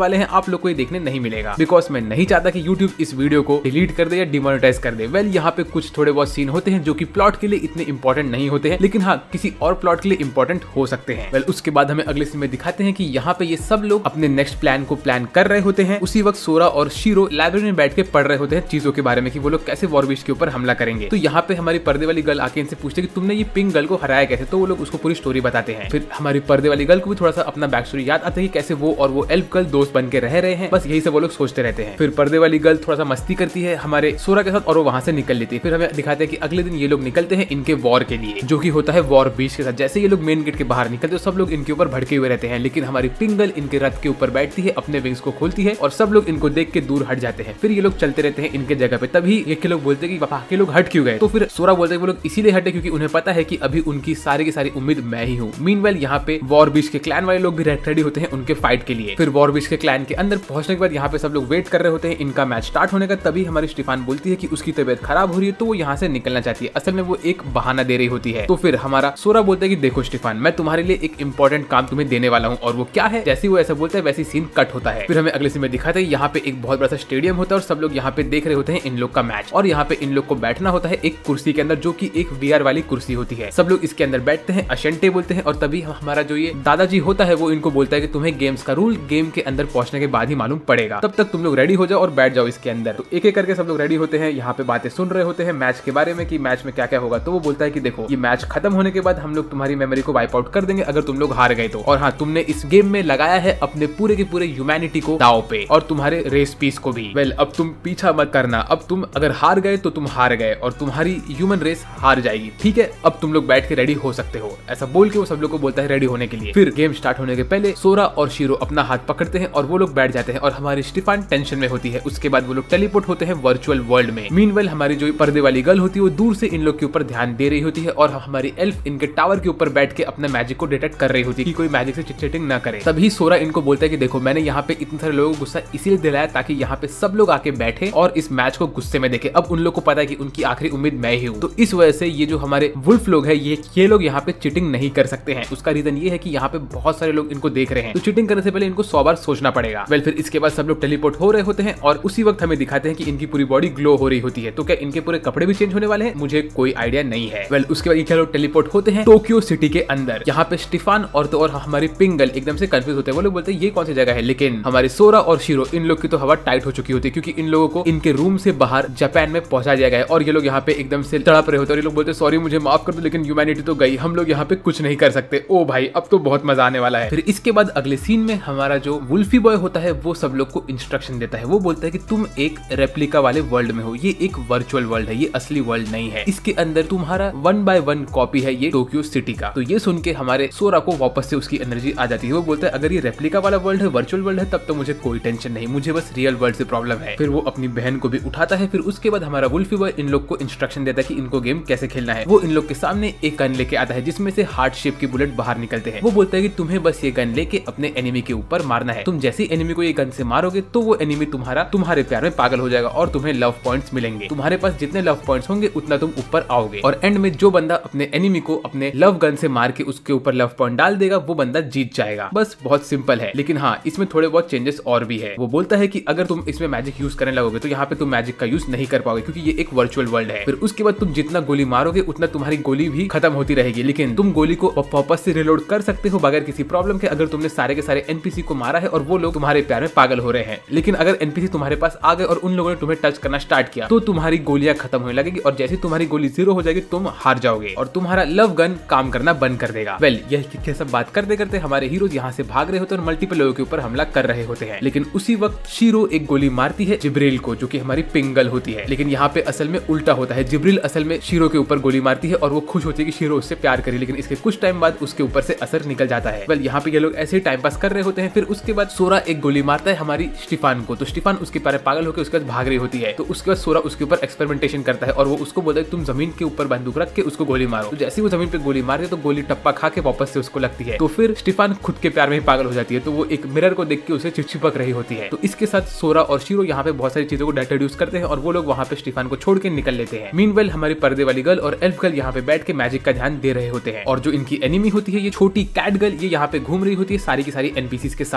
वाले हैं आप लोग को ये देखने नहीं मिलेगा, बिकॉज मैं नहीं चाहता कि यूट्यूब इस वीडियो को डिलीट कर दे या डिमोनेटाइज कर दे। वेल यहाँ पे कुछ थोड़े बहुत सीन होते हैं जो कि प्लॉट के लिए इतने इंपॉर्टेंट नहीं होते हैं, लेकिन हाँ किसी और प्लॉट के लिए इंपॉर्टेंट हो सकते हैं। वेल उसके बाद हमें अगले सीन में दिखाते हैं कि यहाँ पे ये सब लोग अपने नेक्स्ट प्लान को प्लान कर रहे होते हैं। उसी वक्त सोरा और शीरो लाइब्रेरी में बैठ के पढ़ रहे होते हैं चीजों के बारे में कि वो लोग कैसे वॉरबिश के ऊपर हमला करेंगे। तो यहाँ पे हमारी पर्दे वाली गर्ल आके इनसे पूछते कि तुमने ये पिंक गर्ल को हराया कैसे, तो वो लोग उसको पूरी स्टोरी बताते हैं। फिर हमारी पर्दे वाली गर्ल को भी थोड़ा सा अपना बैक स्टोरी याद आता है कि कैसे वो और वो एल्फ गर्ल दोस्त बन के रह रहे हैं। बस यही सब वो लोग सोचते रहते हैं। फिर पर्दे वाली गर्ल थोड़ा सा मस्ती करती है हमारे सोरा के साथ और वो वहां से निकल लेती है। फिर हमें दिखाते हैं कि अगले दिन ये लोग निकलते हैं इनके वॉर के लिए, जो कि होता है वॉर बीच के साथ। जैसे ये लोग मेन गेट के बाहर निकलते हैं सब लोग इनके ऊपर भड़के हुए रहते हैं, लेकिन हमारी पिंक गर्ल इनके रथ के ऊपर बैठती है, अपने विंग्स को खोलती है और सब लोग इनको देख के दूर हट जाते हैं। फिर ये लोग चलते रहते हैं इनके जगह पे। तभी ये के लोग बोलते हैं कि पापा के लोग हट क्यों गए, तो फिर सोरा बोलते हैं वो लोग इसीलिए हटे क्योंकि उन्हें पता है कि अभी उनकी सारी की सारी उम्मीद मैं ही हूँ। मीनवेल यहाँ पे वॉर बीच के क्लैन वाले लोग भी रेडी होते हैं उनके फाइट के लिए। फिर वॉर बीच के क्लैन के अंदर पहुंचने के बाद यहाँ पे सब लोग वेट कर रहे होते हैं इनका मैच स्टार्ट होने का। तभी हमारी स्टीफान बोलती है कि उसकी तबीयत खराब हो रही है तो वो यहाँ से निकलना चाहती है। असल में वो एक बहाना दे रही होती है। तो फिर हमारा सोरा बोलता है कि देखो स्टीफान, मैं तुम्हारे लिए एक इंपॉर्टेंट काम तुम्हें देने वाला हूँ, और वो क्या है। जैसे वो ऐसा बोलता है वैसे सीन कट होता है। फिर हमें अगले सीन में दिखाते हैं यहाँ पे एक बहुत बड़ा स्टेडियम होता है और सब लोग यहाँ पे देख रहे होते हैं इन लोग का मैच, और यहाँ पे इन लोग को बैठना होता है एक कुर्सी के अंदर, जो की एक वीआर वाली कुर्सी होती है। सब लोग इसके अंदर बैठते हैं, अशंटे बोलते हैं, और तभी हमारा जो ये दादाजी होता है वो इनको बोलता है कि तुम्हें गेम्स का रूल गेम के अंदर पहुंचने के बाद ही मालूम पड़ेगा, तब तक तुम लोग रेडी हो जाओ और बैठ जाओ इसके अंदर। तो एक एक करके सब लोग रेडी होते हैं, यहाँ पे बातें सुन रहे होते हैं मैच के बारे में कि मैच में क्या क्या होगा। तो वो बोलता है कि देखो ये मैच खत्म होने के बाद हम लोग तुम्हारी मेमोरी को वाइप आउट कर देंगे अगर तुम लोग हार गए तो, और हाँ तुमने इस गेम में लगाया है अपने पूरे के पूरे ह्यूमैनिटी को दांव पे और तुम्हारे रेस पीस को भी। वेल अब तुम पीछा मत करना, अब तुम अगर हार गए तो तुम हार गए और तुम्हारी ह्यूमन रेस हार जाएगी, ठीक है। अब तुम लोग बैठ के रेडी हो सकते हो, ऐसा बोल के वो सब लोग को बोलता है रेडी होने के लिए। फिर गेम स्टार्ट होने के पहले सोरा और शीरो अपना हाथ पकड़ते हैं और वो लोग बैठ जाते हैं, और हमारी स्टीफान टेंशन में होती है। उसके बाद वो लोग टेलीपोर्ट होते हैं वर्चुअल वर्ल्ड में। मीनवेल हमारी जो पर्दे वाली गर्ल होती है वो दूर से इन लोग के ऊपर ध्यान दे रही होती है, और हमारी एल्फ इनके टावर के ऊपर बैठ के अपना मैजिक को डिटेक्ट कर रही होती है कि कोई मैजिक से चिट-चिटिंग ना करे। तभी सोरा इनको बोलता है कि देखो मैंने यहाँ पे इतने सारे लोगों को गुस्सा इसीलिए दिलाया ताकि यहाँ पे सब लोग आके बैठे और इस मैच को गुस्से में देखे। अब उन लोग को पता है कि उनकी आखिरी उम्मीद मैं ही हूँ, तो इस वजह से ये जो हमारे वुल्फ लोग है ये ये लोग यहाँ पे चिटिंग नहीं कर सकते हैं। उसका रीजन ये है कि यहाँ पे बहुत सारे लोग इनको देख रहे हैं, तो चिटिंग करने से पहले इनको सौ बार सोचना पड़ेगा। वेल फिर इसके बाद सब लोग टेलीपोर्ट हो रहे होते हैं और उसी वक्त हमें दिखाते हैं कि इनकी पूरी बॉडी ग्लो हो रही होती है। तो क्या इनके पूरे कपड़े भी चेंज होने वाले हैं, मुझे कोई आइडिया नहीं है। वेल उसके बाद ये लोग टेलीपोर्ट होते हैं टोक्यो सिटी के अंदर। यहाँ पे स्टीफान और तो और हमारी पिंक गर्ल एकदम से कंफ्यूज होते हैं। वो लोग बोलते हैं ये कौन सी जगह है, लेकिन हमारे सोरा और शीरो इन लोग की तो हवा टाइट हो चुकी होती है क्योंकि इन लोगों को इनके रूम से बाहर जापान में पहुंचा दिया गया है, और ये लोग यहाँ पे एकदम से तड़प रहे होते हैं। और ये लोग बोलते हैं सॉरी मुझे माफ कर दो, लेकिन ह्यूमैनिटी तो गई, हम लोग यहाँ पे कुछ नहीं कर सकते। ओ भाई अब तो बहुत मजा आने वाला है। फिर इसके बाद अगले सीन में हमारा जो वुल्फी बॉय होता है वो सब लोग को इंस्ट्रक्शन देता है। वो बोलता है कि तुम एक रेप्लिका वाले वर्ल्ड में हो, ये एक वर्चुअल वर्ल्ड है, ये असली वर्ल्ड नहीं है। इसके अंदर तुम्हारा वन बाय वन कॉपी है ये टोक्यो सिटी का। तो ये सुन के हमारे सोरा को वापस से उसकी एनर्जी आ जाती है। वो बोलता है अगर ये रेप्लिका वाला वर्ल्ड है, वर्चुअल वर्ल्ड है, तब तो मुझे कोई टेंशन नहीं, मुझे बस रियल वर्ल्ड से प्रॉब्लम है। फिर वो अपनी बहन को भी उठाता है। फिर उसके बाद हमारा वुल्फी बॉय इन लोग को इंस्ट्रक्शन देता है कि इनको गेम कैसे खेलना है। वो इन लोग के सामने एक गन लेके आता है जिसमें से हार्ट शेप की बुलेट बाहर निकलते हैं। वो बोलता है कि तुम्हें बस ये गन लेके अपने एनिमी के ऊपर मारना है। तुम जैसे एनिमी को ये गन से मारोगे तो वो एनिमी तुम्हारा तुम्हारे प्यार में पागल हो जाएगा और तुम्हें लव पॉइंट्स मिलेंगे। तुम्हारे पास जितने लव पॉइंट्स होंगे उतना तुम ऊपर आओगे, और एंड में जो बंदा अपने एनिमी को अपने लव गन से मार के उसके ऊपर लव पॉइंट डाल देगा वो बंदा जीत जाएगा। बस बहुत सिंपल है, लेकिन हाँ इसमें थोड़े बहुत चेंजेस और भी है। वो बोलता है कि अगर तुम इसमें मैजिक यूज करने लगोगे तो यहाँ पे तुम मैजिक का यूज नहीं कर पाओगे क्योंकि ये एक वर्चुअल वर्ल्ड है। फिर उसके बाद तुम जितना गोली मारोगे उतना तुम्हारी गोली भी खत्म होती रहेगी, लेकिन तुम गोली को वापस से रिलोड कर सकते हो बगैर किसी प्रॉब्लम के अगर तुमने सारे के सारे एनपीसी को मारा है और वो लोग तुम्हारे प्यार में पागल हो रहे हैं। लेकिन अगर एनपीसी तुम्हारे पास आ गए और उन लोगों ने तुम्हें टच करना स्टार्ट किया तो तुम्हारी गोलियां खत्म होने लगेगी, और जैसे तुम्हारी गोली जीरो हो जाएगी तुम हार जाओगे और तुम्हारा लव गन काम करना बंद कर देगा। वेल यह सब बात करते करते हमारे हीरोज यहाँ से भाग रहे होते हैं और मल्टीपल लोगों के ऊपर हमला कर रहे होते हैं। लेकिन उसी वक्त शीरो एक गोली मारती है जिब्रील को, जो कि हमारी पिंक गर्ल होती है। लेकिन यहाँ पे असल में उल्टा होता है, जिब्रील असल में शीरो के ऊपर गोली मारती है और वो खुश होती है कि शीरो उससे प्यार करे, लेकिन इसके कुछ टाइम बाद उसके ऊपर से असर निकल जाता है। वेल यहाँ पे ये लोग ऐसे ही टाइम पास कर रहे होते हैं। फिर उसके बाद सोरा एक गोली मारता है हमारी स्टीफान को, तो स्टीफान उसके प्यार में पागल होकर उसके बाद भाग रही होती है। तो उसके बाद सोरा उसके ऊपर एक्सपेरिमेंटेशन करता है और वो उसको बोलता है तुम जमीन के ऊपर बंदूक रख के उसको गोली मारो। तो जैसे वो जमीन पे गोली मारती है तो गोली टप्पा खा के वापस से उसको लगती है। तो फिर स्टीफान खुद के प्यार में ही पागल हो जाती है, तो वो एक मिरर को देख के उसे चिपचिपक रही होती है। तो इसके साथ सोरा और शीरो यहाँ पे बहुत सारी चीजों को इंट्रोड्यूस करते हैं और वो लोग वहाँ पे स्टीफान को छोड़ के निकल लेते हैं। मीनवेल हमारी पर्दे वाली गर्ल और एल्फ गर्ल यहाँ पे बैठ के मैजिक का ध्यान दे रहे होते हैं, और जो इनकी एनिमी होती है ये छोटी कैट गर्ल ये यहाँ पे घूम रही होती है सारी की सारी एनपीसीज के साथ, और वो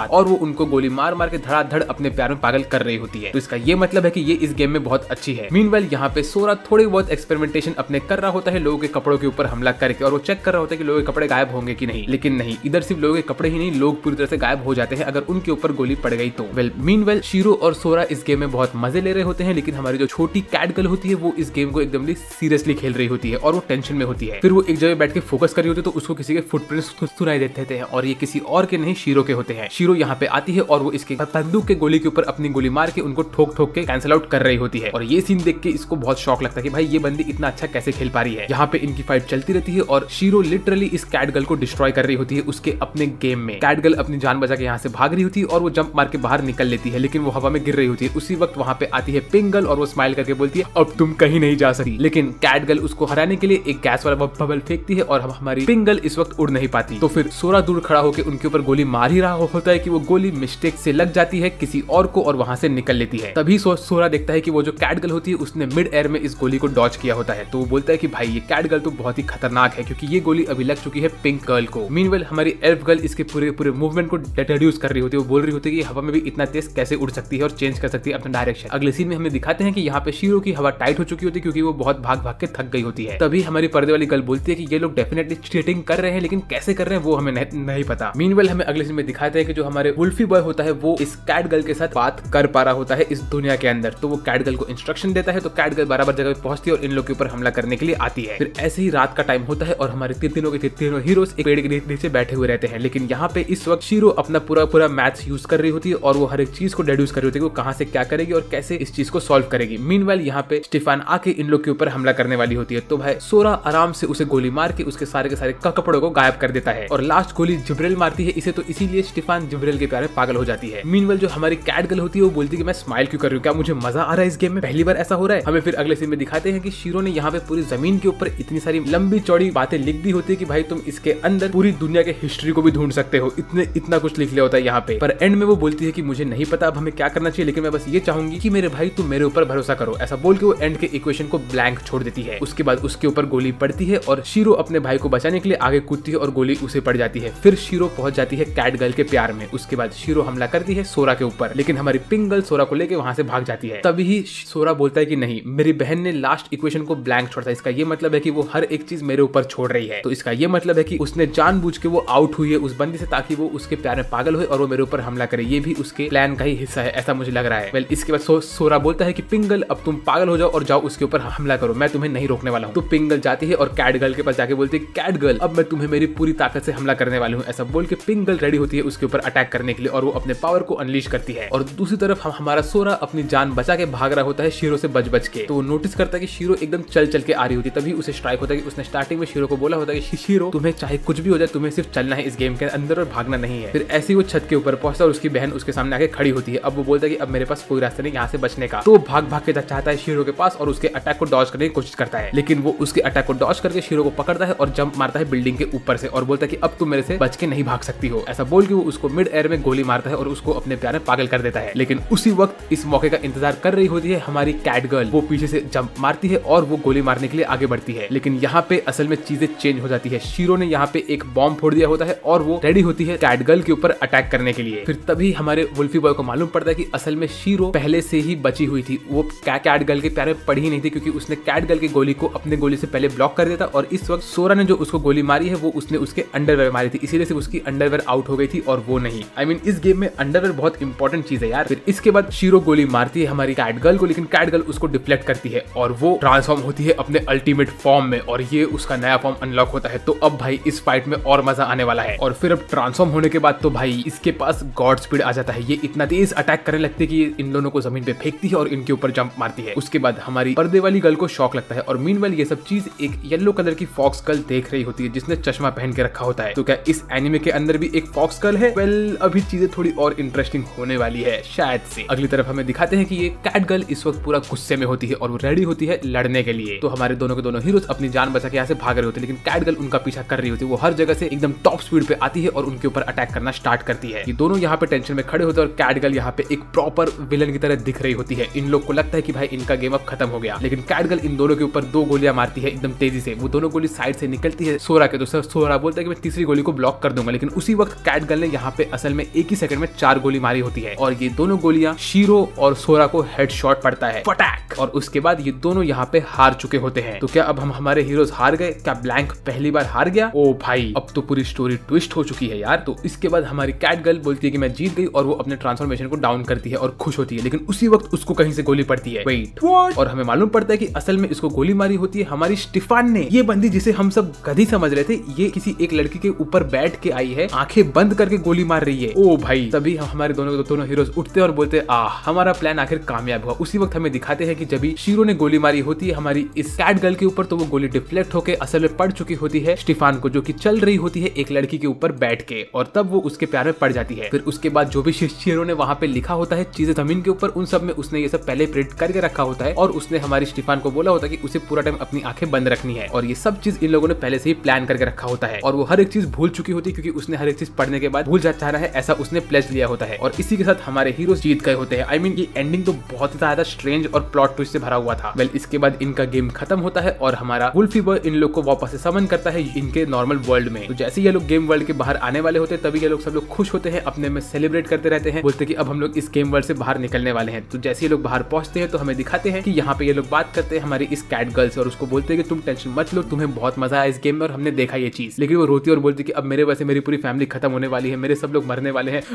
उनको गोली मार मार के धड़ाधड़ अपने प्यार में पागल कर रही होती है। तो इसका ये मतलब है कि ये इस गेम में बहुत अच्छी है। मीनवाइल यहाँ पे सोरा थोड़ी बहुत एक्सपेरिमेंटेशन अपने कर रहा होता है लोगों के कपड़ों के ऊपर हमला करके, और वो चेक कर रहा होता है कि लोगों के कपड़े गायब होंगे कि नहीं। लेकिन नहीं, इधर सिर्फ लोगों के कपड़े ही नहीं, लोग पूरी तरह से गायब हो जाते हैं अगर उनके ऊपर गोली पड़ गई तो। वेल मीनवाइल शीरो और सोरा इस गेम में बहुत मजे ले रहे होते हैं, लेकिन हमारी जो छोटी कैट गर्ल होती है वो इस गेम को एकदम सीरियसली खेल रही होती है और वो टेंशन में होती है। फिर वो एक जगह बैठ के फोकस कर रही होती है तो उसको किसी के फुटप्रिंट्स सुनाई देते हैं, और ये किसी और के नहीं शीरो के होते हैं। शीरो यहाँ पे आती है और वो इसके बंदूक के गोली के ऊपर अपनी गोली मार के उनको ठोक ठोक के कैंसिल आउट कर रही होती है। और ये सीन देख के इसको बहुत शौक लगता है कि भाई ये बंदी इतना अच्छा कैसे खेल पा रही है। यहाँ पे इनकी फाइट चलती रहती है और शीरो लिटरली इस कैट गर्ल को डिस्ट्रॉय कर रही होती है उसके अपने गेम में। कैट गर्ल अपनी जान बचा के यहाँ से भाग रही होती है और वो जंप मार के बाहर निकल लेती है, लेकिन वो हवा में गिर रही होती है। उसी वक्त वहाँ पे आती है पिंक गर्ल और वो स्माइल करके बोलती है अब तुम कहीं नहीं जा सकती। लेकिन कैट गर्ल उसको हराने के लिए एक गैस वाला बबल फेंकती है और हमारी पिंक गर्ल इस वक्त उड़ नहीं पाती। तो फिर सोरा दूर खड़ा होकर उनके ऊपर गोली मार ही रहा होता है कि वो गोली मिस्टेक से लग जाती है किसी और को और वहां से निकल लेती है। तभी सो, सोरा देखता है कि वो जो कैट गर्ल होती है उसने मिड एयर में इस गोली को डॉज किया होता है। तो वो बोलता है कि भाई ये कैट गर्ल तो बहुत ही खतरनाक है क्योंकि ये गोली अभी लग चुकी है पिंक गर्ल को। मीनवेल हमारी एल्फ गर्ल इसके पूरे पूरे मूवमेंट को डिड्यूस कर रही होती है। वो बोल रही होती है कि हवा में भी इतना तेज कैसे उड़ सकती है और चेंज कर सकती है अपना डायरेक्शन। अगले सीन में हमें दिखाते हैं कि यहाँ पे शीरो की हवा टाइट हो चुकी होती है क्योंकि वो बहुत भाग भाग के थक गई होती है। तभी हमारी पर्दे वाली गर्ल बोलती है कि ये लोग डेफिनेटली चीटिंग कर रहे हैं, लेकिन कैसे कर रहे हैं वो हमें नहीं, नहीं पता। मीनवेल हमें अगले सीन में दिखाते हैं कि जो हमारे वुल्फी बॉय होता है वो इस कैट गर्ल के साथ बात कर पा रहा होता है इस दुनिया के अंदर। तो वो कैट गर्ल को इंस्ट्रक्शन देता है, तो कैट गर्ल बराबर जगह पे पहुंचती है और इन लोग के ऊपर हमला करने के लिए आती है। फिर ऐसे ही रात का टाइम होता है और हमारे तीन तीनों के तीनों हीरोज एक पेड़ के नीचे बैठे हुए रहते हैं। लेकिन यहाँ पे इस वक्त शीरो अपना पूरा पूरा मैथ्स यूज कर रही होती है और वो हर एक चीज को डेड्यूस कर रही होती है कि वो कहां से क्या करेगी और कैसे इस चीज को सॉल्व करेगी। मीनवाइल यहाँ पे स्टीफान आके इन लोग के ऊपर हमला करने वाली होती है। तो भाई सोरा आराम से उसे गोली मार के उसके सारे के सारे कपड़ों को गायब कर देता है और लास्ट गोली जिब्रेल मारती है इसे, तो इसीलिए स्टीफान जिब्रेल के प्यारे पागल हो जाती है। मीनवाइल जो हमारी कैट गर्ल होती है वो बोलती है कि मैं स्माइल क्यों कर रही हूँ, क्या मुझे मजा आ रहा है इस गेम में, पहली बार ऐसा हो रहा है। हमें फिर अगले सीन में दिखाते हैं कि शीरो ने यहाँ पे पूरी जमीन के ऊपर इतनी सारी लंबी चौड़ी बातें लिख दी होती है कि भाई तुम इसके अंदर पूरी दुनिया के हिस्ट्री को भी ढूंढ सकते हो, इतने इतना कुछ लिख लिया होता है यहाँ पे। पर एंड में वो बोलती है कि मुझे नहीं पता अब हमें क्या करना चाहिए, लेकिन मैं बस ये चाहूंगी कि मेरे भाई तुम मेरे ऊपर भरोसा करो। ऐसा बोल के वो एंड के इक्वेशन को ब्लैंक छोड़ देती है। उसके बाद उसके ऊपर गोली पड़ती है और शीरो अपने भाई को बचाने के लिए आगे कूदती है और गोली उसे पड़ जाती है। फिर शीरो पहुंच जाती है कैट गर्ल के प्यार में। उसके बाद शीरो हमला करती है सोरा के ऊपर, लेकिन हमारी पिंक गर्ल सोरा को लेके वहां से भाग जाती है। तभी सोरा बोलता है कि नहीं, मेरी बहन ने लास्ट इक्वेशन को ब्लैंक छोड़ा, इसका ये मतलब है कि वो हर एक चीज मेरे ऊपर छोड़ रही है। तो इसका ये मतलब है कि उसने जानबूझ के वो आउट हुई है उस बंदी से ताकि वो उसके प्यार में पागल हो और वो मेरे ऊपर हमला करे। ये भी उसके प्लान का ही हिस्सा है, ऐसा मुझे लग रहा है। वेल इसके बाद सो, सोरा बोलता है कि पिंक गर्ल अब तुम पागल हो जाओ और जाओ उसके ऊपर हमला करो, मैं तुम्हें नहीं रोकने वाला हूँ। तो पिंक गर्ल जाती है और कैट गर्ल के पास जाके बोलती है कैट गर्ल अब मैं तुम्हें मेरी पूरी ताकत से हमला करने वाली हूँ। ऐसा बोल के पिंक गर्ल रेडी होती है उसके ऊपर अटैक करने के लिए और वो अपने पावर को अनलीश करती है। और दूसरी तरफ हम हमारा सोरा अपनी जान बचा के भाग रहा होता है शीरो से बच बच के। तो वो नोटिस करता है कि शीरो एकदम चल चल के आ रही होती है। तभी उसे स्ट्राइक होता है कि उसने स्टार्टिंग में शीरो को बोला होता है कि शीरो तुम्हें चाहे कुछ भी हो जाए, तुम्हें सिर्फ चलना है इस गेम के अंदर और भागना नहीं है। फिर ऐसे ही वो छत के ऊपर पहुंचता है और उसकी बहन उसके सामने आके खड़ी होती है। अब वो बोलता है कि अब मेरे पास कोई रास्ता नहीं यहाँ से बचने का। तो भाग भाग के चाहता है शीरो के पास और उसके अटैक को डॉज करने की कोशिश करता है, लेकिन वो उसके अटैक को डॉज करके शीरो को पकड़ता है और जंप मारता है बिल्डिंग के ऊपर से और बोलता है कि अब तुम मेरे से बच के नहीं भाग सकती हो। ऐसा बोल के वो उसको मिड एयर में गोली मारता है और उसको अपने प्यार में पागल कर देता है। लेकिन उसी वक्त इस मौके का इंतजार कर रही होती है हमारी कैट गर्ल। वो पीछे से जंप मारती है और वो गोली मारने के लिए आगे बढ़ती है, लेकिन यहाँ पे असल में चीजें चेंज हो जाती है। शीरो ने यहाँ पे एक बॉम्ब फोड़ दिया होता है और वो रेडी होती है कैट गर्ल के ऊपर अटैक करने के लिए। फिर तभी हमारे वुल्फी बॉय को मालूम पड़ता है कि असल में शीरो पहले से ही बची हुई थी, वो कैट गर्ल के प्यारे पड़ी ही नहीं थी क्योंकि उसने कैट गर्ल की गोली को अपने गोली से पहले ब्लॉक कर दिया था। और इस वक्त सोरा ने जो उसको गोली मारी है वो उसने उसके अंडरवेयर मारी थी, इसीलिए सिर्फ उसकी अंडरवेयर आउट हो गई थी और वो नहीं। आई I मीन mean, इस गेम में अंडरवेयर बहुत इंपॉर्टेंट चीज है यार। फिर इसके बाद शीरो गोली मारती है हमारी कैट गर्ल को, लेकिन कैट गर्ल उसको डिफ्लेक्ट करती है और वो ट्रांसफॉर्म होती है अपने अल्टीमेट फॉर्म में और ये उसका नया फॉर्म अनलॉक होता है। तो अब भाई इस फाइट में और मजा आने वाला है। और फिर अब ट्रांसफॉर्म होने के बाद तो भाई इसके पास गॉड स्पीड आ जाता है। ये इतना तेज अटैक करने लगती है कि इन दोनों को जमीन पे फेंकती है और इनके ऊपर जंप मारती है। उसके बाद हमारी पर्दे वाली गर्ल को शॉक लगता है और मीनवाइल ये सब चीज एक येलो कलर की फॉक्स गर्ल देख रही होती है जिसने चश्मा पहन के रखा होता है। तो क्या इस एनिमे के अंदर भी एक फॉक्स गर्ल है? वेल अभी चीजें थोड़ी और इंटरेस्टिंग होने वाली है शायद से। अगली तरफ हमें दिखाते हैं कि ये कैट गर्ल इस वक्त पूरा गुस्से में होती है और वो रेडी होती है लड़ने के लिए। तो हमारे दोनों के दोनों हीरोज अपनी जान बचा के यहाँ से भाग रहे होते हैं, लेकिन कैट गर्ल उनका पीछा कर रही होती है। वो हर जगह से एकदम टॉप स्पीड पे आती है और उनके ऊपर अटैक करना स्टार्ट करती है। ये दोनों यहाँ पे टेंशन में खड़े होते हैं और कैट गर्ल यहाँ पे एक प्रॉपर विलन की तरह दिख रही होती है। इन लोग को लगता है कि भाई इनका गेम अब खत्म हो गया, लेकिन कैट गर्ल इन दोनों के ऊपर दो गोलियां मारती है एकदम तेजी से। वो दोनों गोली साइड से निकलती है सोरा के, तो सोरा बोलता है कि मैं तीसरी गोली को ब्लॉक कर दूंगा, लेकिन उसी वक्त कैट गर्ल ने यहाँ पे असल में एक ही सेकंड में चार गोली मारी होती है और ये दोनों गोलियां शीरो और सोरा को हेडशॉट पड़ता है, फटाक। और उसके बाद ये दोनों यहाँ पे हार चुके होते हैं। तो क्या अब हम हमारे हीरोज हार गए? क्या ब्लैंक पहली बार हार गया? ओ भाई, अब तो पूरी स्टोरी ट्विस्ट हो चुकी है यार। तो इसके बाद हमारी कैट गर्ल बोलती है कि मैं जीत गई और वो अपने ट्रांसफॉर्मेशन को डाउन करती है और खुश होती है, लेकिन उसी वक्त उसको कहीं से गोली पड़ती है। वेट, और हमें मालूम पड़ता है कि असल में इसको गोली मारी होती है हमारी स्टीफान ने। ये बंदी जिसे हम सब गधी समझ रहे थे, ये किसी एक लड़की के ऊपर बैठ के आई है, आंखें बंद करके गोली मार रही है। ओ भाई, तभी हमारे दोनों दोनों हीरोज उठते और बोलते आ हमारा प्लान आखिर कामयाब हुआ। उसी वक्त हमें दिखाते हैं कि जब भी शीरो ने गोली मारी होती है हमारी इस कैट गर्ल के ऊपर, तो वो गोली डिफ्लेक्ट होकर असल में पड़ चुकी होती है स्टीफान को, जो कि चल रही होती है एक लड़की के ऊपर बैठ के, और तब वो उसके प्यार में पड़ जाती है। फिर उसके बाद जो भी शीरो ने वहाँ पे लिखा होता है चीजें जमीन के ऊपर, उन सब में उसने ये सब पहले प्रिंट करके रखा होता है और उसने हमारी स्टीफान को बोला होता है कि उसे पूरा टाइम अपनी आंखें बंद रखनी है। और ये सब चीज इन लोगों ने पहले से ही प्लान करके रखा होता है और वो हर एक चीज भूल चुकी होती है, क्योंकि उसने हर एक चीज पढ़ने के बाद भूल जा चाह रहा है, ऐसा उसने प्लेज लिया होता है। और इसी के साथ हमारे हीरोज जीत गए होते हैं। आई मीन ये एंडिंग तो बहुत ही ज्यादा स्ट्रेंज और प्लॉट ट्विस्ट से भरा हुआ था। वेल, इसके बाद इनका गेम खत्म होता है और हमारा वुल्फी बॉय इन लोग को वापस से समन करता है इनके नॉर्मल वर्ल्ड में। तो जैसे ये लोग गेम वर्ल्ड के बाहर आने वाले होते हैं, तभी ये लोग सब लोग खुश होते हैं, अपने में सेलिब्रेट करते रहते हैं, बोलते हैं कि अब हम लोग इस गेम वर्ल्ड से बाहर निकलने वाले हैं। तो जैसे ये लोग बाहर पहुंचते हैं तो हमें दिखाते हैं कि यहाँ पे ये लोग बात करते हैं हमारी इस कैट गर्ल से और उसको बोलते हैं कि तुम टेंशन मत लो, तुम्हें बहुत मजा आया इस गेम में और हमने देखा ये चीज। लेकिन वो रोती और बोलती कि अब मेरे वजह से मेरी पूरी फैमिली खत्म होने वाली है, मेरे सब लोग मरने वाले हैं,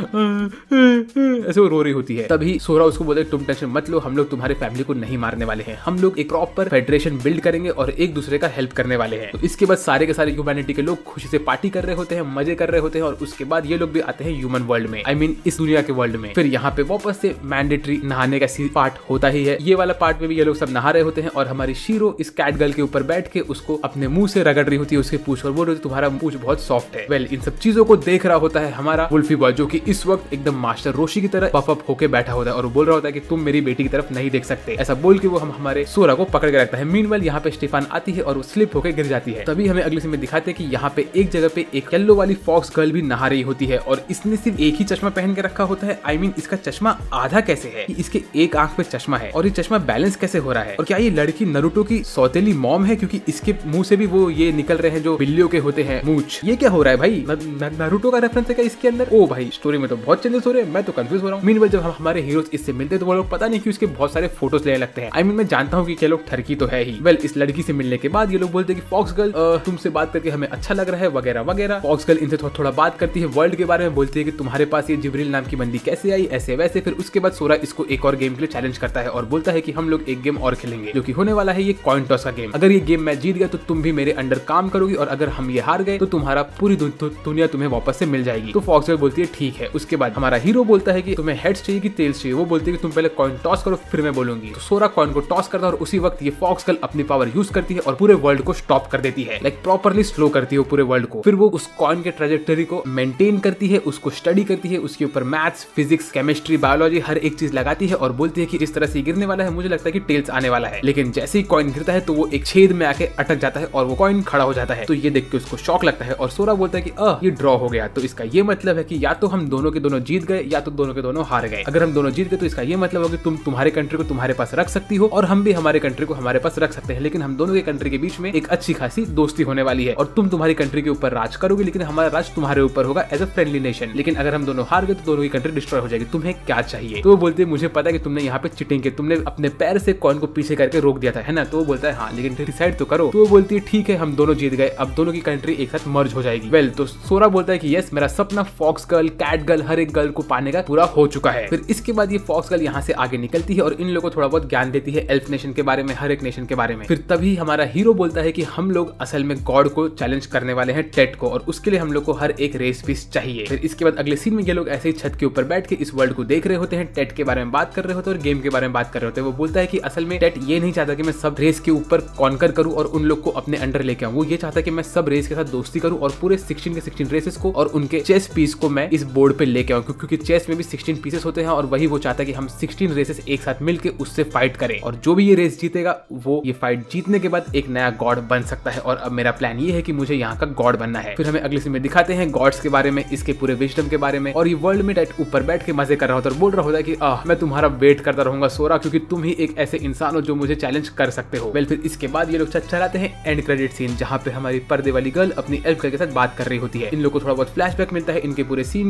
ऐसे वो रो रही होती है। तभी सोरा उसको बोलते तुम टेंशन मत लो, हम लोग तुम्हारी फैमिली को नहीं मारने वाले हैं, हम लोग एक प्रॉपर फेडरेशन बिल्ड करेंगे और एक दूसरे का हेल्प करने वाले हैं। तो इसके बाद सारे के सारे ह्यूमैनिटी के लोग खुशी से पार्टी कर रहे होते हैं, मजे कर रहे होते हैं और उसके बाद ये लोग भी आते हैं ह्यूमन वर्ल्ड में, आई मीन इस दुनिया के वर्ल्ड में। फिर यहाँ पे वापस से मैंडेटरी नहाने का पार्ट होता ही है। ये वाला पार्ट में भी ये लोग सब नहा रहे होते हैं और हमारी शीरो इस कैट गर्ल के ऊपर बैठ के उसको अपने मुंह से रगड़ रही होती है, उसके पूंछ, और बोल रही तुम्हारा पूंछ बहुत सॉफ्ट है। वेल, इन सब चीजों को देख रहा होता है हमारा वुल्फी बॉय, जो कि इस वक्त एकदम मास्टर रोशी की तरह पफ अप होके बैठा होता है और बोल रहा होता है कि तुम मेरी बेटी की तरफ नहीं देख सकते। ऐसा बोल के वो हम हमारे सोरा को पकड़ के रखता है। मीनवाइल यहाँ पे स्टीफान आती है और वो स्लिप होकर गिर जाती है। तभी हमें अगले सीन में दिखाते हैं कि यहाँ पे एक जगह पे एक येलो वाली फॉक्स गर्ल भी नहा रही होती है और इसने सिर्फ एक ही चश्मा पहन के रखा होता है। आई मीन इसका चश्मा आधा कैसे है कि इसके एक आंख पे चश्मा है और ये चश्मा बैलेंस कैसे हो रहा है? और क्या ये लड़की नरूटो की सौतेली मॉम है, क्योंकि इसके मुंह से भी वो ये निकल रहे हैं जो बिल्लियों के होते हैं मूंछ। ये क्या हो रहा है भाई? नरूटो का रेफरेंस है क्या इसके अंदर? ओ भाई, स्टोरी में तो बहुत चेंजेस हो रहे हैं, मैं तो कंफ्यूज हो रहा हूँ। मीनवाइल जब हम हमारे हीरोज इससे मिलते हैं तो वो लोग पता नहीं क्यों इसके बहुत सारे फोटोज लेने लगते हैं। आई मीन मैं जानता हूँ कि ये लोग ठरकी तो है ही। वेल, इस लड़की से मिलने के बाद ये लोग बोलते हैं कि फॉक्स गर्ल तुमसे बात करके हमें अच्छा लग रहा है वगैरह वगैरह। फॉक्स गर्ल इनसे थोड़ा बात करती है वर्ल्ड के बारे में, बोलती है कि तुम्हारे पास ये जिब्रील नाम की बंदी कैसे आई, ऐसे वैसे। फिर उसके बाद सोरा इसको एक और गेम के लिए चैलेंज करता है और बोलता है कि हम लोग एक गेम और खेलेंगे जो कि होने वाला है ये कॉइन टॉस का गेम। अगर ये गेम मैं जीत गया तो तुम भी मेरे अंडर काम करोगी और अगर हम ये हार गए तो तुम्हारा पूरी दुनिया तुम्हें वापस से मिल जाएगी। तो फॉक्स गर्ल बोलती है ठीक है। उसके बाद हमारा हीरो बोलता है कि तुम्हें हेड्स चाहिए कि टेल्स चाहिए? वो बोलती है कि तुम पहले कॉइन टॉस करो फिर मैं बोलूंगी। तो सोरा कॉइन को टॉस करता है और उसी वक्त ये फॉक्स गर्ल अपनी पावर यूज करती है और पूरे वर्ल्ड को स्टॉप कर देती है, लाइक प्रॉपरली स्लो करती है पूरे वर्ल्ड को। फिर वो उस कॉइन के ट्रेजेक्टरी को मेंटेन करती है, उसको स्टडी करती है, उसके ऊपर मैथ्स, फिजिक्स, केमिस्ट्री, बायोलॉजी हर एक चीज लगाती है और बोलती है कि इस तरह से गिरने वाला है, मुझे लगता है कि टेल्स आने वाला है। लेकिन जैसे ही कॉइन गिरता है तो वो एक छेद में आके अटक जाता है और वो कॉइन खड़ा हो जाता है। तो ये देख के उसको शॉक लगता है और सोरा बोलता है कि अ ये ड्रॉ हो गया। तो इसका ये मतलब है कि या तो हम दोनों के दोनों जीत गए या तो दोनों के दोनों हार गए। अगर हम दोनों जीत गए तो इसका ये मतलब होगा कि तुम तुम्हारे कंट्री को तुम्हारे पास रख सकती हो और हम भी हमारे कंट्री को हमारे पास रख सकते हैं, लेकिन हम दोनों के कंट्री के बीच में एक अच्छी खासी दोस्ती होने वाली है और तुम तुम्हारी कंट्री के ऊपर राज करोगे लेकिन हमारा राज तुम्हारे ऊपर होगा एज अ फ्रेंडली नेशन। लेकिन अगर हम दोनों हार गए तो दोनों की कंट्री डिस्ट्रॉय हो जाएगी, तुम्हें क्या चाहिए? तो वो बोलते हैं मुझे पता है कि तुमने यहाँ पे चिटिंग की, तुमने अपने पैर से कॉइन को पीछे करके रोक दिया था, है ना? तो वो बोलता है हाँ, लेकिन डिसाइड तो करो। तो वो बोलती है ठीक है, हम दोनों जीत गए, अब दोनों की कंट्री एक साथ मर्ज हो जाएगी। वेल, तो सोरा बोलता है कि यस, मेरा सपना फॉक्स गर्ल, कैट गर्ल, हर एक गर्ल को पाने का पूरा हो चुका है। फिर इसके बाद ये फॉक्स गर्ल यहाँ से आगे निकलती है और इन लोगों को थोड़ा बहुत ज्ञान देती है एल्फ नेशन के बारे में, हर एक नेशन के बारे में। फिर तभी हमारा हीरो बोलता है कि हम लोग असल में गॉड को चैलेंज करने वाले हैं, टेट को, और उसके लिए हम लोग को हर एक रेस पीस चाहिए। फिर इसके बाद अगले सीन में ये लोग ऐसे ही छत के ऊपर बैठ के इस वर्ल्ड को देख रहे होते हैं, टेट के बारे में बात कर रहे होते हैं और गेम के बारे में बात कर रहे होते हैं। वो बोलता है कि असल में टेट ये नहीं चाहता कि मैं सब रेस के ऊपर कॉन्कर करूं और उन लोग को अपने अंडर लेके आऊं, वो ये चाहता है कि मैं सब रेस के साथ दोस्ती करूं और पूरे सिक्सटीन के सिक्सटीन रेसेस को और उनके चेस पीस को मैं इस बोर्ड पे लेके आऊं, क्योंकि चेस में भी सिक्सटीन पीसेस होते हैं और वही वो चाहता है कि हम सिक्सटीन रेसेस एक साथ मिलके उससे फाइट करें और जो भी ये रेस जीतेगा वो ये फाइट जीतने के बाद एक नया गॉड बन सकता है। और अब मेरा प्लान ये है कि मुझे यहाँ का गॉड बनना है। फिर हमें अगले सीन में दिखाते हैं गॉड्स के बारे में, इसके पूरे विजडम के बारे में, और ये वर्ल्ड में टेट ऊपर बैठ के मजे कर रहा होता है और बोल रहा होता है कि आह मैं तुम्हारा वेट करता रहूंगा सोरा, क्योंकि तुम ही एक ऐसे इंसान हो जो मुझे चैलेंज कर सकते हो। वेल, फिर इसके बाद ये लोग चलाते हैं एंड क्रेडिट सीन, जहाँ पे हमारी पर्दे वाली गर्ल अपनी एल्फ गर्ल के साथ बात कर रही होती है। इन लोग को थोड़ा बहुत फ्लैशबैक मिलता है इनके पूरे सीन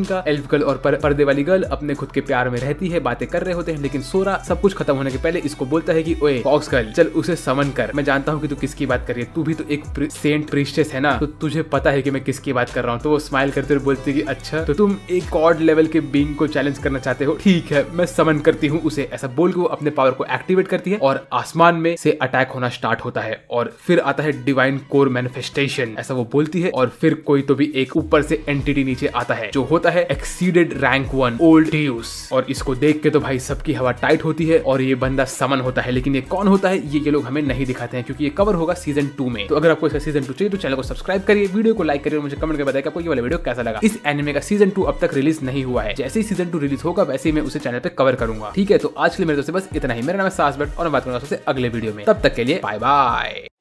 सीन का एल्फ गर्ल और पर, पर्दे वाली गर्ल अपने खुद के प्यार में रहती है, बातें कर रहे होते हैं, लेकिन सोरा सब कुछ खत्म होने के पहले इसको बोलता है कि ओए फॉक्स गर्ल चल उसे समन कर, मैं जानता हूँ कि तू किसकी बात कर रही है, तू भी तो एक सेंट प्रीस्टेस है ना, तो तुझे पता है कि मैं किसकी बात कर रहा हूँ। तो वो स्माइल करते हुए बोलती है कि अच्छा तो तुम एक गॉड लेवल के बीइंग को चैलेंज करना चाहते हो, ठीक है मैं समन करती हूँ उसे। ऐसा बोल के वो अपने पावर को एक्टिवेट करती है और आसमान में से अटैक होना स्टार्ट होता है और फिर आता है डिवाइन कोर मैनिफेस्टेशन, ऐसा वो बोलती है। और फिर कोई तो भी एक ऊपर से एंटिटी नीचे आता है जो होता है exceeded rank one old deuce, और इसको देख के तो भाई सबकी हवा टाइट होती है और ये बंदा समन होता है। लेकिन ये कौन होता है ये ये लोग हमें नहीं दिखाते हैं क्योंकि ये कवर होगा सीजन टू में। तो अगर आपको इसका सीजन टू चाहिए तो चैनल को सब्सक्राइब करिए, वीडियो को लाइक करिए और मुझे कमेंट करके बताइए कि आपको ये वाला वीडियो कैसा लगा। इस एनिमे का सीजन टू अब तक रिलीज नहीं हुआ है, जैसे ही सीजन टू रिलीज होगा वैसे ही मैं उसे चैनल पे कवर करूंगा, ठीक है। तो आज के लिए मेरे दोस्त बस इतना ही, मेरा नाम है सास बट और मैं बात करूंगा सबसे अगले वीडियो में, तब तक के लिए बाय बाय।